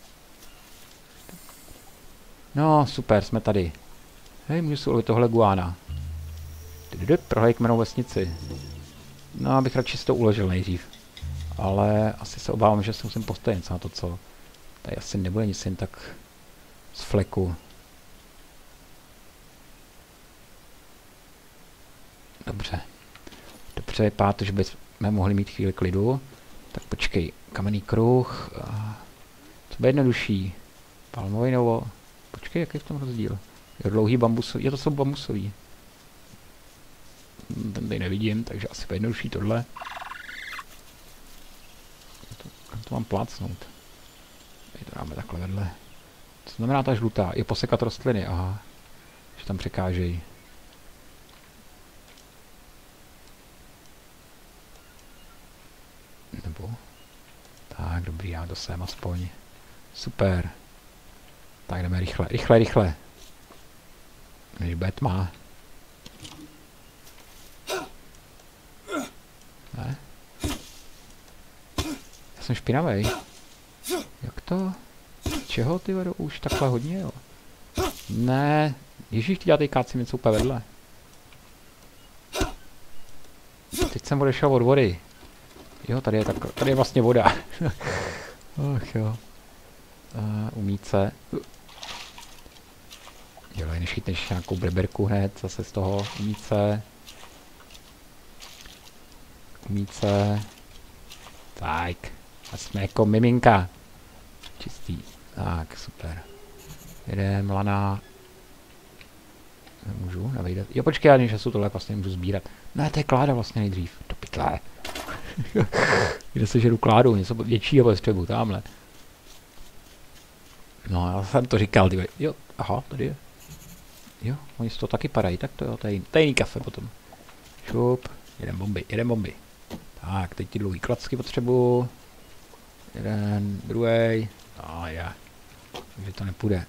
No, super, jsme tady. Hej, můžu si ulovit tohle guána. Prohlej kmenou vesnici. No, abych radši si to uložil nejdřív. Ale asi se obávám, že se musím postavit na to, co. Tady asi nebude nic jen tak z fleku. Dobře. Dobře, vypadá to, že bychom mohli mít chvíli klidu. Tak počkej, kamenný kruh. Co bude jednodušší? Palmový nebo... Počkej, jaký je v tom rozdíl? Je dlouhý bambusový, to jsou bambusový. Ten tady nevidím, takže asi bude jednodušší tohle. To mám plácnout. Tady to dáme takhle vedle. Co znamená ta žlutá? Je posekat rostliny, aha. Že tam překážejí. Nebo... Tak, dobrý, já to sem aspoň. Super. Tak jdeme rychle. Než bude tma. jsem špinavej. Jak to? Čeho ty vedu? Už takhle hodně, jo? Ne. Ježíš, ty dělatej káci něco úplně vedle. Teď jsem odešel od vody. Jo, tady je vlastně voda. Ach jo. Umít se. Dělej, než chytneš nějakou breberku hned, zase z toho. Umít se. Tak. A jsme jako miminka. Čistý. Tak, super. Jedem, lana. Nemůžu navejdat. Jo, počkej, já než tohle vlastně nemůžu sbírat. Ne, to je kláda vlastně nejdřív. Do pytle. Kde se žeru kládu, něco většího potřebu, tamhle. No, já jsem to říkal, ty. Jo, aha, tady je. Jo, oni z toho taky padají, tak to jo, to je jiný kafe potom. Šup, jeden bomby. Tak, teď ty dlouhý klacky potřebuju. Jeden, druhý. A já. Takže to nepůjde.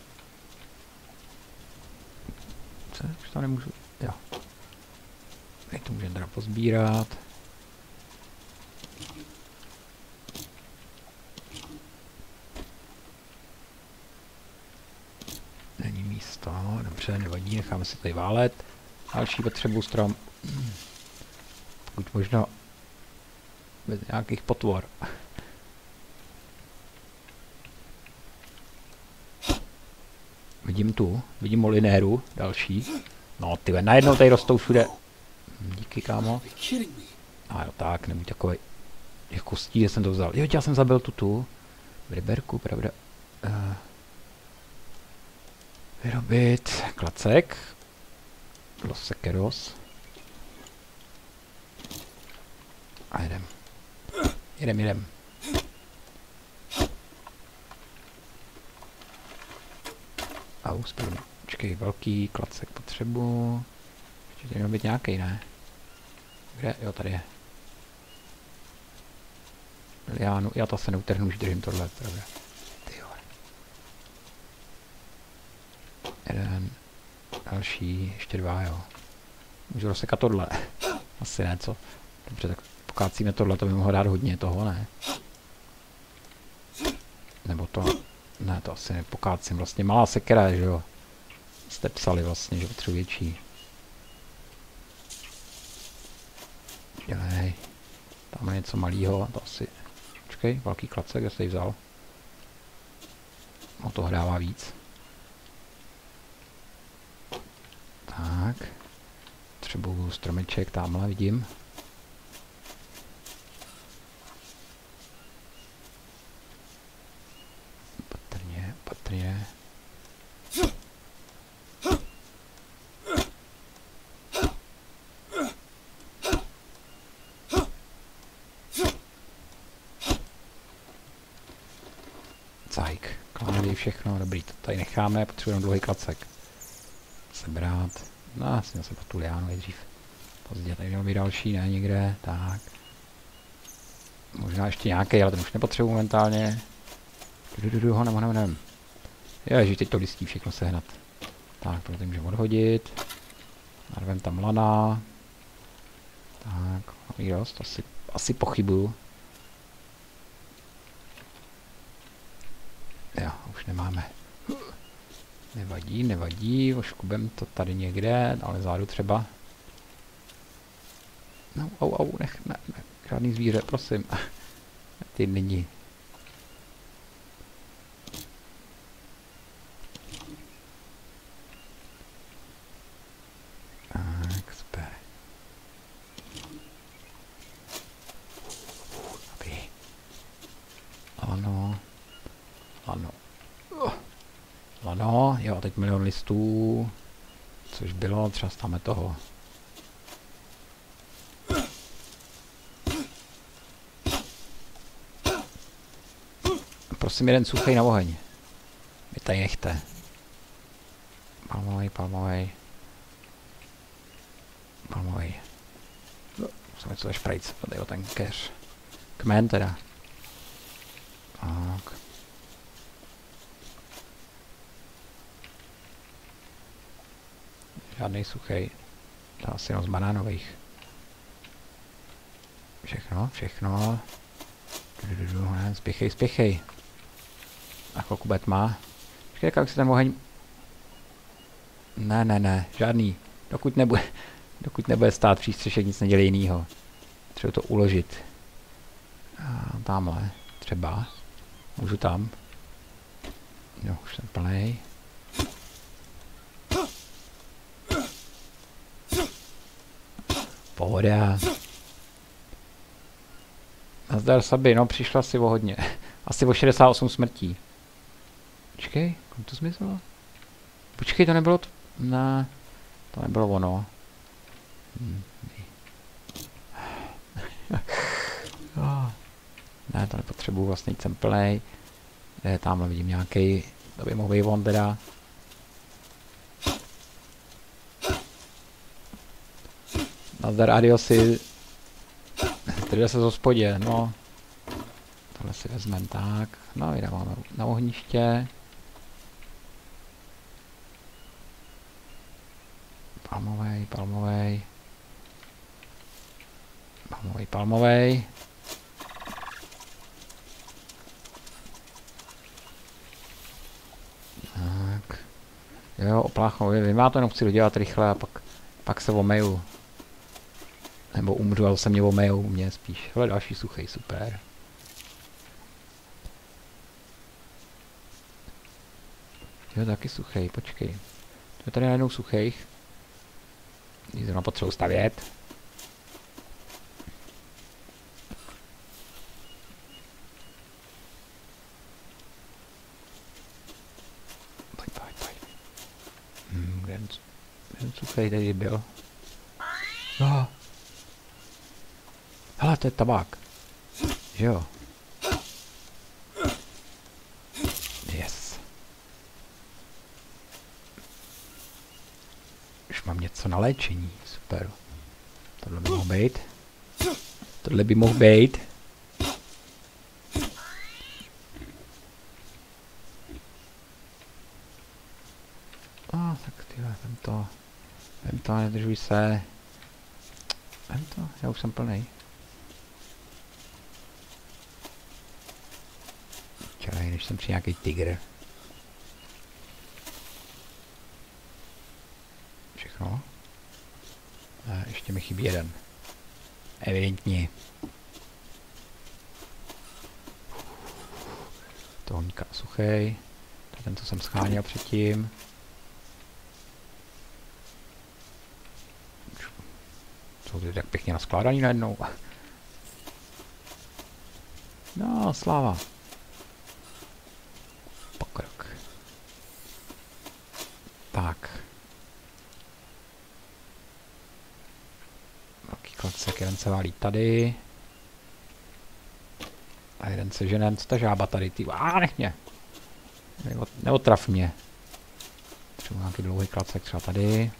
Co? Už to nemůžu. Jo. Teď to můžeme teda pozbírat. Není místo, dobře, nevadí, necháme si tady válet. Další potřebu strom. Pokud možno bez nějakých potvor. Vidím molinéru, další. No tyve, najednou tady rostou všude. Díky, kámo. A jo, tak, nebuď takovej. Jak kostí, že jsem to vzal. Jo, já jsem zabil tu. Ryberku, pravda. Vyrobit klacek. Los sekeros. A jedem. Au, spadl. Počkej, velký klacek potřebu. Ještě tady měl být nějaký, ne? Kde? Jo, tady je. Liliánu, já to se neutrhnu, už držím tohle, pravda. Tyjo. Jeden. Další, ještě dva, jo. Můžu rozsekat tohle. Asi ne, co? Dobře, tak pokácíme tohle, to by mohlo dát hodně toho, ne? Nebo to... Ne, to asi nepokácím. Vlastně malá sekera, že jo? Jste psali vlastně, že potřebuji větší. Dělej. Tam je něco malýho, to asi... Počkej, velký klacek, kde jsi vzal? No to dává víc. Tak. Potřebuju stromeček, tamhle vidím. Patrně. Cajk. Klávy, všechno, dobrý, to tady necháme, potřebujeme dlouhý klacek. Sebrat. No, asi měl se po tu liánu nejdřív. Pozdě, tady měl být další, ne, někde, tak. Možná ještě nějaký, ale ten už nepotřebuji momentálně. Honem. Ježiš, teď to listí všechno sehnat. Tak, tohle můžeme odhodit. Narvem tam lana. Tak, mám dost, asi pochybuju. Jo, už nemáme. Nevadí, oškubem to tady někde, ale zádu třeba. No, ne, žádný zvíře, prosím. Ty není. Tak, super. Dobrý. Ano, jo, teď milion listů, což bylo, třeba stáme toho. Prosím, jeden suchej na oheň. Vy tady nechte. Palmovej. Musím něco zašprajit, tady o ten keř. Kmen teda. Tak. Žádnej suchej. To asi jenom z banánových. Všechno. Spěchej, spěchej. A chvilku bude tma. Počkej, jak se ten oheň... Ne, žádný. Dokud nebude stát přístřešek, nic nedělej jinýho. Třeba to uložit. A tamhle, třeba. Můžu tam. Jo, už jsem plnej. Pohoda. Nazdar Sabi, no přišla si o hodně. Asi o 68 smrtí. Počkej, kam to zmizelo? Počkej, to nebylo to... Ne, to nebylo ono. Ne, to nepotřebuju, vlastně jsem plnej. Tamhle vidím nějaký, to by mohl být on teda. Nazdar Adiosi. Tady se z hospodě, no. Tohle si vezmeme tak. No, vydáváme na ohniště. Palmovej. Tak. Jo, opláchnou, vy má to jenom chci dodělat rychle a pak se omeju. Nebo umřu, ale se mě omejou, mě spíš. Hele, další suchej, super. Jo, taky suchej, počkej. To je tady najednou suchejch. Když zrovna potřebuji stavět. Pojď. Kde ten suchej tady byl? No. Hele, to je tabák. Že jo? Yes. Už mám něco na léčení, super. Tohle by mohl být. Tak tyhle, vem to, nedržuj se. Vem to, já už jsem plnej. Čekaj, než jsem při nějaký tygr. Všechno. A ještě mi chybí jeden. Evidentně. Tohoňka suchej. To je ten, co jsem scháněl předtím. Jsou ty tak pěkně naskládaný najednou. No, sláva. Pokrok. Tak. Velký klacek, jeden se válí tady. A jeden se ženem, co ta žába tady, ty, nech mě. Neotrav mě. Třeba nějaký dlouhý klacek, třeba tady.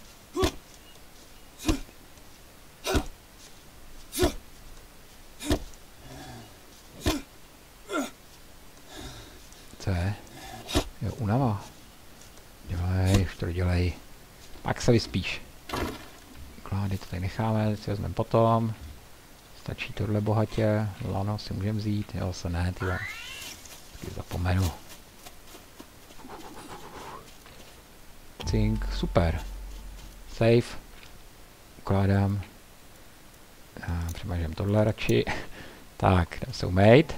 Co je? Jo, unava. Dělej, už to dělej. Pak se vyspíš. Klády to tady necháme, si vezmeme potom. Stačí tohle bohatě. Lano si můžeme vzít, jo, se ne, tyhle. Taky zapomenu. Cink, super. Safe. Ukládám. Přemažem tohle radši. Tak, jdem se umýt.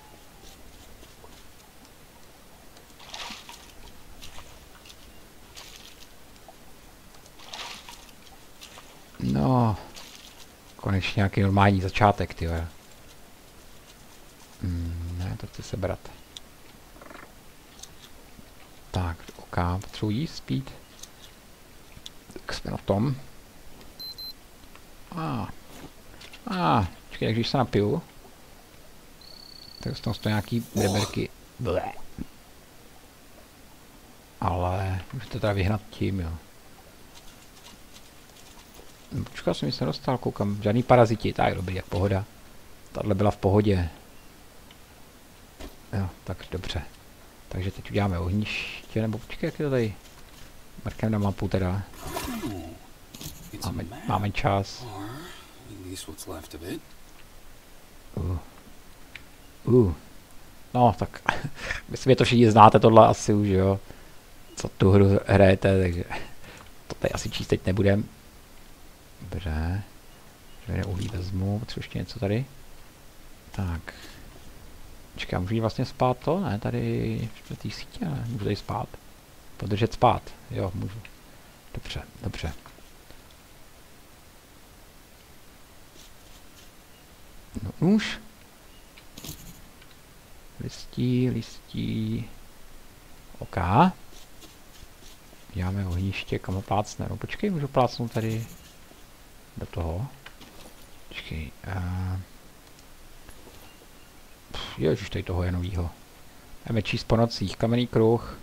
No, konečně nějaký normální začátek, tyhle. Ne, to chci sebrat. Tak, OK, potřebuji jíst, spít. Tak jsme na tom. Počkej, když se napiju, tak z toho stojí nějaký breberky. Blé. Ale, můžu to teda vyhnat tím, jo. Počkal jsem, se dostal, koukám, žádný paraziti, tak dobrý, jak pohoda. Tahle byla v pohodě. Jo, tak dobře. Takže teď uděláme ohniště, nebo počkej, jak je to tady. Markem na mapu teda. Máme čas. No, tak myslím, že to všichni znáte tohle asi už, jo. Co tu hru hrajete, takže to tady asi číst teď nebudem. Dobře. Žádné uhlí vezmu, potřebuji ještě něco tady. Tak. Počkej, můžu jít vlastně spát to? Ne, tady v té sítě, ne, můžu tady spát. Podržet spát, jo, můžu. Dobře, dobře. No už. Listí. OK. Děláme ohniště, kam ho plácne. No počkej, můžu plácnout tady do toho. Počkej. Ježiš, tady toho je novýho. Jdeme číst po nocích. Kamenný kruh.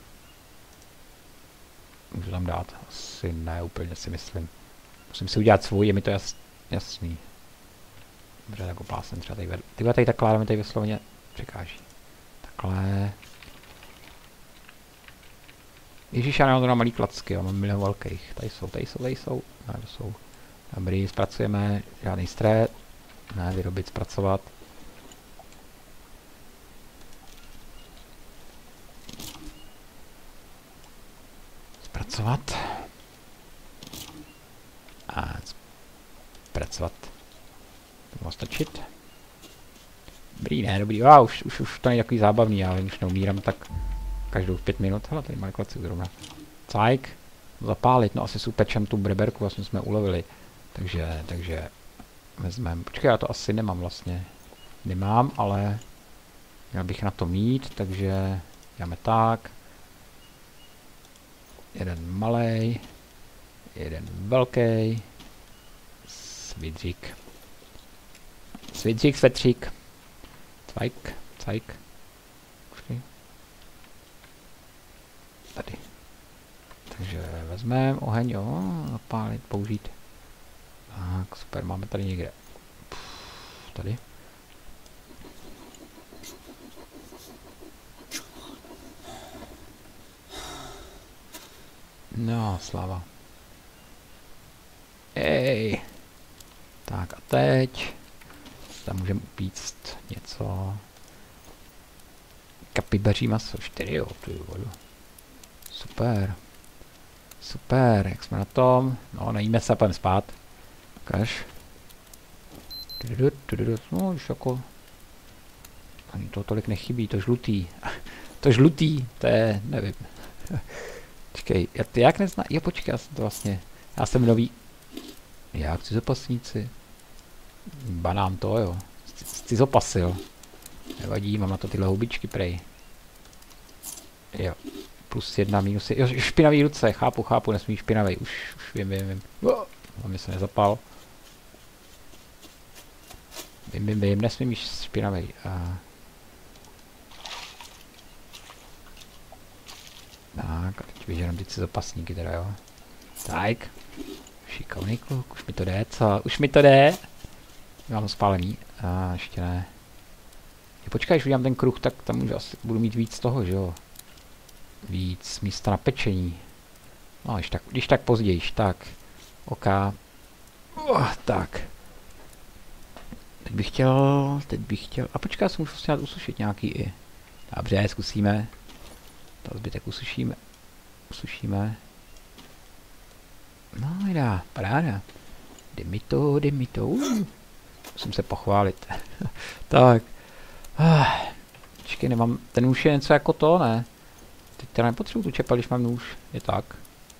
Můžu tam dát? Asi ne, úplně si myslím. Musím si udělat svůj, je mi to jasný. Dobře, tak opásem třeba tady vedle. Tyhle tady takhle, mi tady vysloveně překáží. Takhle. Ježíš, já nemám to na malý klacky, jo, mám milion velkých. Tady jsou. Ne, to jsou. Dobrý, zpracujeme, žádný stret. Ne, vyrobit, zpracovat. Zpracovat. A zpracovat. To má stačit. Dobrý, ne, dobrý. Už to není takový zábavný, já už neumírám tak každou 5 minut. Hele, tady malý klacek zrovna. Cajk. Zapálit, no asi si upečem tu breberku, vlastně jsme ulovili. Takže vezmeme. Počkej, já to asi nemám vlastně. Nemám, ale měl bych na to mít, takže děláme tak. Jeden malej, jeden velký. Svidřík. Svetřík. Cajk. Počkej. Tady. Takže vezmeme oheň, jo, zapálit, použít. Tak, super, máme tady někde. Tady. No, sláva. Ej. Tak a teď tam můžeme upíct něco. Kapibaří maso, 4, jo, tu vodu. Super, jak jsme na tom? No, najíme se a půjdeme spát. Ukaž. No, už jako... Ani to tolik nechybí, to žlutý. To je, nevím. Počkej, jak nezná... Jo, počkej, já jsem nový... Jak cizopasníci? Banám to, jo. Cizopasil. Nevadí, mám na to tyhle houbičky, prej. Jo. +1, -1. Jo, špinavý ruce, chápu, nesmí špinavý. Už vím. On mi se nezapal. Vím, nesmím již špinavý. Tak, a teď vyžádám ty cizopasníky teda, jo. Tak. Šikovný kluk, už mi to jde, co? Už mi to jde? Mám ho spálený. Ještě ne. Počkej, když udělám ten kruh, tak tam už asi budu mít víc toho, že jo? Víc místa na pečení. No, když tak později, tak. OK. Tak. Teď bych chtěl. A počkej, já si můžu vlastně usušit nějaký i. Dobře, zkusíme. To zbytek usušíme. No, jde, paráda. Jde mi to. Musím se pochválit. Tak. Počkej, nemám, ten už je něco jako to, ne? Teď teda nepotřebuji tu čepel, když mám nůž. Je tak.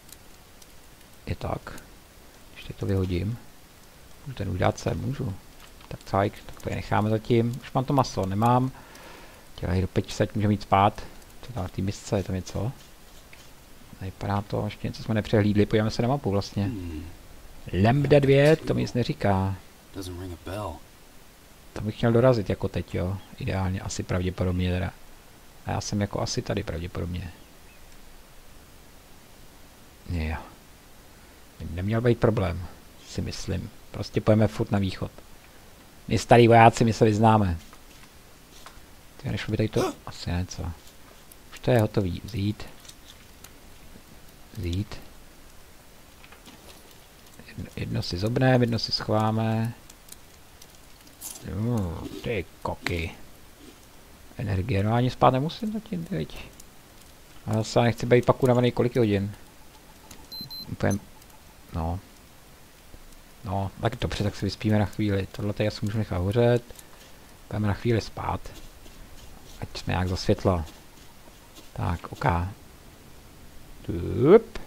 Když teď to vyhodím. Můžu ten už dát sem, můžu. Tak to je necháme zatím. Už mám to maso, nemám. Dělají do 5, můžeme jít spát. Co tam na té misce, je tam něco? Vypadá to, ještě něco jsme nepřehlídli, podíváme se na mapu vlastně. Lambda 2, to mi nic neříká. To bych měl dorazit jako teď, jo. Ideálně, asi pravděpodobně teda. A já jsem jako asi tady pravděpodobně. Jo. Neměl být problém, si myslím. Prostě pojďme furt na východ. My starý vojáci, my se vyznáme. Tak nešlo by tady to asi něco. Už to je hotový. Vzít. Jedno si zobneme, jedno si schováme. Ty koky. energie. No ani spát nemusím zatím, teď. A zase nechci být pak unavený kolik hodin. Úplně, no. No, tak dobře, tak se vyspíme na chvíli. Tohle tady asi můžu nechat hořet. Půjdeme na chvíli spát. Ať jsme nějak zasvětlo. Tak, OK. Tup.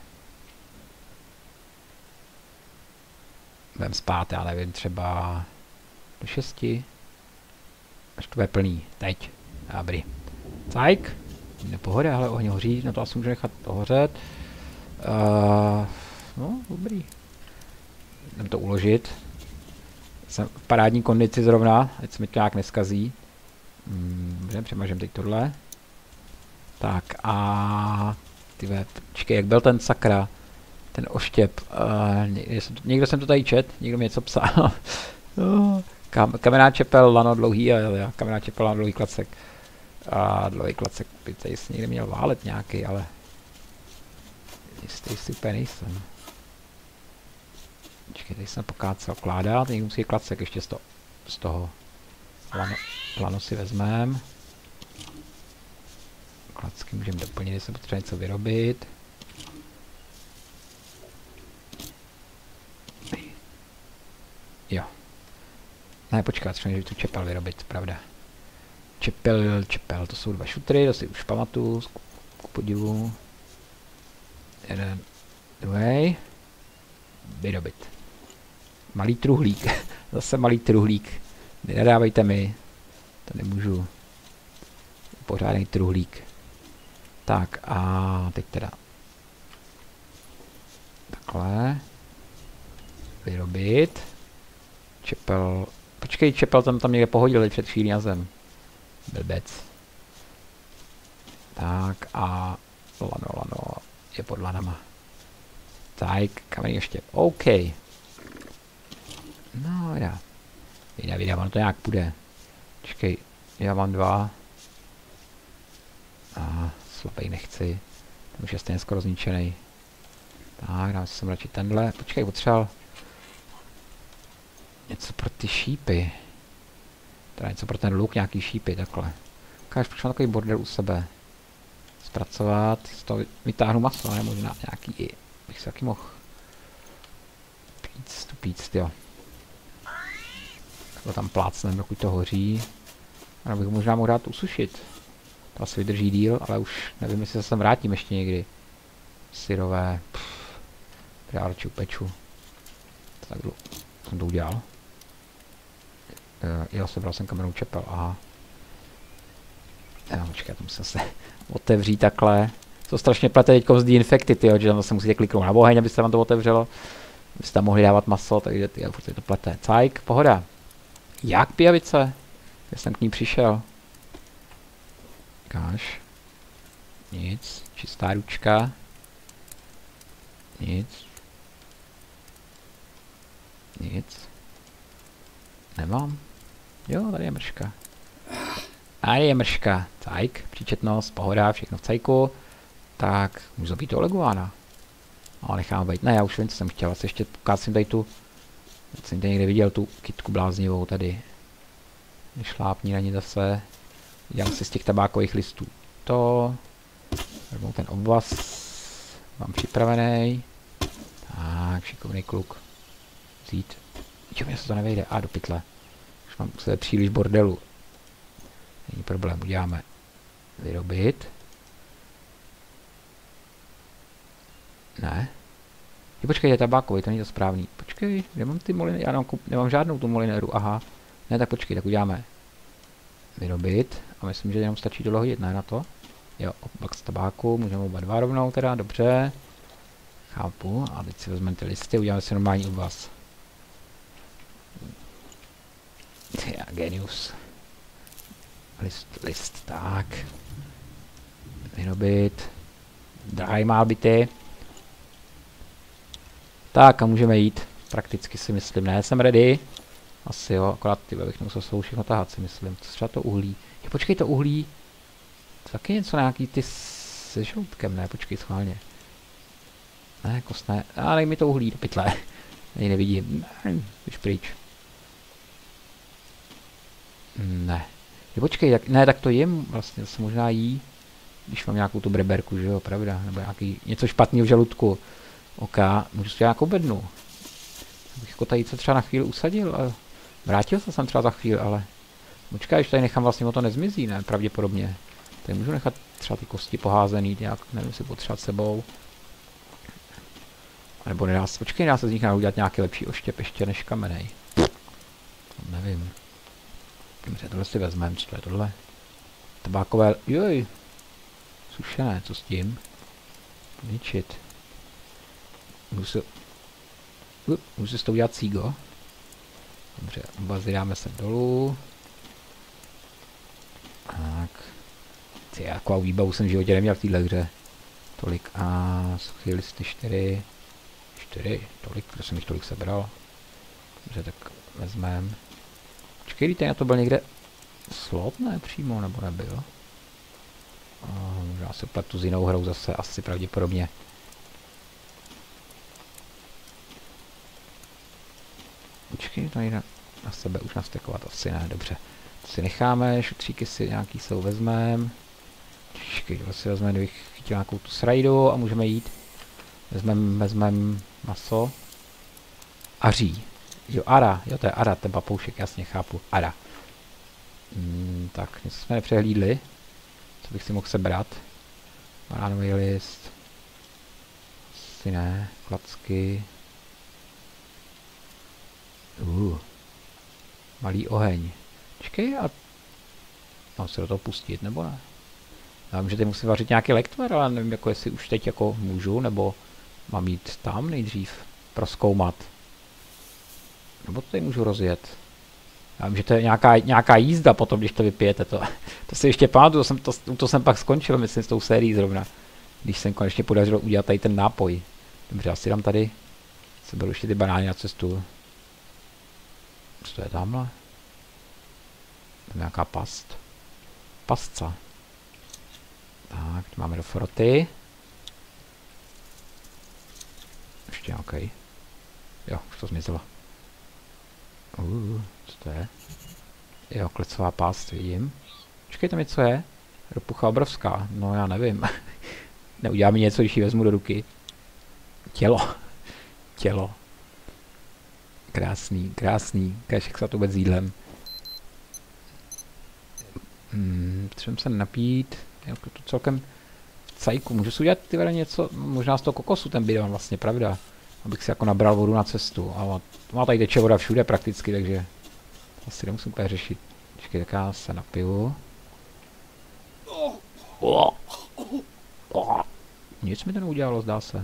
Budeme spát, já nevím, třeba do 6. Až to bude plný. Teď. Dobrý. Cajk. Nepohoda, ale ohně hoří, no to asi můžu nechat hořet. No, dobrý. Jdem to uložit. Jsem v parádní kondici zrovna, ať se mi to nějak neskazí. Dobře, přemažem teď tohle. Tak a... Tyve, počkej, jak byl ten sakra? Ten oštěp. Někdo jsem to tady čet, někdo mi něco psal. Kamenná čepel, lano dlouhý a kamenná čepel, lano dlouhý klacek. A dlouhý klacek by tady si někde měl válet nějaký, ale... Jistý si úplně nejsem. Počkej, tady jsem pokácel kládat, někdo musí klacek ještě z toho. Lano si vezmeme. Klacky můžeme doplnit, jestli potřeba něco vyrobit. Jo. Ne, počkat, třeba tu čepel vyrobit, pravda. Čepel, to jsou 2 šutry, to si už pamatuju, ku podivu. Jeden, druhý. Vyrobit. Malý truhlík, zase malý truhlík. Nedávejte mi, to nemůžu. Pořádný truhlík. Tak a teď teda. Takhle. Vyrobit. Čepel. Počkej, čepel tam někde pohodili před chvílí na zem. Blbec. Tak a lano je pod lanama. Tak, kamenný ještě. OK. No já. Vydám, ono to nějak půjde. Počkej, já mám 2. A slabý nechci. Ten už je stejně skoro zničený. Tak, dám si sem radši tenhle. Počkej, potřeboval něco pro ty šípy. Teda něco pro ten luk, nějaký šípy, takhle. Ukáž, proč mám takový bordel u sebe. Zpracovat, z toho vytáhnu maso, ne? Možná nějaký i. Bych si taky mohl píct, jo. Takhle tam plácnem, dokud to hoří. A bych možná mohl dát usušit. To asi vydrží díl, ale už nevím, jestli se sem vrátím ještě někdy. Syrové. Já radši upeču. Tak jsem to udělal. Jo, sebral jsem kamerou čepel, aha. Počkej, to musím se otevřít takhle. To strašně plete teďko z Infected, jo, že tam zase musíte kliknout na oheň, abyste vám to otevřelo. Abyste tam mohli dávat maso, takže furt to plete. Cajk, pohoda. Jak pijavice? Já jsem k ní přišel. Ukáž. Nic, čistá ručka. Nic. Nemám. Jo, tady je mrška. Tady je mrška. Cajk, příčetnost, pohoda, všechno v cajku. Tak, můžu zabít toho leguána. Ale nechám být. Ne, já už vím, co jsem chtěl. Asi ještě ukázím tady tu... Já jsem tady někde viděl tu kytku bláznivou tady. Šlápní na ní zase. Dělám si z těch tabákových listů to. Vezmu ten obvaz. Mám připravený. Tak, šikovný kluk. Vzít. Jo, mě se to nevejde. A do pytle. Už mám se příliš bordelu. Není problém, uděláme. Vyrobit. Ne. Jo, počkej, je tabákový, to není to správný. Počkej, kde mám ty molinéry? Já nemám žádnou tu molinéru, aha. Ne, tak počkej, tak uděláme. Vyrobit. A myslím, že jenom stačí dole hodit, ne na to? Jo, opak z tabáku, můžeme oba dva rovnou teda, dobře. Chápu, a teď si vezmeme ty listy, uděláme si normální obvaz. Já, genius. List, tak. Vyrobit. Drahý má byty. Tak a můžeme jít. Prakticky si myslím, ne, jsem ready. Asi jo, akorát bych nemusel svou všechno tahat, si myslím. Co třeba to uhlí? Jo, počkej, to uhlí. Taky něco nějaký ty se žloutkem, ne, počkej, schválně. Ne, kostné. A dej mi to uhlí do pytle. Tady nevidím. Už pryč. Ne. Počkej, ne, tak to jim vlastně, to se možná jí, když mám nějakou tu breberku, že jo, pravda, nebo něco špatného v žaludku. OK, můžu si nějakou bednu. Bych jako tady se třeba na chvíli usadil a vrátil se sem třeba za chvíli, ale počkej, když tady nechám vlastně, o to nezmizí, ne, pravděpodobně. Tady můžu nechat třeba ty kosti poházený, nějak, nevím, si potřebovat sebou. Nebo nedá se, počkej, dá se z nich udělat nějaký lepší oštěp ještě než kamenej. Nevím. Dobře, tohle si vezmeme, co to je tohle? Tabákové, joj. Sušené, co s tím? Ničit. Můžu si s tou udělat cígo. Dobře, bazy dáme se dolů. Tak. Ty, jakou výbavu jsem v životě neměl v téhle hře. Tolik a suchý listy 4. Tolik, protože jsem jich tolik sebral. Dobře, tak vezmeme. Počkej, tady na to byl někde slot, ne přímo, nebo nebyl? Možná se pletu s jinou hrou zase, asi pravděpodobně. Počkej, tady na sebe už nastekovat asi ne, dobře. To si necháme, šutříky si nějaký jsou vezmeme. Počkej, to si vezmeme, kdybych chytil nějakou tu srajdu a můžeme jít. Vezmeme maso. Aří. Jo, ara, jo, to je ara, ten papoušek, jasně chápu, ara. Tak, něco jsme nepřehlídli. Co bych si mohl sebrat? Banánový list. Asi ne, klacky. Malý oheň. Počkej, a mám se do toho pustit, nebo ne? Já vím, že teď musím vařit nějaký lektvar, ale nevím, jako jestli už teď jako můžu, nebo mám jít tam nejdřív prozkoumat. Nebo to tady můžu rozjet. Já vím, že to je nějaká jízda potom, když to vypijete. To si ještě pamatuju, to jsem pak skončil, myslím, s tou sérií zrovna. Když jsem konečně podařilo udělat tady ten nápoj. Dobře, asi dám tady. Se beru ještě ty banány na cestu. Co to je tamhle? Tam nějaká past. Pastca. Tak, to máme do froty. Ještě nějaký. Jo, už to zmizelo. Co to je? Jo, klecová past, vidím. Počkej, tam něco je. Ropucha obrovská. No já nevím. Neudělá mi něco, když ji vezmu do ruky. Tělo. Krásný. Kašek se to vůbec s jídlem. Potřebujeme se napít. Jo, to celkem v cajku. Můžu si udělat ty něco, možná z toho kokosu ten bidon vlastně, pravda. Abych si jako nabral vodu na cestu. Ale má tady teče voda všude prakticky, takže asi nemusím úplně řešit. Počkej, tak já se napiju. Nic mi to neudělalo, zdá se.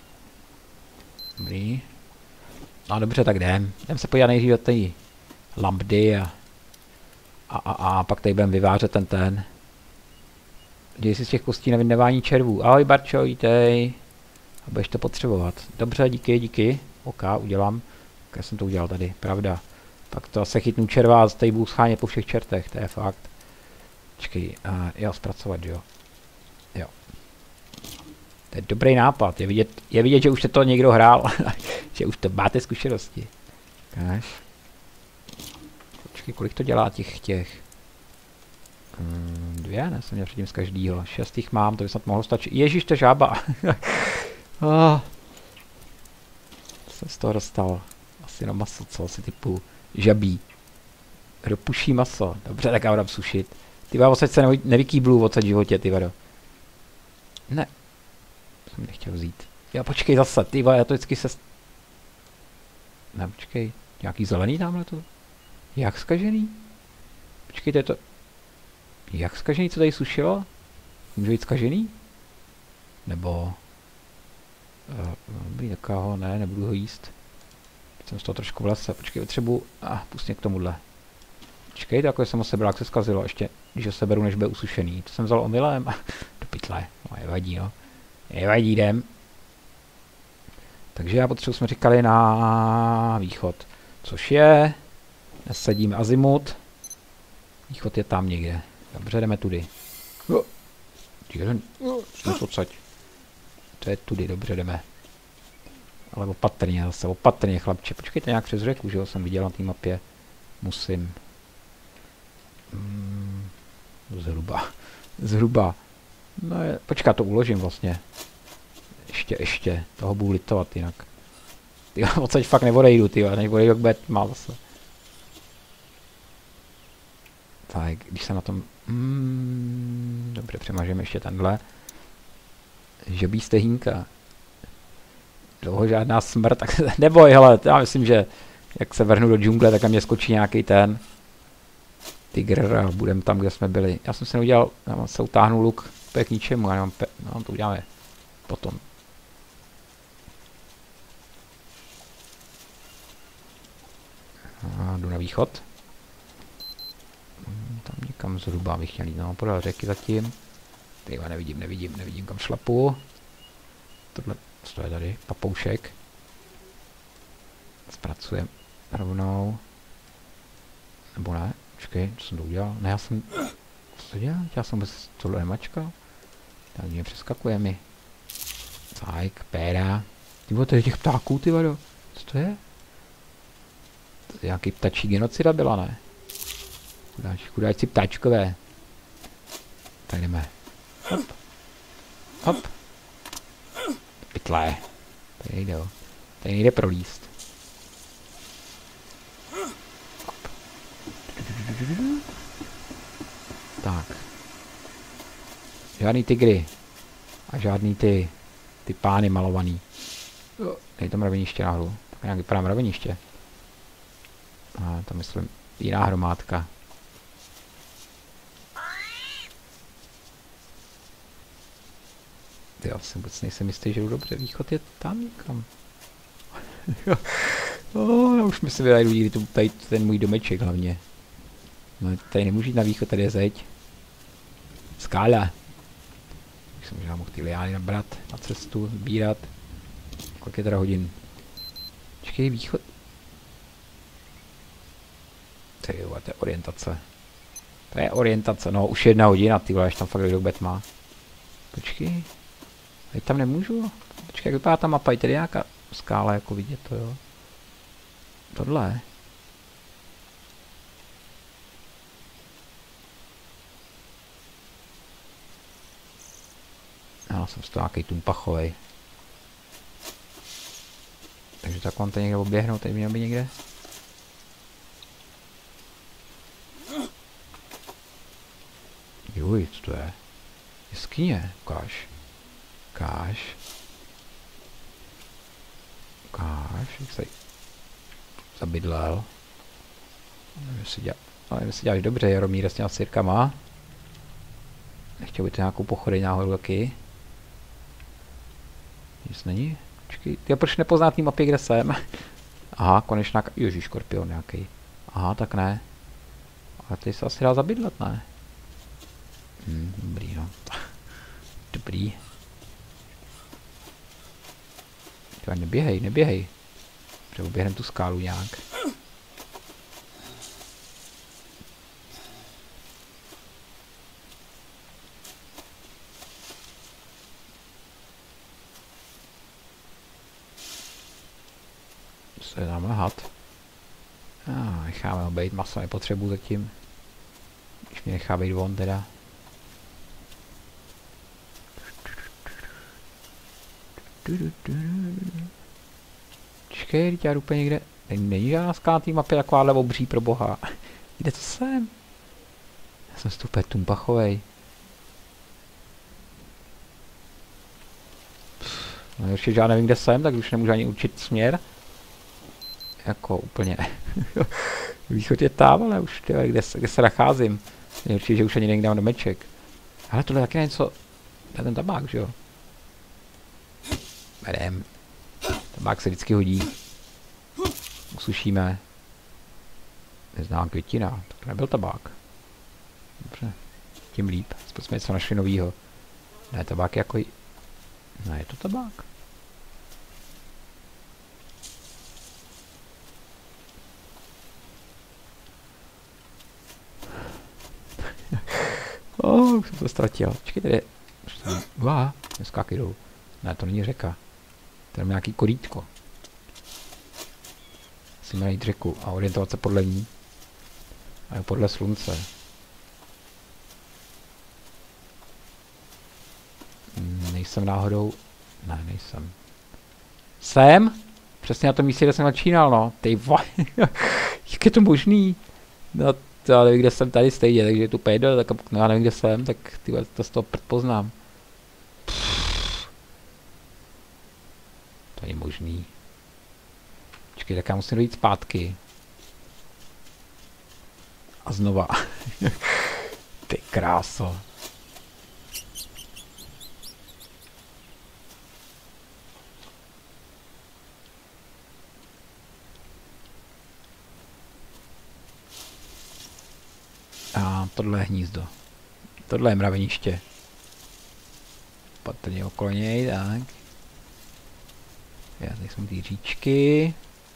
Dobrý. No dobře, tak jdem se podívat nejdřív do té lambdy a pak tady budeme vyvářet ten. Děj si z těch kostí na vyndávání červů. Ahoj Barčo, jítej. A budeš to potřebovat. Dobře, díky. OK, udělám. Jak jsem to udělal tady, pravda. Pak to se chytnu červa a tady budu schánět po všech čertech, to je fakt. Počkej, jo, zpracovat, jo. To je dobrý nápad, je vidět, že už to někdo hrál, že už to máte zkušenosti. Kaž. Počkej, kolik to dělá těch? 2, ne, jsem měl předtím z každýho. 6 jich mám, to by snad mohlo stačit. Ježíš, to žába. Jsem z toho dostal. Asi na maso, co? Asi typu žabí. Ropuší maso. Dobře, tak já dám sušit. Ty vado, odsaď se nevykýblu odsaď v životě, ty vado. Ne. Jsem nechtěl vzít. Jo, počkej zase, ty vado, já to vždycky se... Ne, počkej. Nějaký zelený tamhle to? Jak zkažený? Počkej, to je to... Jak zkažený, co tady sušilo? Může být zkažený? Nebo... Dobrý, takového, ne, nebudu ho jíst. Jsem z toho trošku v lese, počkej, potřebuji, pustně k tomuhle. Počkej, takové jsem ho sebral, jak se zkazilo, ještě, když ho seberu, než bude usušený. To jsem vzal omylem, do pytle, no, nevadí, no. Nevadí, jdem. Takže já potřebuji, jsme říkali, na východ. Což je, nesedíme azimut. Východ je tam někde. Dobře, jdeme tudy. To je tudy, dobře, jdeme. Ale opatrně zase, opatrně chlapče. Počkejte nějak přes řeku, že jo, jsem viděl na té mapě. Musím. Zhruba. No počkat, to uložím vlastně. Ještě. Toho budu litovat jinak. Ty odsaď fakt neodejdu, ty než odejdu, jak bude tma zase. Tak, když se na tom... dobře, přemažeme ještě tenhle. Žabí stehínka. Dlouho žádná smrt, tak neboj, hele, já myslím, že jak se vrhnu do džungle, tak a mě skočí nějaký ten tygr a budeme tam, kde jsme byli. Já jsem si neudělal, já se utáhnu luk, to je k ničemu, já nemám no, to uděláme potom. A jdu na východ. Tam někam zhruba bych chtěl jít, no, podél řeky zatím. Tyhle nevidím, kam šlapu. Tohle, co je tady, papoušek. Zpracujeme rovnou. Nebo ne, počkej, co jsem to udělal? Ne, já jsem, co to dělal? Já jsem bez tohle nemačkal. Tak mě přeskakuje mi. Tak, péra. Tybo, to je těch ptáků, ty vado. Co to je? To je nějaký ptačí genocida byla, ne? Chudáčci ptáčkové. Tak jdeme. Hop. Pytlé. Tady nejde prolíst. Hop. Tak. Žádný tygry. A žádný ty pány malovaný. Je to mraveniště nahoru. Tak nějak vypadá mraveniště. A to myslím jiná hromádka. Já si vůbec nejsem jistý, že jdu dobře. Východ je tam někam. Já už mi se vydají lidi, tady ten můj domeček hlavně. No, tady nemůžu jít na východ, tady je zeď. Skála. Už jsem možná mohl ty liány nabrat na cestu, sbírat. Kolik je teda hodin? Počkej, východ. To je orientace. To je orientace, no už 1 hodina, ty vole, až tam fakt dojdu tma. Počkej. Teď tam nemůžu. Počkej, jak vypadá ta mapa, je tady nějaká skála jako vidět to, jo. Tohle. Já jsem z toho nějaký tumpachovej. Takže tak mám to někde oběhnout, tady měl by někde. Juj, co to je? Jeskyně, ukáž. Jak se zabydlel. Nevím, jestli děláš dobře, Jaromír s těma sirkama. Nechtěl by to nějakou pochodej náhodou taky. Nic není? Počkej, ty proč nepozná tý mapy, kde jsem? Aha, konečná, ježíš, škorpion nějaký. Aha, tak ne. Ale tady se asi dá zabydlet, ne? Dobrý, no. Dobrý. Neběhej. Přeoběhnem tu skálu nějak. Co je tam had? Necháme ho bejt, maso nepotřebuji zatím. Když mě nechá bejt von teda. Počkej, já jdu úplně někde. Není žádná skála na té mapě takováhle obří pro boha. Kde to jsem? Já jsem stupé tumpachovej. No ještě já nevím, kde jsem, tak už nemůžu ani určit směr. Jako úplně. Východ je tam, ale už tyhle, kde se nacházím. Určitě, že už ani někde mám domeček. Ale tohle je taky něco. To je ten tabák, že jo? Berem. Tabák se vždycky hodí. Usušíme. Neznám květina. To nebyl tabák. Dobře. Tím líp. Aspoň jsme něco našli novýho. Ne, tabák je jako... Ne, je to tabák. Už jsem to ztratil. Počkej, tady je... Neskáky jdou. Ne, to není řeka. To je nějaký korítko. Musíme najít řeku a orientovat se podle ní. A podle slunce. nejsem náhodou... Ne, nejsem. Jsem? Přesně na tom místě, kde jsem začínal, no. Ty vole. Jak je to možný? No, já nevím, kde jsem tady stejně, takže je tu pejdo, tak no, já nevím, kde jsem, tak ty vole, to z toho poznám. To je možný. Počkej, tak já musím dojít zpátky. A znova. Ty kráso. A tohle je hnízdo. Tohle je mraveniště. Patrně okolo něj, tak. Já tady jsou ty říčky.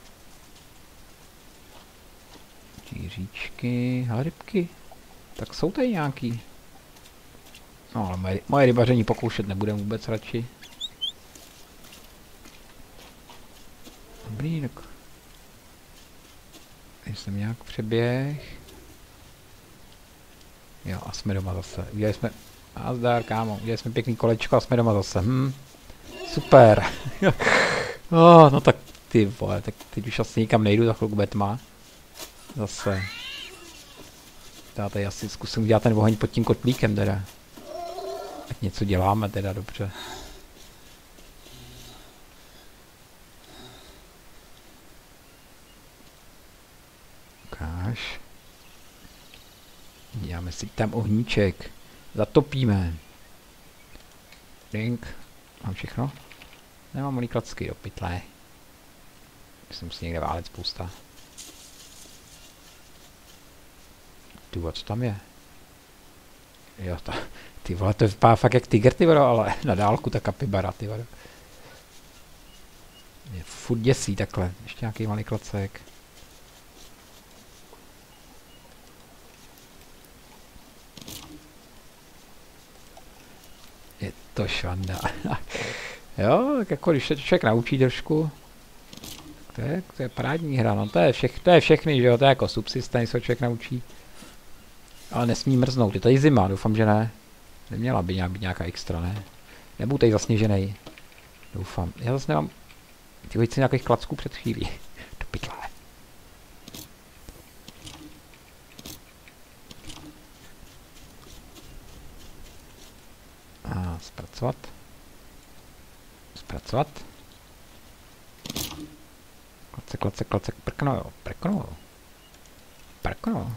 Říčky, a rybky. Tak jsou tady nějaký. No ale moje rybaření pokoušet nebudem vůbec radši. Dobrý, tak. Tady jsem nějak přeběh. Jo, a jsme doma zase. Udělali jsme... A zdar, kámo. Udělali jsme pěkný kolečko a jsme doma zase. Super. No tak ty vole, tak teď už asi nikam nejdu, za chvilku bude tma. Zase. Já tady asi zkusím udělat ten oheň pod tím kotlíkem teda. Ať něco děláme teda, dobře. Ukáž. Děláme si tam ohníček. Zatopíme. Ding. Mám všechno? Nemám malý klacky do pytle. Myslím si někde válet spousta. Ty vole, co tam je? Jo, ty vole, to vypadá fakt jak tiger, ty vole, ale na dálku ta kapibara, ty vole. Mě furt děsí takhle. Ještě nějaký malý klacek. Je to švanda. Jo, tak jako když se člověk naučí trošku, to je parádní hra, no to je všechny, že jo, to je jako subsistence, co člověk naučí. Ale nesmí mrznout, je tady zima, doufám, že ne. Neměla by být nějaká extra, ne? Nebudu tady zasněženej. Doufám. Já zase nemám ty více nějakých klacků před chvílí. Do pytle. A zpracovat. Zpracovat. Klacek, prkno.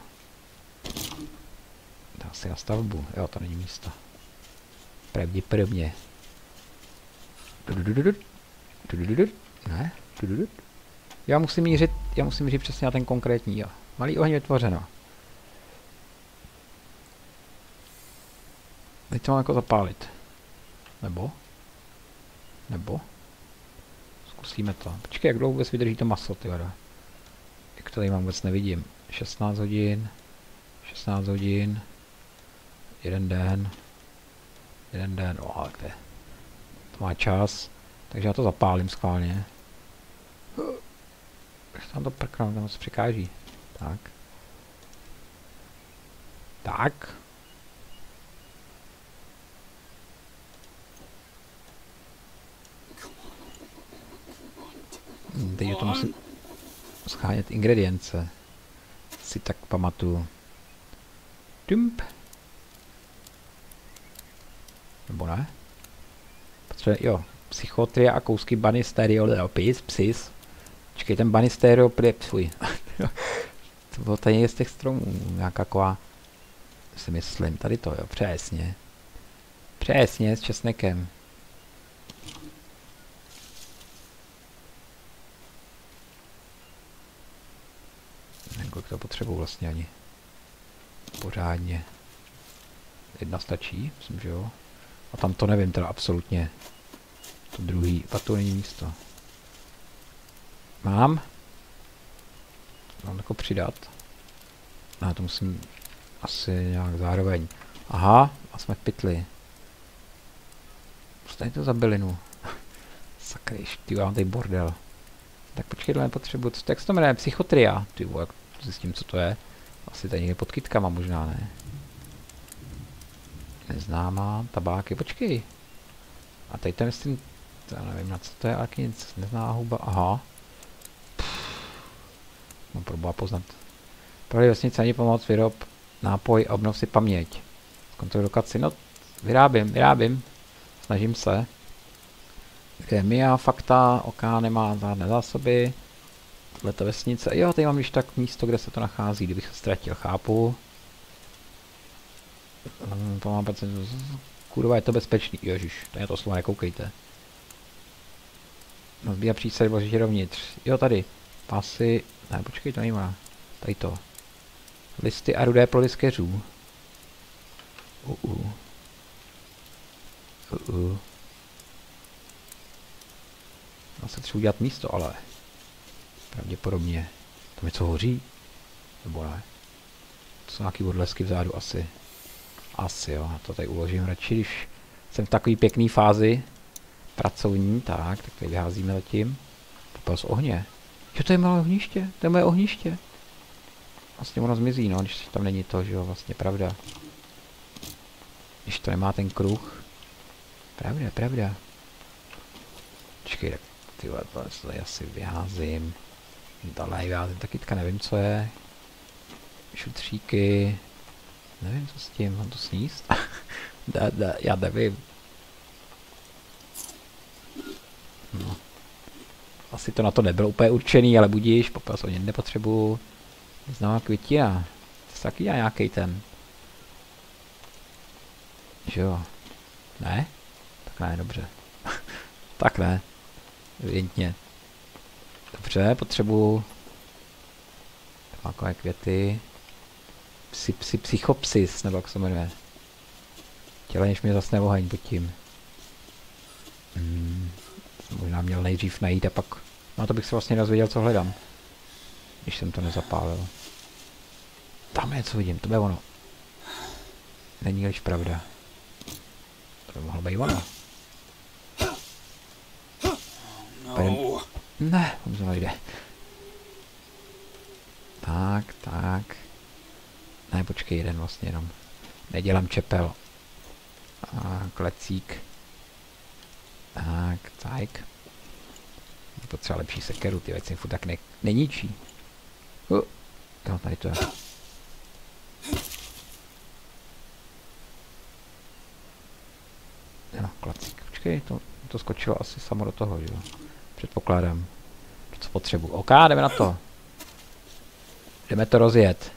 Dá si na stavbu, jo, to není místo. Pravděpodobně. Ne? Já musím mířit přesně na ten konkrétní, jo. Malý oheň vytvořeno. Teď to mám jako zapálit. Nebo? Zkusíme to. Počkej, jak dlouho vůbec vydrží to maso, ty vada. Jak to tady mám, vůbec nevidím. 16 hodin. 16 hodin. Jeden den, to má čas, takže já to zapálím schválně. Když tam to prknou, tam se přikáží. Tak. Teď to musím schánět ingredience. Si tak pamatuju. Dump. Nebo ne? Potřebuje, jo, psychotria a kousky banistereopsis. Počkej, ten banistereopsis, fuj. To bylo tady je z těch stromů, nějaká taková, si myslím, tady to, jo, přesně. Přesně, s česnekem. Nevím, kolik to potřebuji vlastně ani. Pořádně. Jedna stačí, myslím, že jo. A tam to nevím teda absolutně. To druhý, pak to není místo. Mám jako přidat. A to musím asi nějak zároveň. Aha, a jsme v pytli. Co tady to za bylinu? Sakryš, ty mám tady bordel. Tak počkej, tohle nepotřebuji. Jak se to jmenuje? Psychotria. Ty vole, jak zjistím, co to je. Asi tady někde pod kytkama možná, ne? Neznámá, tabáky, počkej. A tady to myslím, já nevím na co to je, ale nic nezná huba, aha. Mám problém poznat. Prohlej vesnice ani pomoc, vyrob nápoj a obnov si paměť. Zkontroluji lokaci, no vyrábím. Snažím se. Kde je Mia, fakta, Oka nemá žádné zásoby. Tohleto vesnice, jo, tady mám když tak místo, kde se to nachází, kdybych se ztratil, chápu. To mám procent, kurva, je to bezpečný, ježiš, to je to slovo, nekoukejte. Zbíhá přísady, vložitě dovnitř, jo tady, pasy, ne, počkej, to nemá, tady to. Listy a rudé plody z keřů. Já se třeba udělat místo, ale pravděpodobně tam něco hoří, nebo ne? To jsou nějaký odlesky vzadu asi. Asi jo, já to tady uložím radši, když jsem v takové pěkné fázi pracovní, tak tady vyházíme zatím. Popel z ohně. Jo, to je malé ohniště, to je moje ohniště. Vlastně ono zmizí, no, když tam není to, že jo, vlastně pravda. Když to nemá ten kruh. Pravda. Počkej, tak tyhle, to tady asi vyházím. Dále vyházím, taky nevím, co je. Šutříky. Nevím, co s tím, mám to sníst? Já nevím. No. Asi to na to nebylo úplně určený, ale budíš, popel se o ně nepotřebuju. Znamená květina. To je taky nějaký ten. Že jo. Ne? Tak ne, dobře. Tak ne. Evidentně. Dobře, potřebuju takové květy. Psychopsis, nebo jak se jmenuje. Těle, než mě zasne oheň pod tím. Možná měl nejdřív najít a pak... No to bych se vlastně dozvěděl, co hledám. Když jsem to nezapálil. Tam je, co vidím, to je ono. Není-liž pravda. To by mohlo být ono. No. Ne, on to nejde. Tak. Ne, počkej, jeden vlastně jenom. Nedělám čepel. A klecík. Tak. Potřeba lepší sekeru, ty věci furt tak neníčí. Jo, tady to je. Jo, klacík. Počkej, to skočilo asi samo do toho, jo. Předpokládám. To, co potřebuji. OK, jdeme na to. Jdeme to rozjet.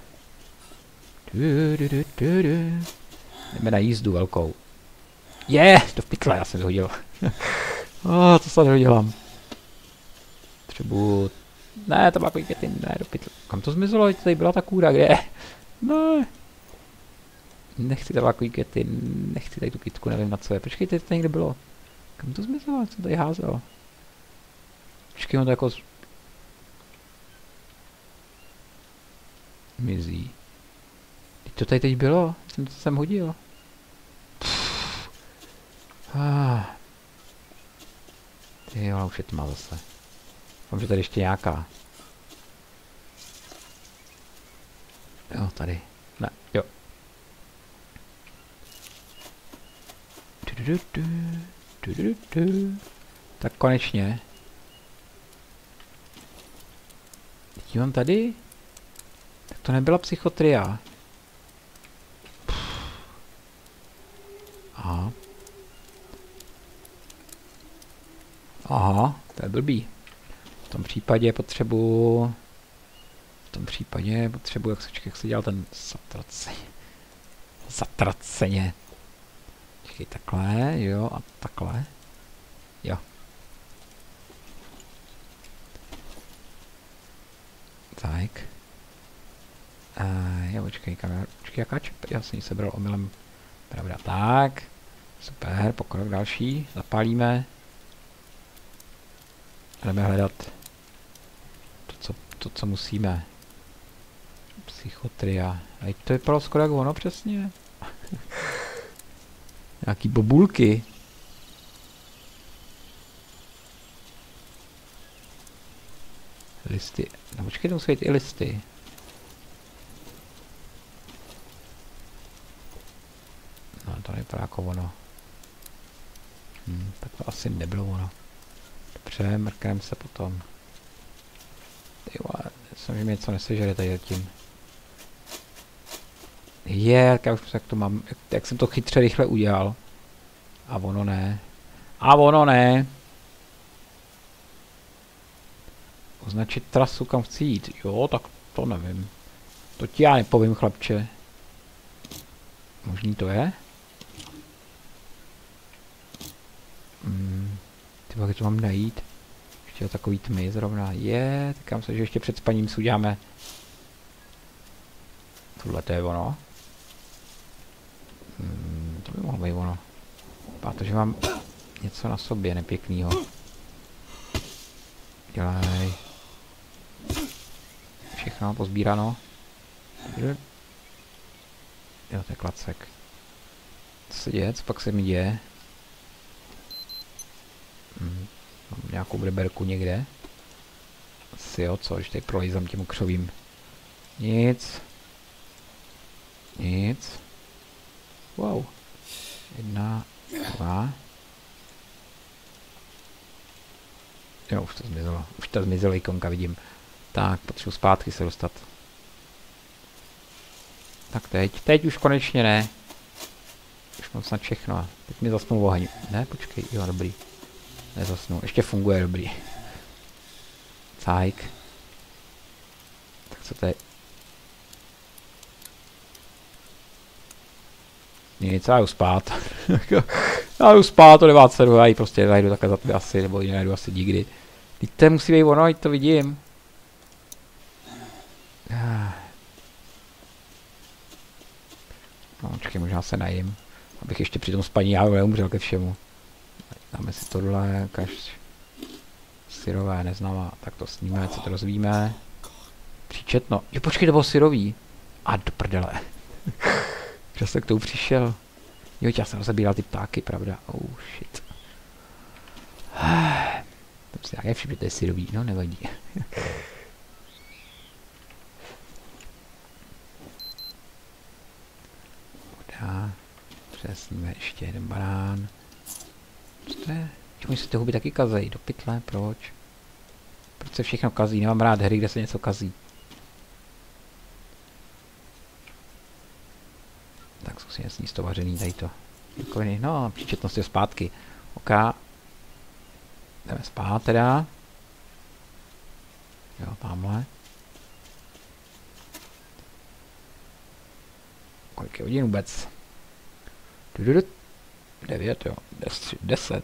Jdeme na jízdu velkou. Do pytle, já jsem vyhodil. Co se nedělám? Potřebuji... Ne, to má květy, ne, do pytle. Kam to zmizelo? Tady byla ta kůra, kde? Ne. Nechci takový květy, nechci tady tu kytku, nevím na co je. Počkejte, to někde bylo. Kam to zmizelo? Co tady házel? Počkej, on to jako... Mizí. To tady teď bylo, jsem to sem hodil. Ty jo, už je tma zase. Mám, že tady ještě nějaká. Jo, tady. Ne, jo. Tak konečně. Teď mám tady. Tak to nebyla psychotria. Aha, to je blbý. V tom případě potřebuji, jak se dělal ten zatraceně. Čekaj, takhle, jo, a takhle. Jo. Tak. Jo, počkej, jaká čepa, já jsem ji sebral omylem. Pravda, tak. Super, pokrok další, zapálíme. Jdeme hledat to, co musíme. Psychotria. A to vypadalo skoro jak ono přesně. Nějaký bobulky. Listy. No počkej, to musí být i listy. No to nevypadá jako ono. Tak to asi nebylo ono. Dobře, mrkneme se potom. Ty vole, jsem, že mi něco nesežere tady zatím. Tak já už jak to mám, jak jsem to chytře rychle udělal. A ono ne. A ono ne. Označit trasu, kam chci jít. Jo, tak to nevím. To ti já nepovím, chlapče. Možný to je? Ty jak to mám najít? Ještě takový tmy zrovna. Říkám se, že ještě před spaním si uděláme. Tohle to je ono. To by mohlo být ono. Protože mám něco na sobě nepěknýho. Dělej. Všechno pozbíráno. Jo, to je klacek. Co se děje? Co pak se mi děje? Mám nějakou breberku někde. Asi jo, co? Když tady prolízám těm křovím. Nic. Nic. Wow. 1, 2. Jo, už to zmizelo. Už to zmizelo, ikonka vidím. Tak, potřebuji zpátky se dostat. Tak teď už konečně ne. Už mám snad všechno. Teď mi zasnul oheň. Ne, počkej, jo, dobrý. Nezasnul, ještě funguje, dobrý. Cajk. Tak co to je? Nic, já jdu spát. Já jdu spát, to nemá cenu, já ji prostě najdu takhle za tmy asi, nebo ji najdu asi nikdy. Teď to musí být ono, to vidím. No, počkej, možná se najím. Abych ještě při tom spaní já neumřel ke všemu. Dáme si tohle, kaž syrové neznám, tak to sníme, co to rozvíme. Příčetno. Jo, počkej, to bylo syrový. A do prdele. Že jsem k tomu přišel. Jo, já jsem zabíral ty ptáky, pravda. Oh shit. Tam si nějaké všim, že to je syrový, no nevadí. Voda. Přesníme ještě jeden banán. Co to je? Čemu se ty huby taky kazejí? Do pytle? Proč? Proč se všechno kazí? Nemám rád hry, kde se něco kazí. Tak zkusíme sníst to vařený, tady to. No, příčetnost je zpátky. OK. Jdeme spát teda. Jo, tamhle. Kolik je hodin vůbec? 9, jo. 10.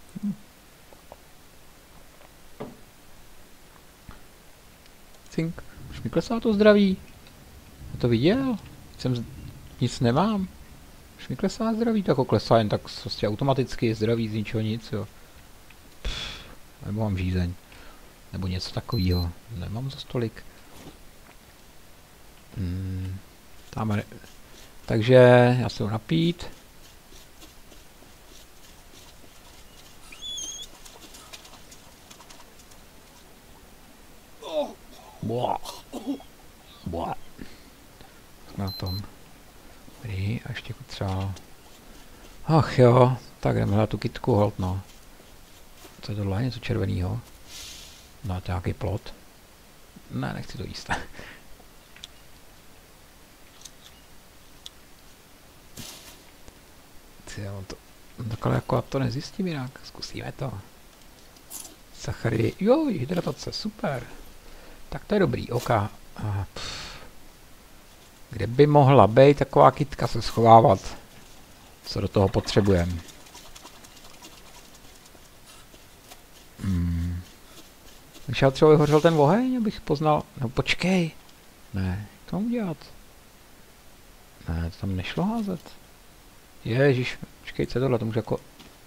Cink. Už mi klesá to zdraví. Já to viděl. Nic nemám. Už mi klesá zdraví, tak klesá jen tak prostě automaticky zdraví z ničeho nic, jo. Nebo mám žízeň. Nebo něco takového. Nemám za stolik. Tam. Takže já se ho napít. Boah. Na tom. Dobrý, a ještě třeba. Ach jo, tak jdeme hledat tu kytku, hold no. Co je tohle? Něco červeného? No, to je nějaký plot. Ne, nechci to jíst. Jo, to takhle jako to nezjistím jinak. Zkusíme to. Sacharidy. Jo, hydratace, super. Tak to je dobrý, OK. Kde by mohla být taková kytka se schovávat? Co do toho potřebujeme? Když já třeba vyhořel ten oheň, abych poznal... No počkej. Ne, jak to mám udělat? Ne, to tam nešlo házet. Ježiš, počkej, co je tohle, to může jako...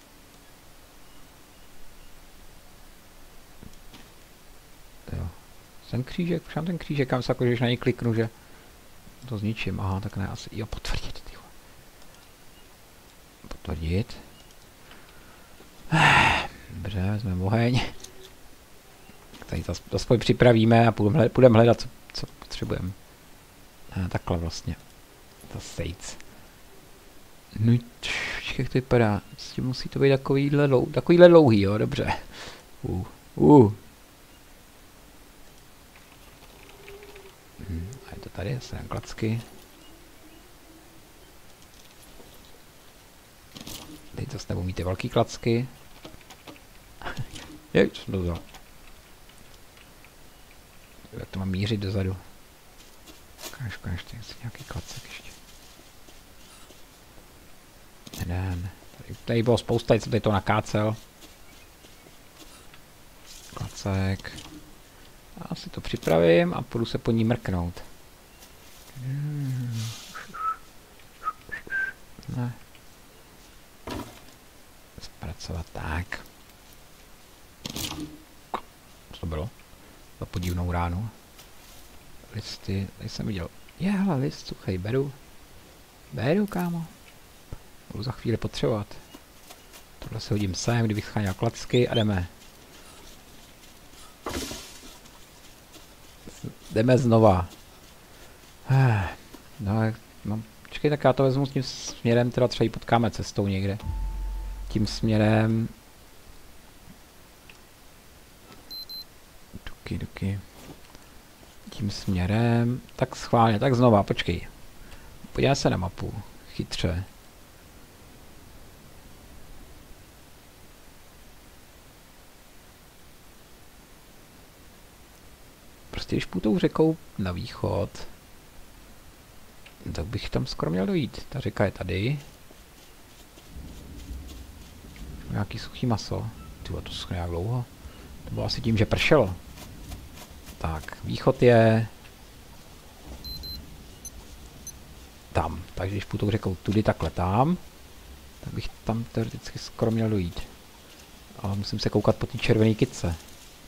Jo. Ten křížek, už mám ten křížek, kam se jako, když na něj kliknu, že... To zničím, aha, tak ne, asi, jo, potvrdit, tyjo. Potvrdit. Dobře, vezmeme oheň. Tady to aspoň připravíme a půjdeme hledat, co potřebujeme. Takhle vlastně. To sejc. No, Počkej, jak to vypadá. Musí to být takovýhle dlouhý, jo, dobře. A je to tady, zase na klacky. Teď zase nebudu mít ty velký klacky. Jak jsem to vzal? Jak to mám mířit dozadu? Ukáž, nějaký klacek ještě. Jeden. Tady bylo spousta, jsem tady to nakácel. Klacek. Já si to připravím a půjdu se po ní mrknout. Ne. Zpracovat tak. Co to bylo? Za podivnou ránu. Listy, tady jsem viděl. Hele, list suchej, beru. Beru, kámo. Budu za chvíli potřebovat. Tohle si hodím sem, kdybych scháněl klacky a jdeme. Jdeme znova. No, počkej, tak já to vezmu s tím směrem, teda třeba ji potkáme cestou někde. Tím směrem... Duky. Tím směrem... Tak schválně, tak znova, počkej. Podívej se na mapu. Chytře. Prostě když půjdu tou řekou na východ, tak bych tam skoro měl dojít. Ta řeka je tady. Nějaký suchý maso. Tyhle, to schne nějak dlouho. To bylo asi tím, že pršelo. Tak, východ je... tam. Takže když půjdu tou řekou tudy takhle tam, tak bych tam teoreticky skoro měl dojít. Ale musím se koukat po té červené kytce.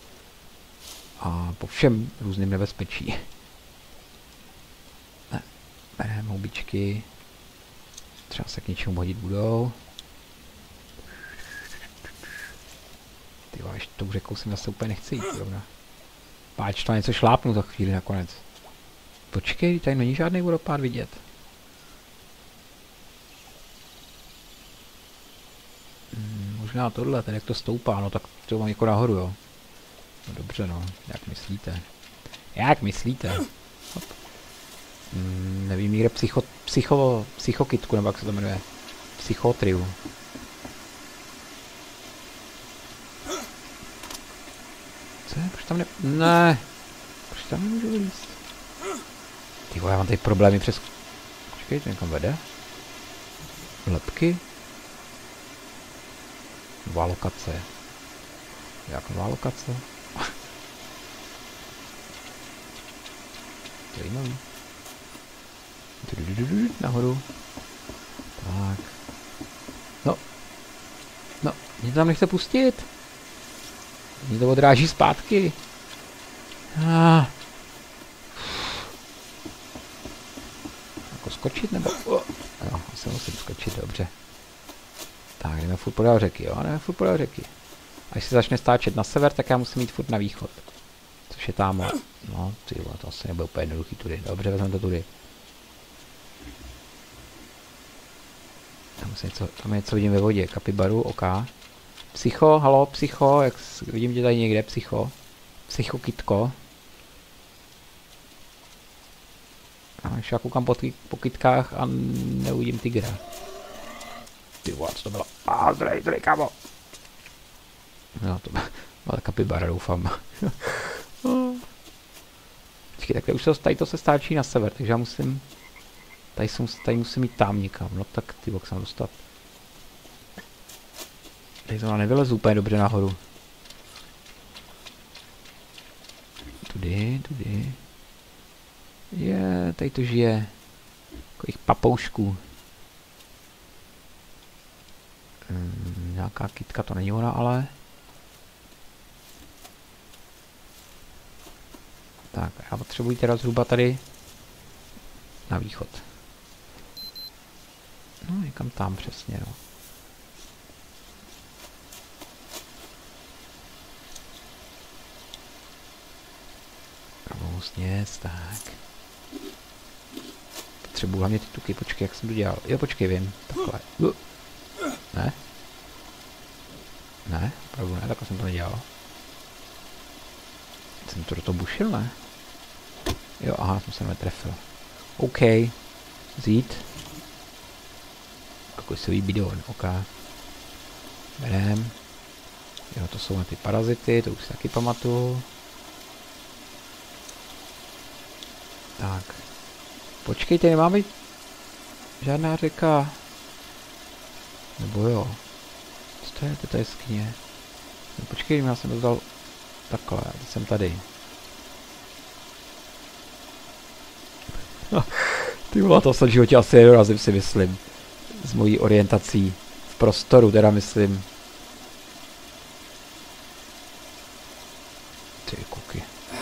A po všem různým nebezpečí. Ne, bereme houbičky. Třeba se k něčemu hodit budou. Ty váš, tou řekou si zase úplně nechci jít, zrovna. Páč, to něco šlápnu za chvíli nakonec. Počkej, tady není žádný vodopád vidět. Možná tohle, ten jak to stoupá, no tak to mám jako nahoru, jo. No dobře, no, jak myslíte? Jak myslíte? Nevím, někde psychokytku, nebo jak se to jmenuje. Psychotriu. Co je? Proč tam ne... Proč tam nemůžu vylízt? Ty vole, já mám tady problémy přes... Počkej, to někam vede? Lepky? Nová lokace. Jak nová lokace? Zajímavý. Nahoru. Tak. No, mě tam nechce pustit. Mě to odráží zpátky. Jako skočit nebo... Jo, asi musím skočit, dobře. Tak, jdeme furt podél řeky, jo, jdeme furt podél řeky. Až se začne stáčet na sever, tak já musím jít furt na východ. Což je tamhle. No, ty vole, to asi nebude úplně jednoduchý tudy. Dobře, vezmeme to tudy. Tam něco vidím ve vodě. Kapibaru, oka. Psycho, halo, psycho, jak vidím tě tady někde, psycho. Psychokytko. A ještě já koukám po kytkách a neuvidím tygra. Ty vole, co to bylo? Zdrej, kámo. No, to byla kapibara, doufám. Počkej, tak už tady to se stáčí na sever, takže já musím... Tady musím jít tam někam, no tak ty bok se mám dostat. Tady to nevylezu úplně dobře nahoru. Tudy. Tady to žije. Takových papoušků. Nějaká kytka, to není ona, ale... Tak, já potřebuji teda zhruba tady na východ. No, někam tam přesně, no. Pravou sněz, tak. Potřebuji hlavně ty tuky, počkej, jak jsem to dělal. Jo, počkej, vím. Takhle. Ne? Ne, opravdu ne, takhle jsem to nedělal. Jsem to do toho bušil, ne? Jo, aha, jsem se netrefil. OK. Vzít. Kokosový bidon, OK. Berem. Jo, to jsou na ty parazity, to už si taky pamatuju. Tak. Počkejte, nemá být žádná řeka. Nebo jo. Co to je? To je jeskyně. No, počkej, já jsem dostal takhle, teď jsem tady. Ty vole, to jsem v životě asi nedorazím, si myslím. S mojí orientací v prostoru, teda myslím. Ty kuky.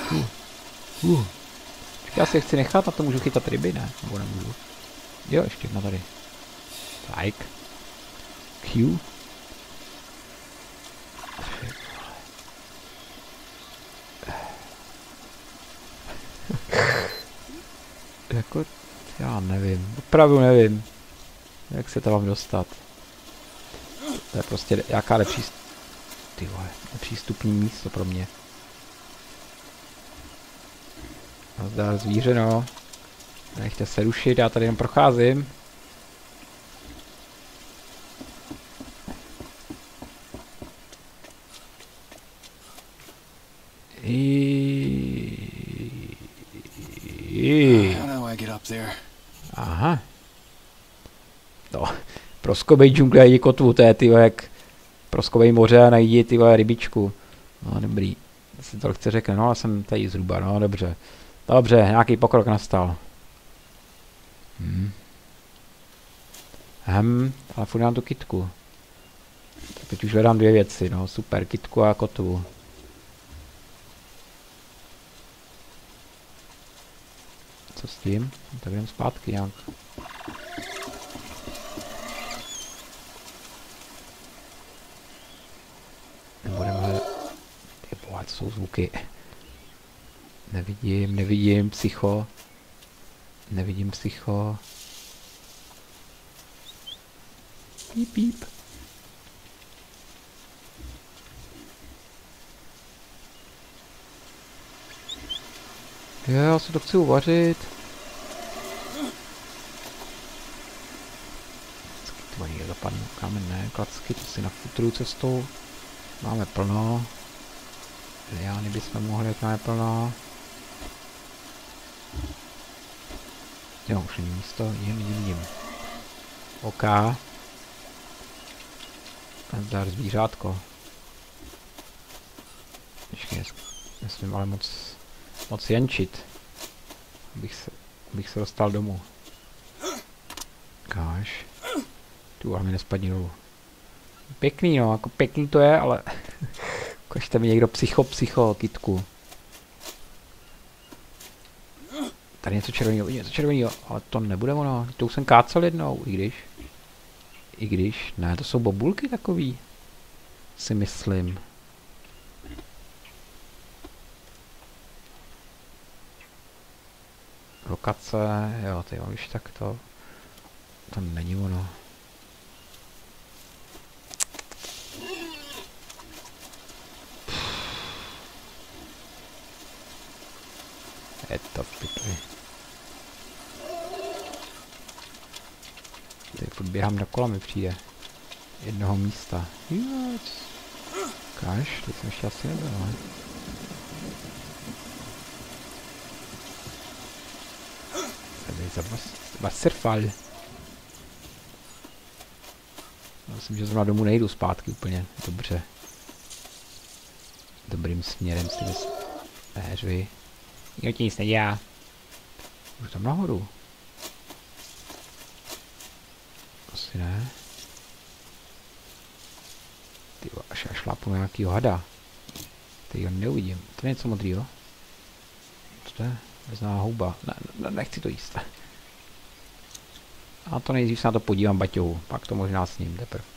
Já si chci nechat, na to můžu chytat ryby, ne? Nebo nemůžu. Jo, ještě jedna tady. Like. Q. Jako, já nevím. Opravdu nevím. Jak se to mám dostat. To je prostě jaká nepřístupný místo pro mě. Nazdar zvíře, no. Nechte se rušit, já tady jen procházím. Aha. No, proskobej džungle a jdi kotvu, to je ty jak proskobej moře a najdi ty rybičku. No dobrý, si to chce řekne, no já jsem tady zhruba, no dobře. Dobře, nějaký pokrok nastal. Ale furt dám tu kytku. Teď už hledám dvě věci, no super, kytku a kotvu. Co s tím? Tak jdem zpátky nějak. Nebudeme hledat. Ty boha, to jsou zvuky. Nevidím, psycho. Nevidím psycho. Píp, píp. Jo, já si to chci uvařit. Tvojí zapadnou kamenné klacky, to si nafutruju cestou. Máme plno. Liány bychom mohli, jak máme plno. Jo, už není místo, jim. OK. Zdar zvířátko. Ještě nesmím ale moc jenčit. Abych se dostal domů. Káš. Tu a mi nespadni dolů. Pěkný, no, jako pěkný to je, ale ukažte mi někdo psycho, kytku. Tady něco červeného, ale to nebude ono, to už jsem kácel jednou, i když, ne, to jsou bobulky takový, si myslím. Lokace, jo, tady mám už tak to není ono. Je to v pytli. Tady furt běhám dokola, mi přijde. Jednoho místa. Káš, teď jsem ještě asi nebyl, ne? Tady za Wasserfall. Myslím, že zrovna domů nejdu zpátky úplně. Dobře. Dobrým směrem s těmi péři. Nikdo ti nic nedělá. Už tam nahoru. Asi ne. Ty až šlápu na nějakýho hada. Teď ho neuvidím. To je něco modrýho. Co to je? Bezná houba. Ne, nechci to jíst. A to nejdřív se na to podívám baťohu. Pak to možná s ním teprve.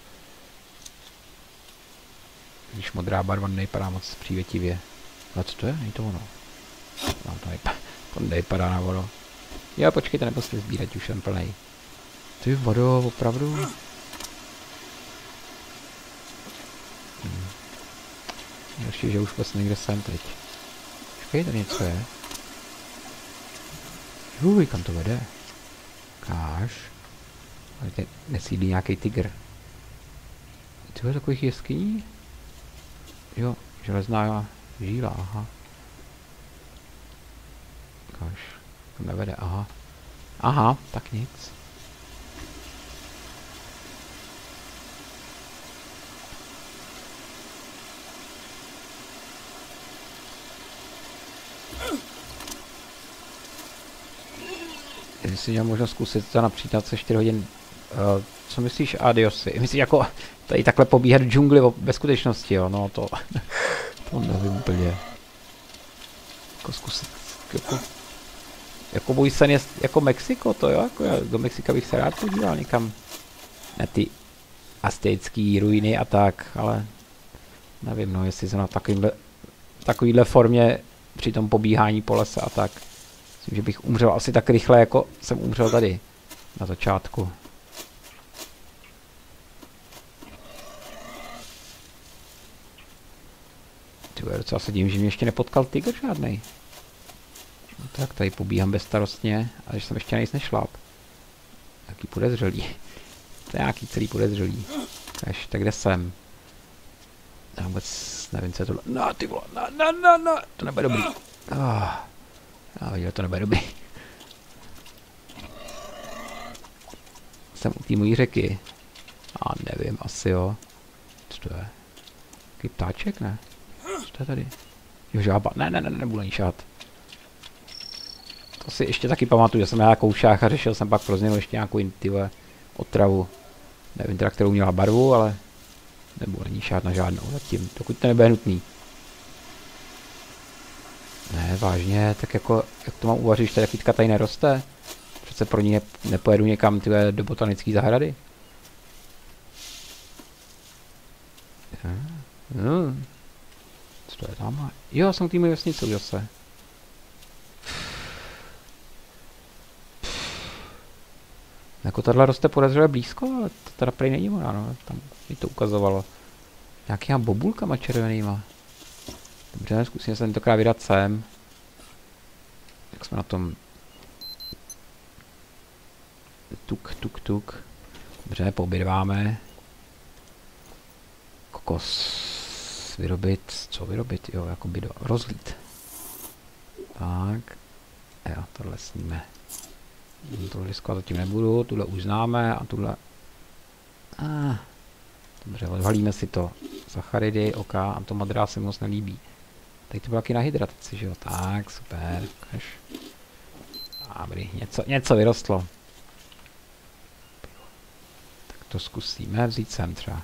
Když modrá barva nevypadá moc přívětivě. Ale co to je? Není to ono. No, to nevypadá na vodu. Jo, počkejte, nemusíte sbírat, už jsem plnej. Ty vodo, opravdu? Ještě, že už vlastně někde jsem teď. Počkej, tady něco je. Juj, kam to vede? Káž. Ale teď nesídlí nějaký tygr. Tyhle takových jeskyní? Jo, železná žíla, aha. Káž. To nevede, aha. Aha, tak nic. Jestli měl možnost zkusit to napřít na 4 hodin. Co myslíš, Adiosy? Myslíš jako tady takhle pobíhat v džungli ve skutečnosti, jo? No to... to nevím úplně. Jako zkusit... Jako můj sen je jako Mexiko, to jo? Jako já do Mexika bych se rád podíval někam. Na ty aztécký ruiny a tak, ale... Nevím, no, jestli jsem na takovýhle formě při tom pobíhání po lese a tak. Myslím, že bych umřel asi tak rychle, jako jsem umřel tady. Na začátku. Tyhle, docela se divím, že mě ještě nepotkal tygr žádnej. No tak, tady pobíhám bezstarostně, ale že jsem ještě nic nešláp. Jaký podezřelý. To je nějaký celý podezřelý. Tak kde jsem? Já vůbec nevím, co je tohle. No, ty vole, no. To nebude dobrý. Já viděl, to nebude dobrý. Jsem u té mojí řeky. A nevím, asi jo. Co to je? Jaký ptáček, ne? Co to je tady? Jo, žába. Ne, nebudu ani šát. To si ještě taky pamatuju, že jsem nějakou šách a řešil jsem pak pro změnu ještě nějakou otravu. Nevím teda, kterou měla barvu, ale nebudu ani šát na žádnou zatím, dokud to nebude nutný. Ne, vážně, tak jako, jak to mám uvařit, že ta kytka tady neroste? Přece pro ní nepojedu někam do botanické zahrady. Co to je tam? Jo, jsem k týmu vesnici zase. Jako tohle roste podezřelé blízko, ale to teda prej není ona, no. Tam mi to ukazovalo. Nějakýma bobulkama červenýma. Dobře, zkusím se tentokrát vydat sem. Jak jsme na tom? Tuk. Dobře, poobědváme. Kokos. Vyrobit. Co vyrobit? Jo, jako by rozlít. Tak. Jo, tohle sníme. Tohle diskovat zatím nebudu, tuhle už známe a tuhle... Dobře, odhalíme si to. Sacharidy, oka, a to modrá se mi moc nelíbí. Tady to bylo taky na hydrataci, že jo? Tak, super. Dobrý, něco vyrostlo. Tak to zkusíme vzít sem třeba.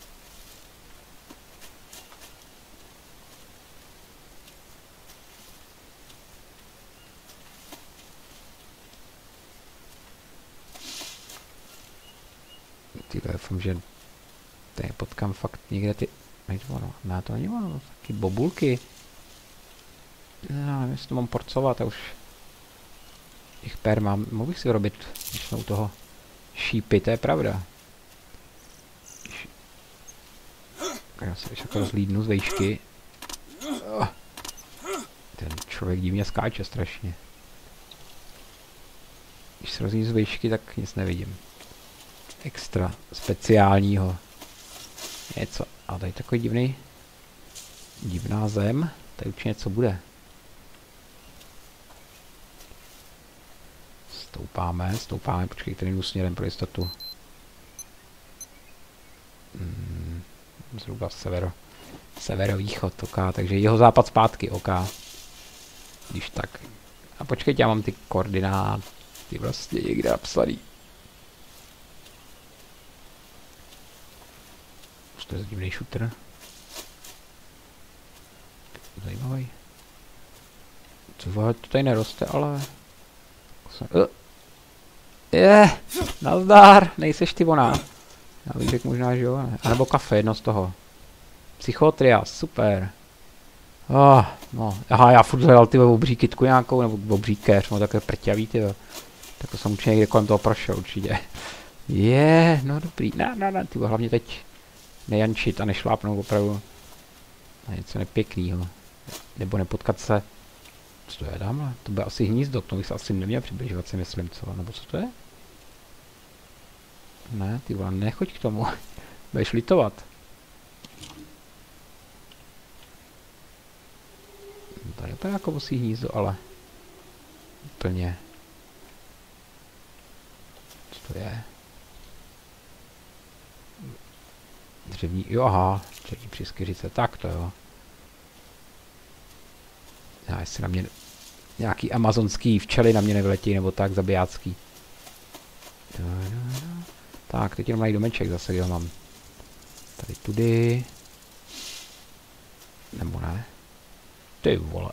Tyhle, doufám, že tady potkám fakt někde ty... Ne, to není ono, taky bobulky. Já nevím, jestli to mám porcovat, a už těch per mám. Mohl bych si vyrobit, když jsme u toho šípy, to je pravda. Já se ještě jako rozlídnu z vejšky. Ten člověk divně skáče strašně. Když se rozlídnu z vejšky, tak nic nevidím. Extra speciálního. Něco. A tady takový divná zem. Tady určitě něco bude. Stoupáme, počkej, kterým směrem pro jistotu. Zhruba severovýchod, oká, takže jeho západ zpátky, oká. Když tak. A počkejte, já mám ty koordináty vlastně někde napsaný. To je divný shooter. Zajímavý. Co to tady neroste, ale... Nazdar, nejseš ty ona. Já bych řekl možná, že jo, ne. A nebo kafe, jedno z toho. Psychotria, super. No, aha, já furt hledal ty obří kytku nějakou, nebo obří keř, no takové prťavý, ty. Tak to jsem určitě někde kolem toho prošel, určitě. No dobrý, ne, ty hlavně teď nejančit a nešlápnout opravdu A něco nepěknýho. Nebo nepotkat se. Co to je dámhle? To bude asi hnízdo, k tomu bych se asi neměl přibližovat, si myslím, co? Nebo co to je? Ne, ty vole, nechoď k tomu. Budeš litovat. Tady je jako musí hnízdo, ale úplně. Co to je? Dřevní, jo aha, dřevní přískyřice, tak to jo. Já jestli na mě nějaký amazonský včely na mě nevyletí, nebo tak, zabijácký. Tak, teď jenom najít domeček zase, kde ho mám. Tady tudy. Nebo ne? Ty vole.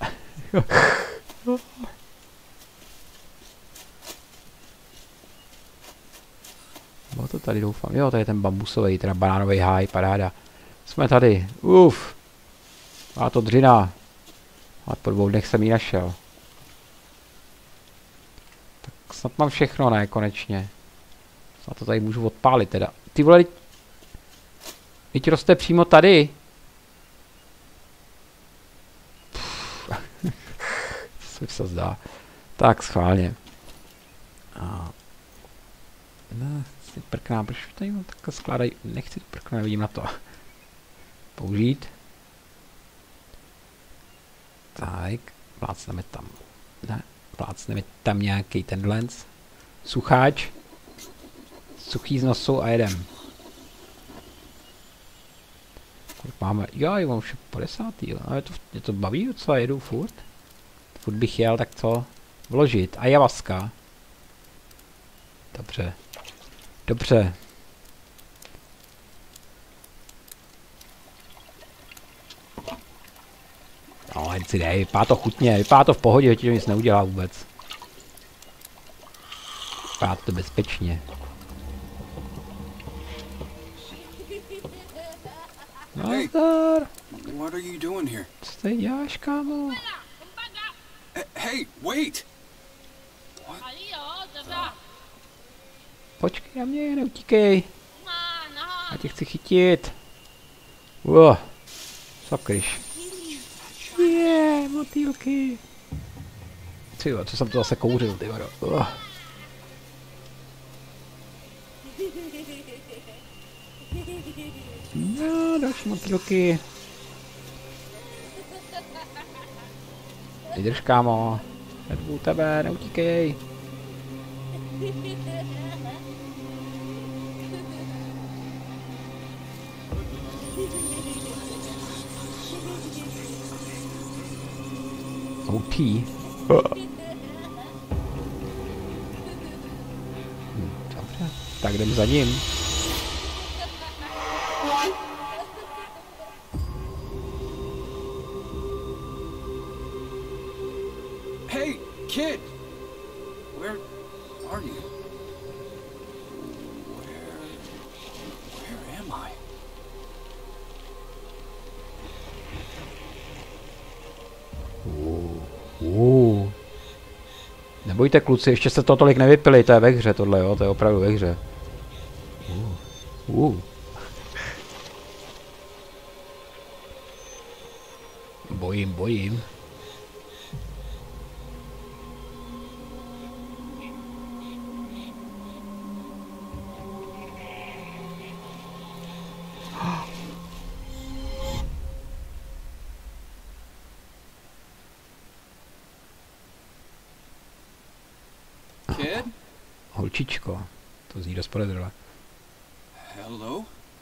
Bylo to tady, doufám. Jo, tady je ten bambusový, teda banánový háj, paráda. Jsme tady. Uf. A to dřina. A po 2 dnech jsem ji našel. Tak snad mám všechno, ne, konečně. Snad to tady můžu odpálit teda. Ty vole, teď roste přímo tady. Co se zdá. Tak, schválně. A... No, si prkná, proč tady takhle skládají, nechci to prknout, nevidím na to. Použít. Tak, plácneme tam. Ne, plácneme tam nějaký tenhle. Sucháč. Suchý z nosu a jedem. Kolik máme? Jo, mám už 50. Ale mě to baví docela, jedu furt. Furt bych jel, tak co? Vložit. A javaska. Dobře. Dobře. No, jen si dej, vypadá to chutně, vypadá to v pohodě, že ti to nic neudělá vůbec. Vypadá to bezpečně. Nazdar! What are you doing here? Co tady děláš, kámo? Hey, wait! Počkej na mě, neutíkej. Já tě chci chytit. Wow. Sakryš. Motýlky. Tyjo, co jsem to zase kouřil, ty vado. No, další motýlky. Vydrž, kámo. Jdu u tebe, neutíkej. OP. Dobře, tak jdem za ním. Hey, kid! Where are you? Where am I? Nebojte, kluci, ještě se to tolik nevypili, to je ve hře tohle, jo, to je opravdu ve hře. Bojím. Kid? Holčičko, to zní dost podezřele. Hello?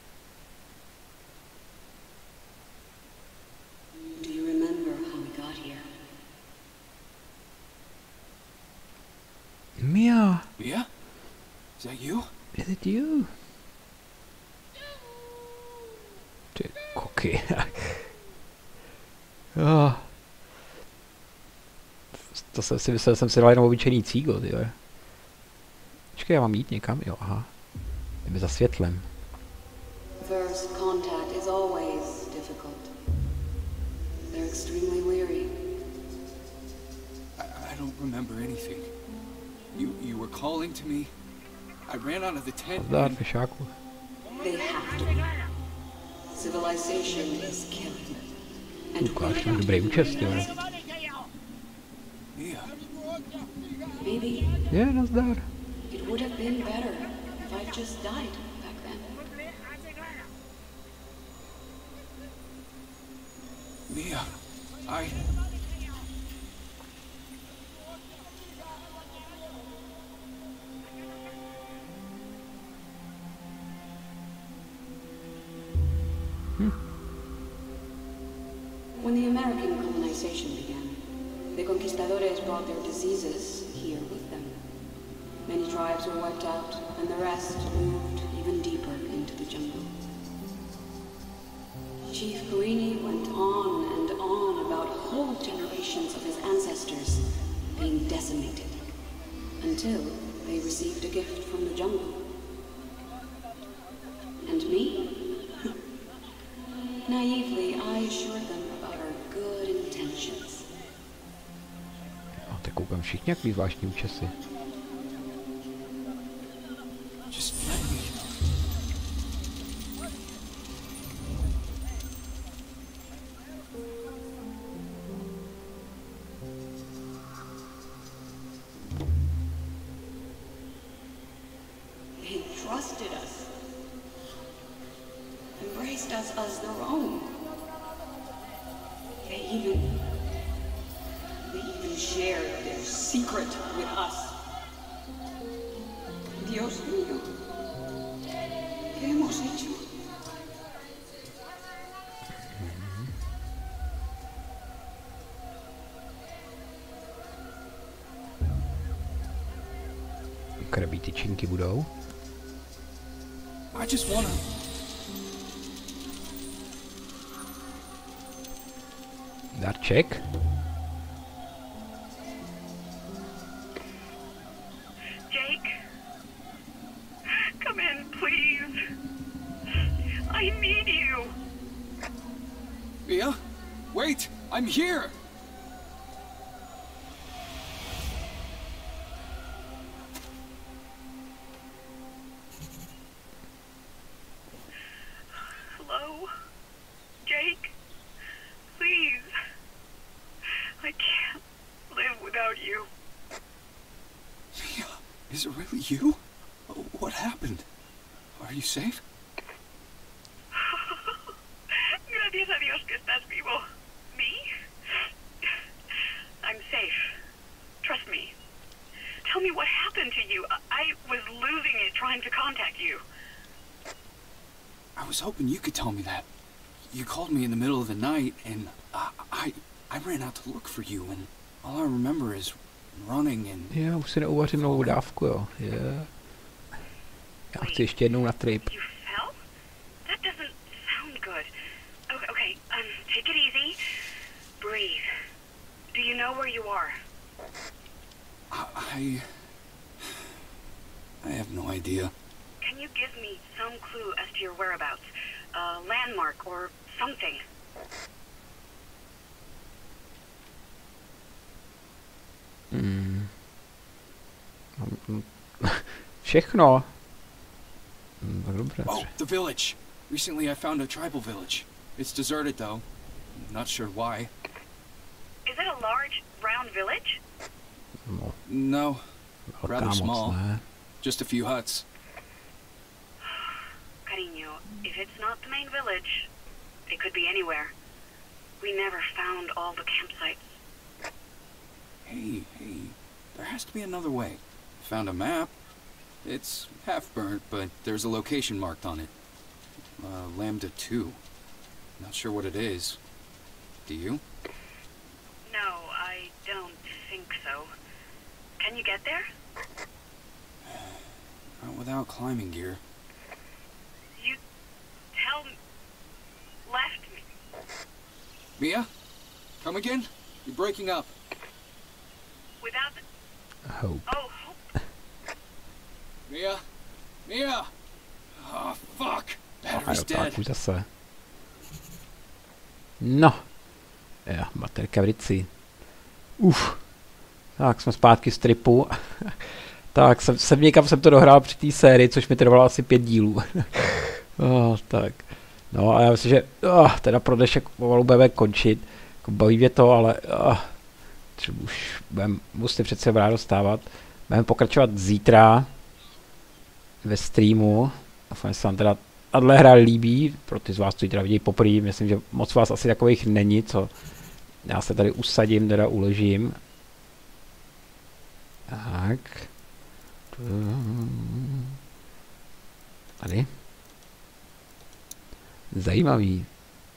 Do you remember how we got here? Mia! Mia? Is that you? Is it you? Ty koky. Oh. To jsem si myslel, jsem si dal jenom obyčejný cígo, tyhle. Počkej, já mám jít někam? Jo, aha. Jdeme za světlem. First contact is always difficult. They're extremely weary. I don't remember anything. You were calling to me. I ran out of the tent. Zdár, fešáku. They have to be. Civilization is killing them. Ukáž, máš dobrý účest, jo. Je, nazdar. It would have been better if I'd just died back then. Mia, When the American colonization began, the conquistadores brought their diseases here with them. Many tribes were wiped out, and the rest moved even deeper into the jungle. Chief Gurini went on and on about whole generations of his ancestors being decimated, until they received a gift from the jungle. And me? Naively, I assured them about our good intentions. A tak koukám všichni jaký zvláštní účesy. just let me. They trusted us. Embraced us as their own. They even shared their secret with us. Dios mío. ¿Qué hemos hecho? Krabí tyčinky budou. I just wanna. Darček. Jake, come in, please. I need you. Mia, wait! I'm here! Hello? Jake? Please. I can't live without you. Mia, is it really you? What happened? Are you safe? Gracias a Dios que estás vivo. Me? I'm safe. Trust me. Tell me what happened to you. I was losing it trying to contact you. I was hoping you could tell me that. You called me in the middle of the night, and I ran out to look for you, and all I remember is running and... Já už si neuvařím novou dávku, jo. Yeah. Já chci ještě jednou na trip. You fell? That doesn't sound good. Okay, take it easy. Breathe. Do you know where you are? I have no idea. Can you give me some clue as to your whereabouts? A landmark or something? Všechno. Dobře. Oh, the village! Recently I found a tribal village. It's deserted though. Not sure why. Is it a large, round village? No, No, velká rather moc, small. ne? Just a few huts. Cariño, if it's not the main village, it could be anywhere. We never found all the campsites. Hey, there has to be another way. Found a map. It's half burnt, but there's a location marked on it. Lambda 2. Not sure what it is. Do you? No, I don't think so. Can you get there? Not without climbing gear. You left me. Mia? Come again? You're breaking up. Without the... Hope. Oh, hope. Mia? Mia! Oh, fuck! A Battery's jo, dead. tak už zase. No. Jo, baterka v rici. Tak, jsme zpátky z tripu. Tak, jsem někam jsem to dohrál při té sérii, což mi trvalo asi 5 dílů. Tak. No a já myslím, že teda pro dnešek pomalu budeme končit. Jako baví mě to, ale už musím přece vrát dostávat. Budeme pokračovat zítra ve streamu. Doufám, že se vám teda tahle hra líbí, pro ty z vás, co ji teda vidějí poprvé. Myslím, že moc vás asi takových není, co já se tady usadím, teda uložím. Tak. Tady. Zajímavý.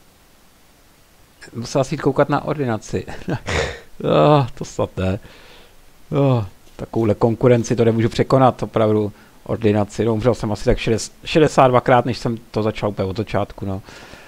Musel asi jít koukat na ordinaci. To snad ne. Takovouhle konkurenci to nemůžu překonat, opravdu ordinaci. No, umřel jsem asi tak 62krát, než jsem to začal úplně od začátku. No,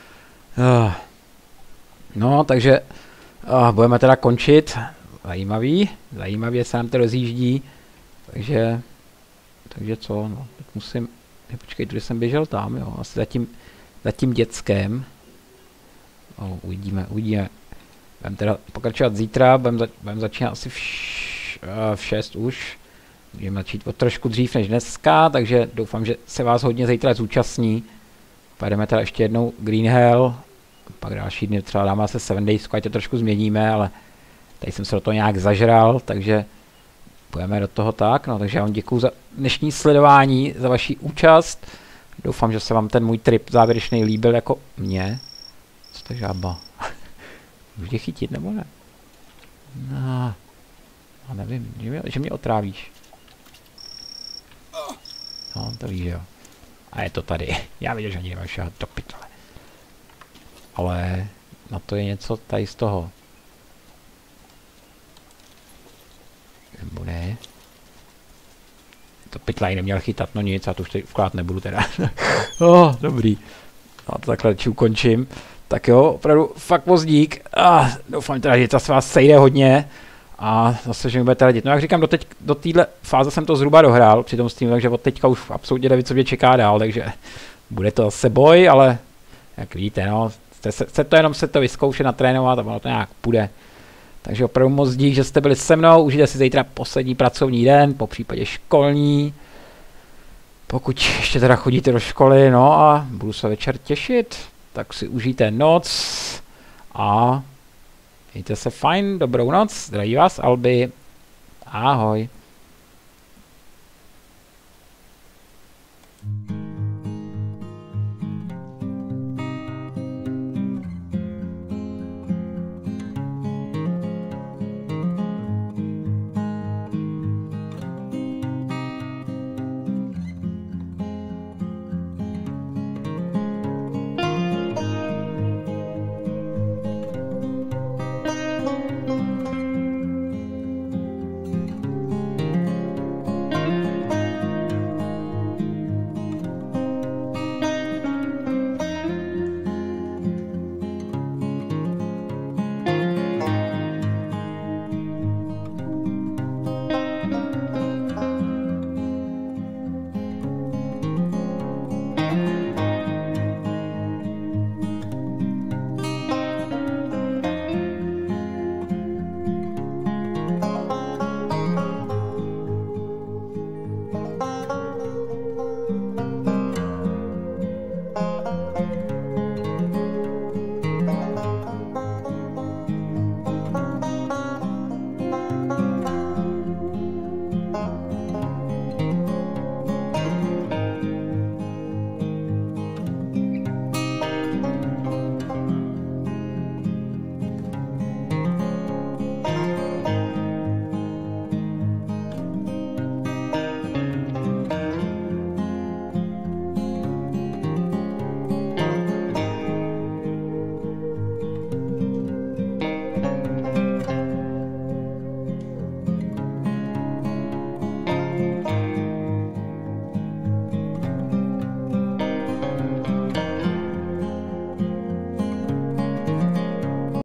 no takže budeme teda končit. Zajímavě se nám to rozjíždí. Takže co, no, tak musím, počkej, tudy jsem běžel tam, jo, asi za tím dětskem. Uvidíme. Budeme teda pokračovat zítra, budeme začínat asi v 6 už. Můžeme začít o trošku dřív než dneska, takže doufám, že se vás hodně zítra zúčastní. Pojedeme teda ještě jednou Green Hell, pak další dny třeba dáme se 7 Days, ať to trošku změníme, ale tady jsem se do toho nějak zažral, takže půjdeme do toho tak. No, takže já vám děkuju za dnešní sledování, za vaši účast. Doufám, že se vám ten můj trip závěrečný líbil jako mě. Co to žába? Můžu tě chytit nebo ne? No, nevím, že mě otrávíš. No, to víš, jo. A je to tady. Já viděl, že ani nemáš šáhat do pytle. Ale na to je něco tady z toho. Nebo ne? To pytla ji neměl chytat, no nic, já to už tady vklát nebudu teda. Dobrý. No to takhle ukončím. Tak jo, opravdu fakt pozdík. Doufám teda, že to se vás sejde hodně. A zase, že mi budete radit. No jak říkám, do téhle fáze jsem to zhruba dohrál při tom streamu, takže od teďka už absolutně nevím, co mě čeká dál, takže bude to zase boj, ale jak víte, no, chce to jenom se to vyzkoušet, natrénovat a ono to nějak půjde. Takže opravdu moc dík, že jste byli se mnou, užijte si zítra poslední pracovní den, po případě školní. Pokud ještě teda chodíte do školy, no a budu se večer těšit, tak si užijte noc a mějte se fajn, dobrou noc, zdraví vás Albi, ahoj.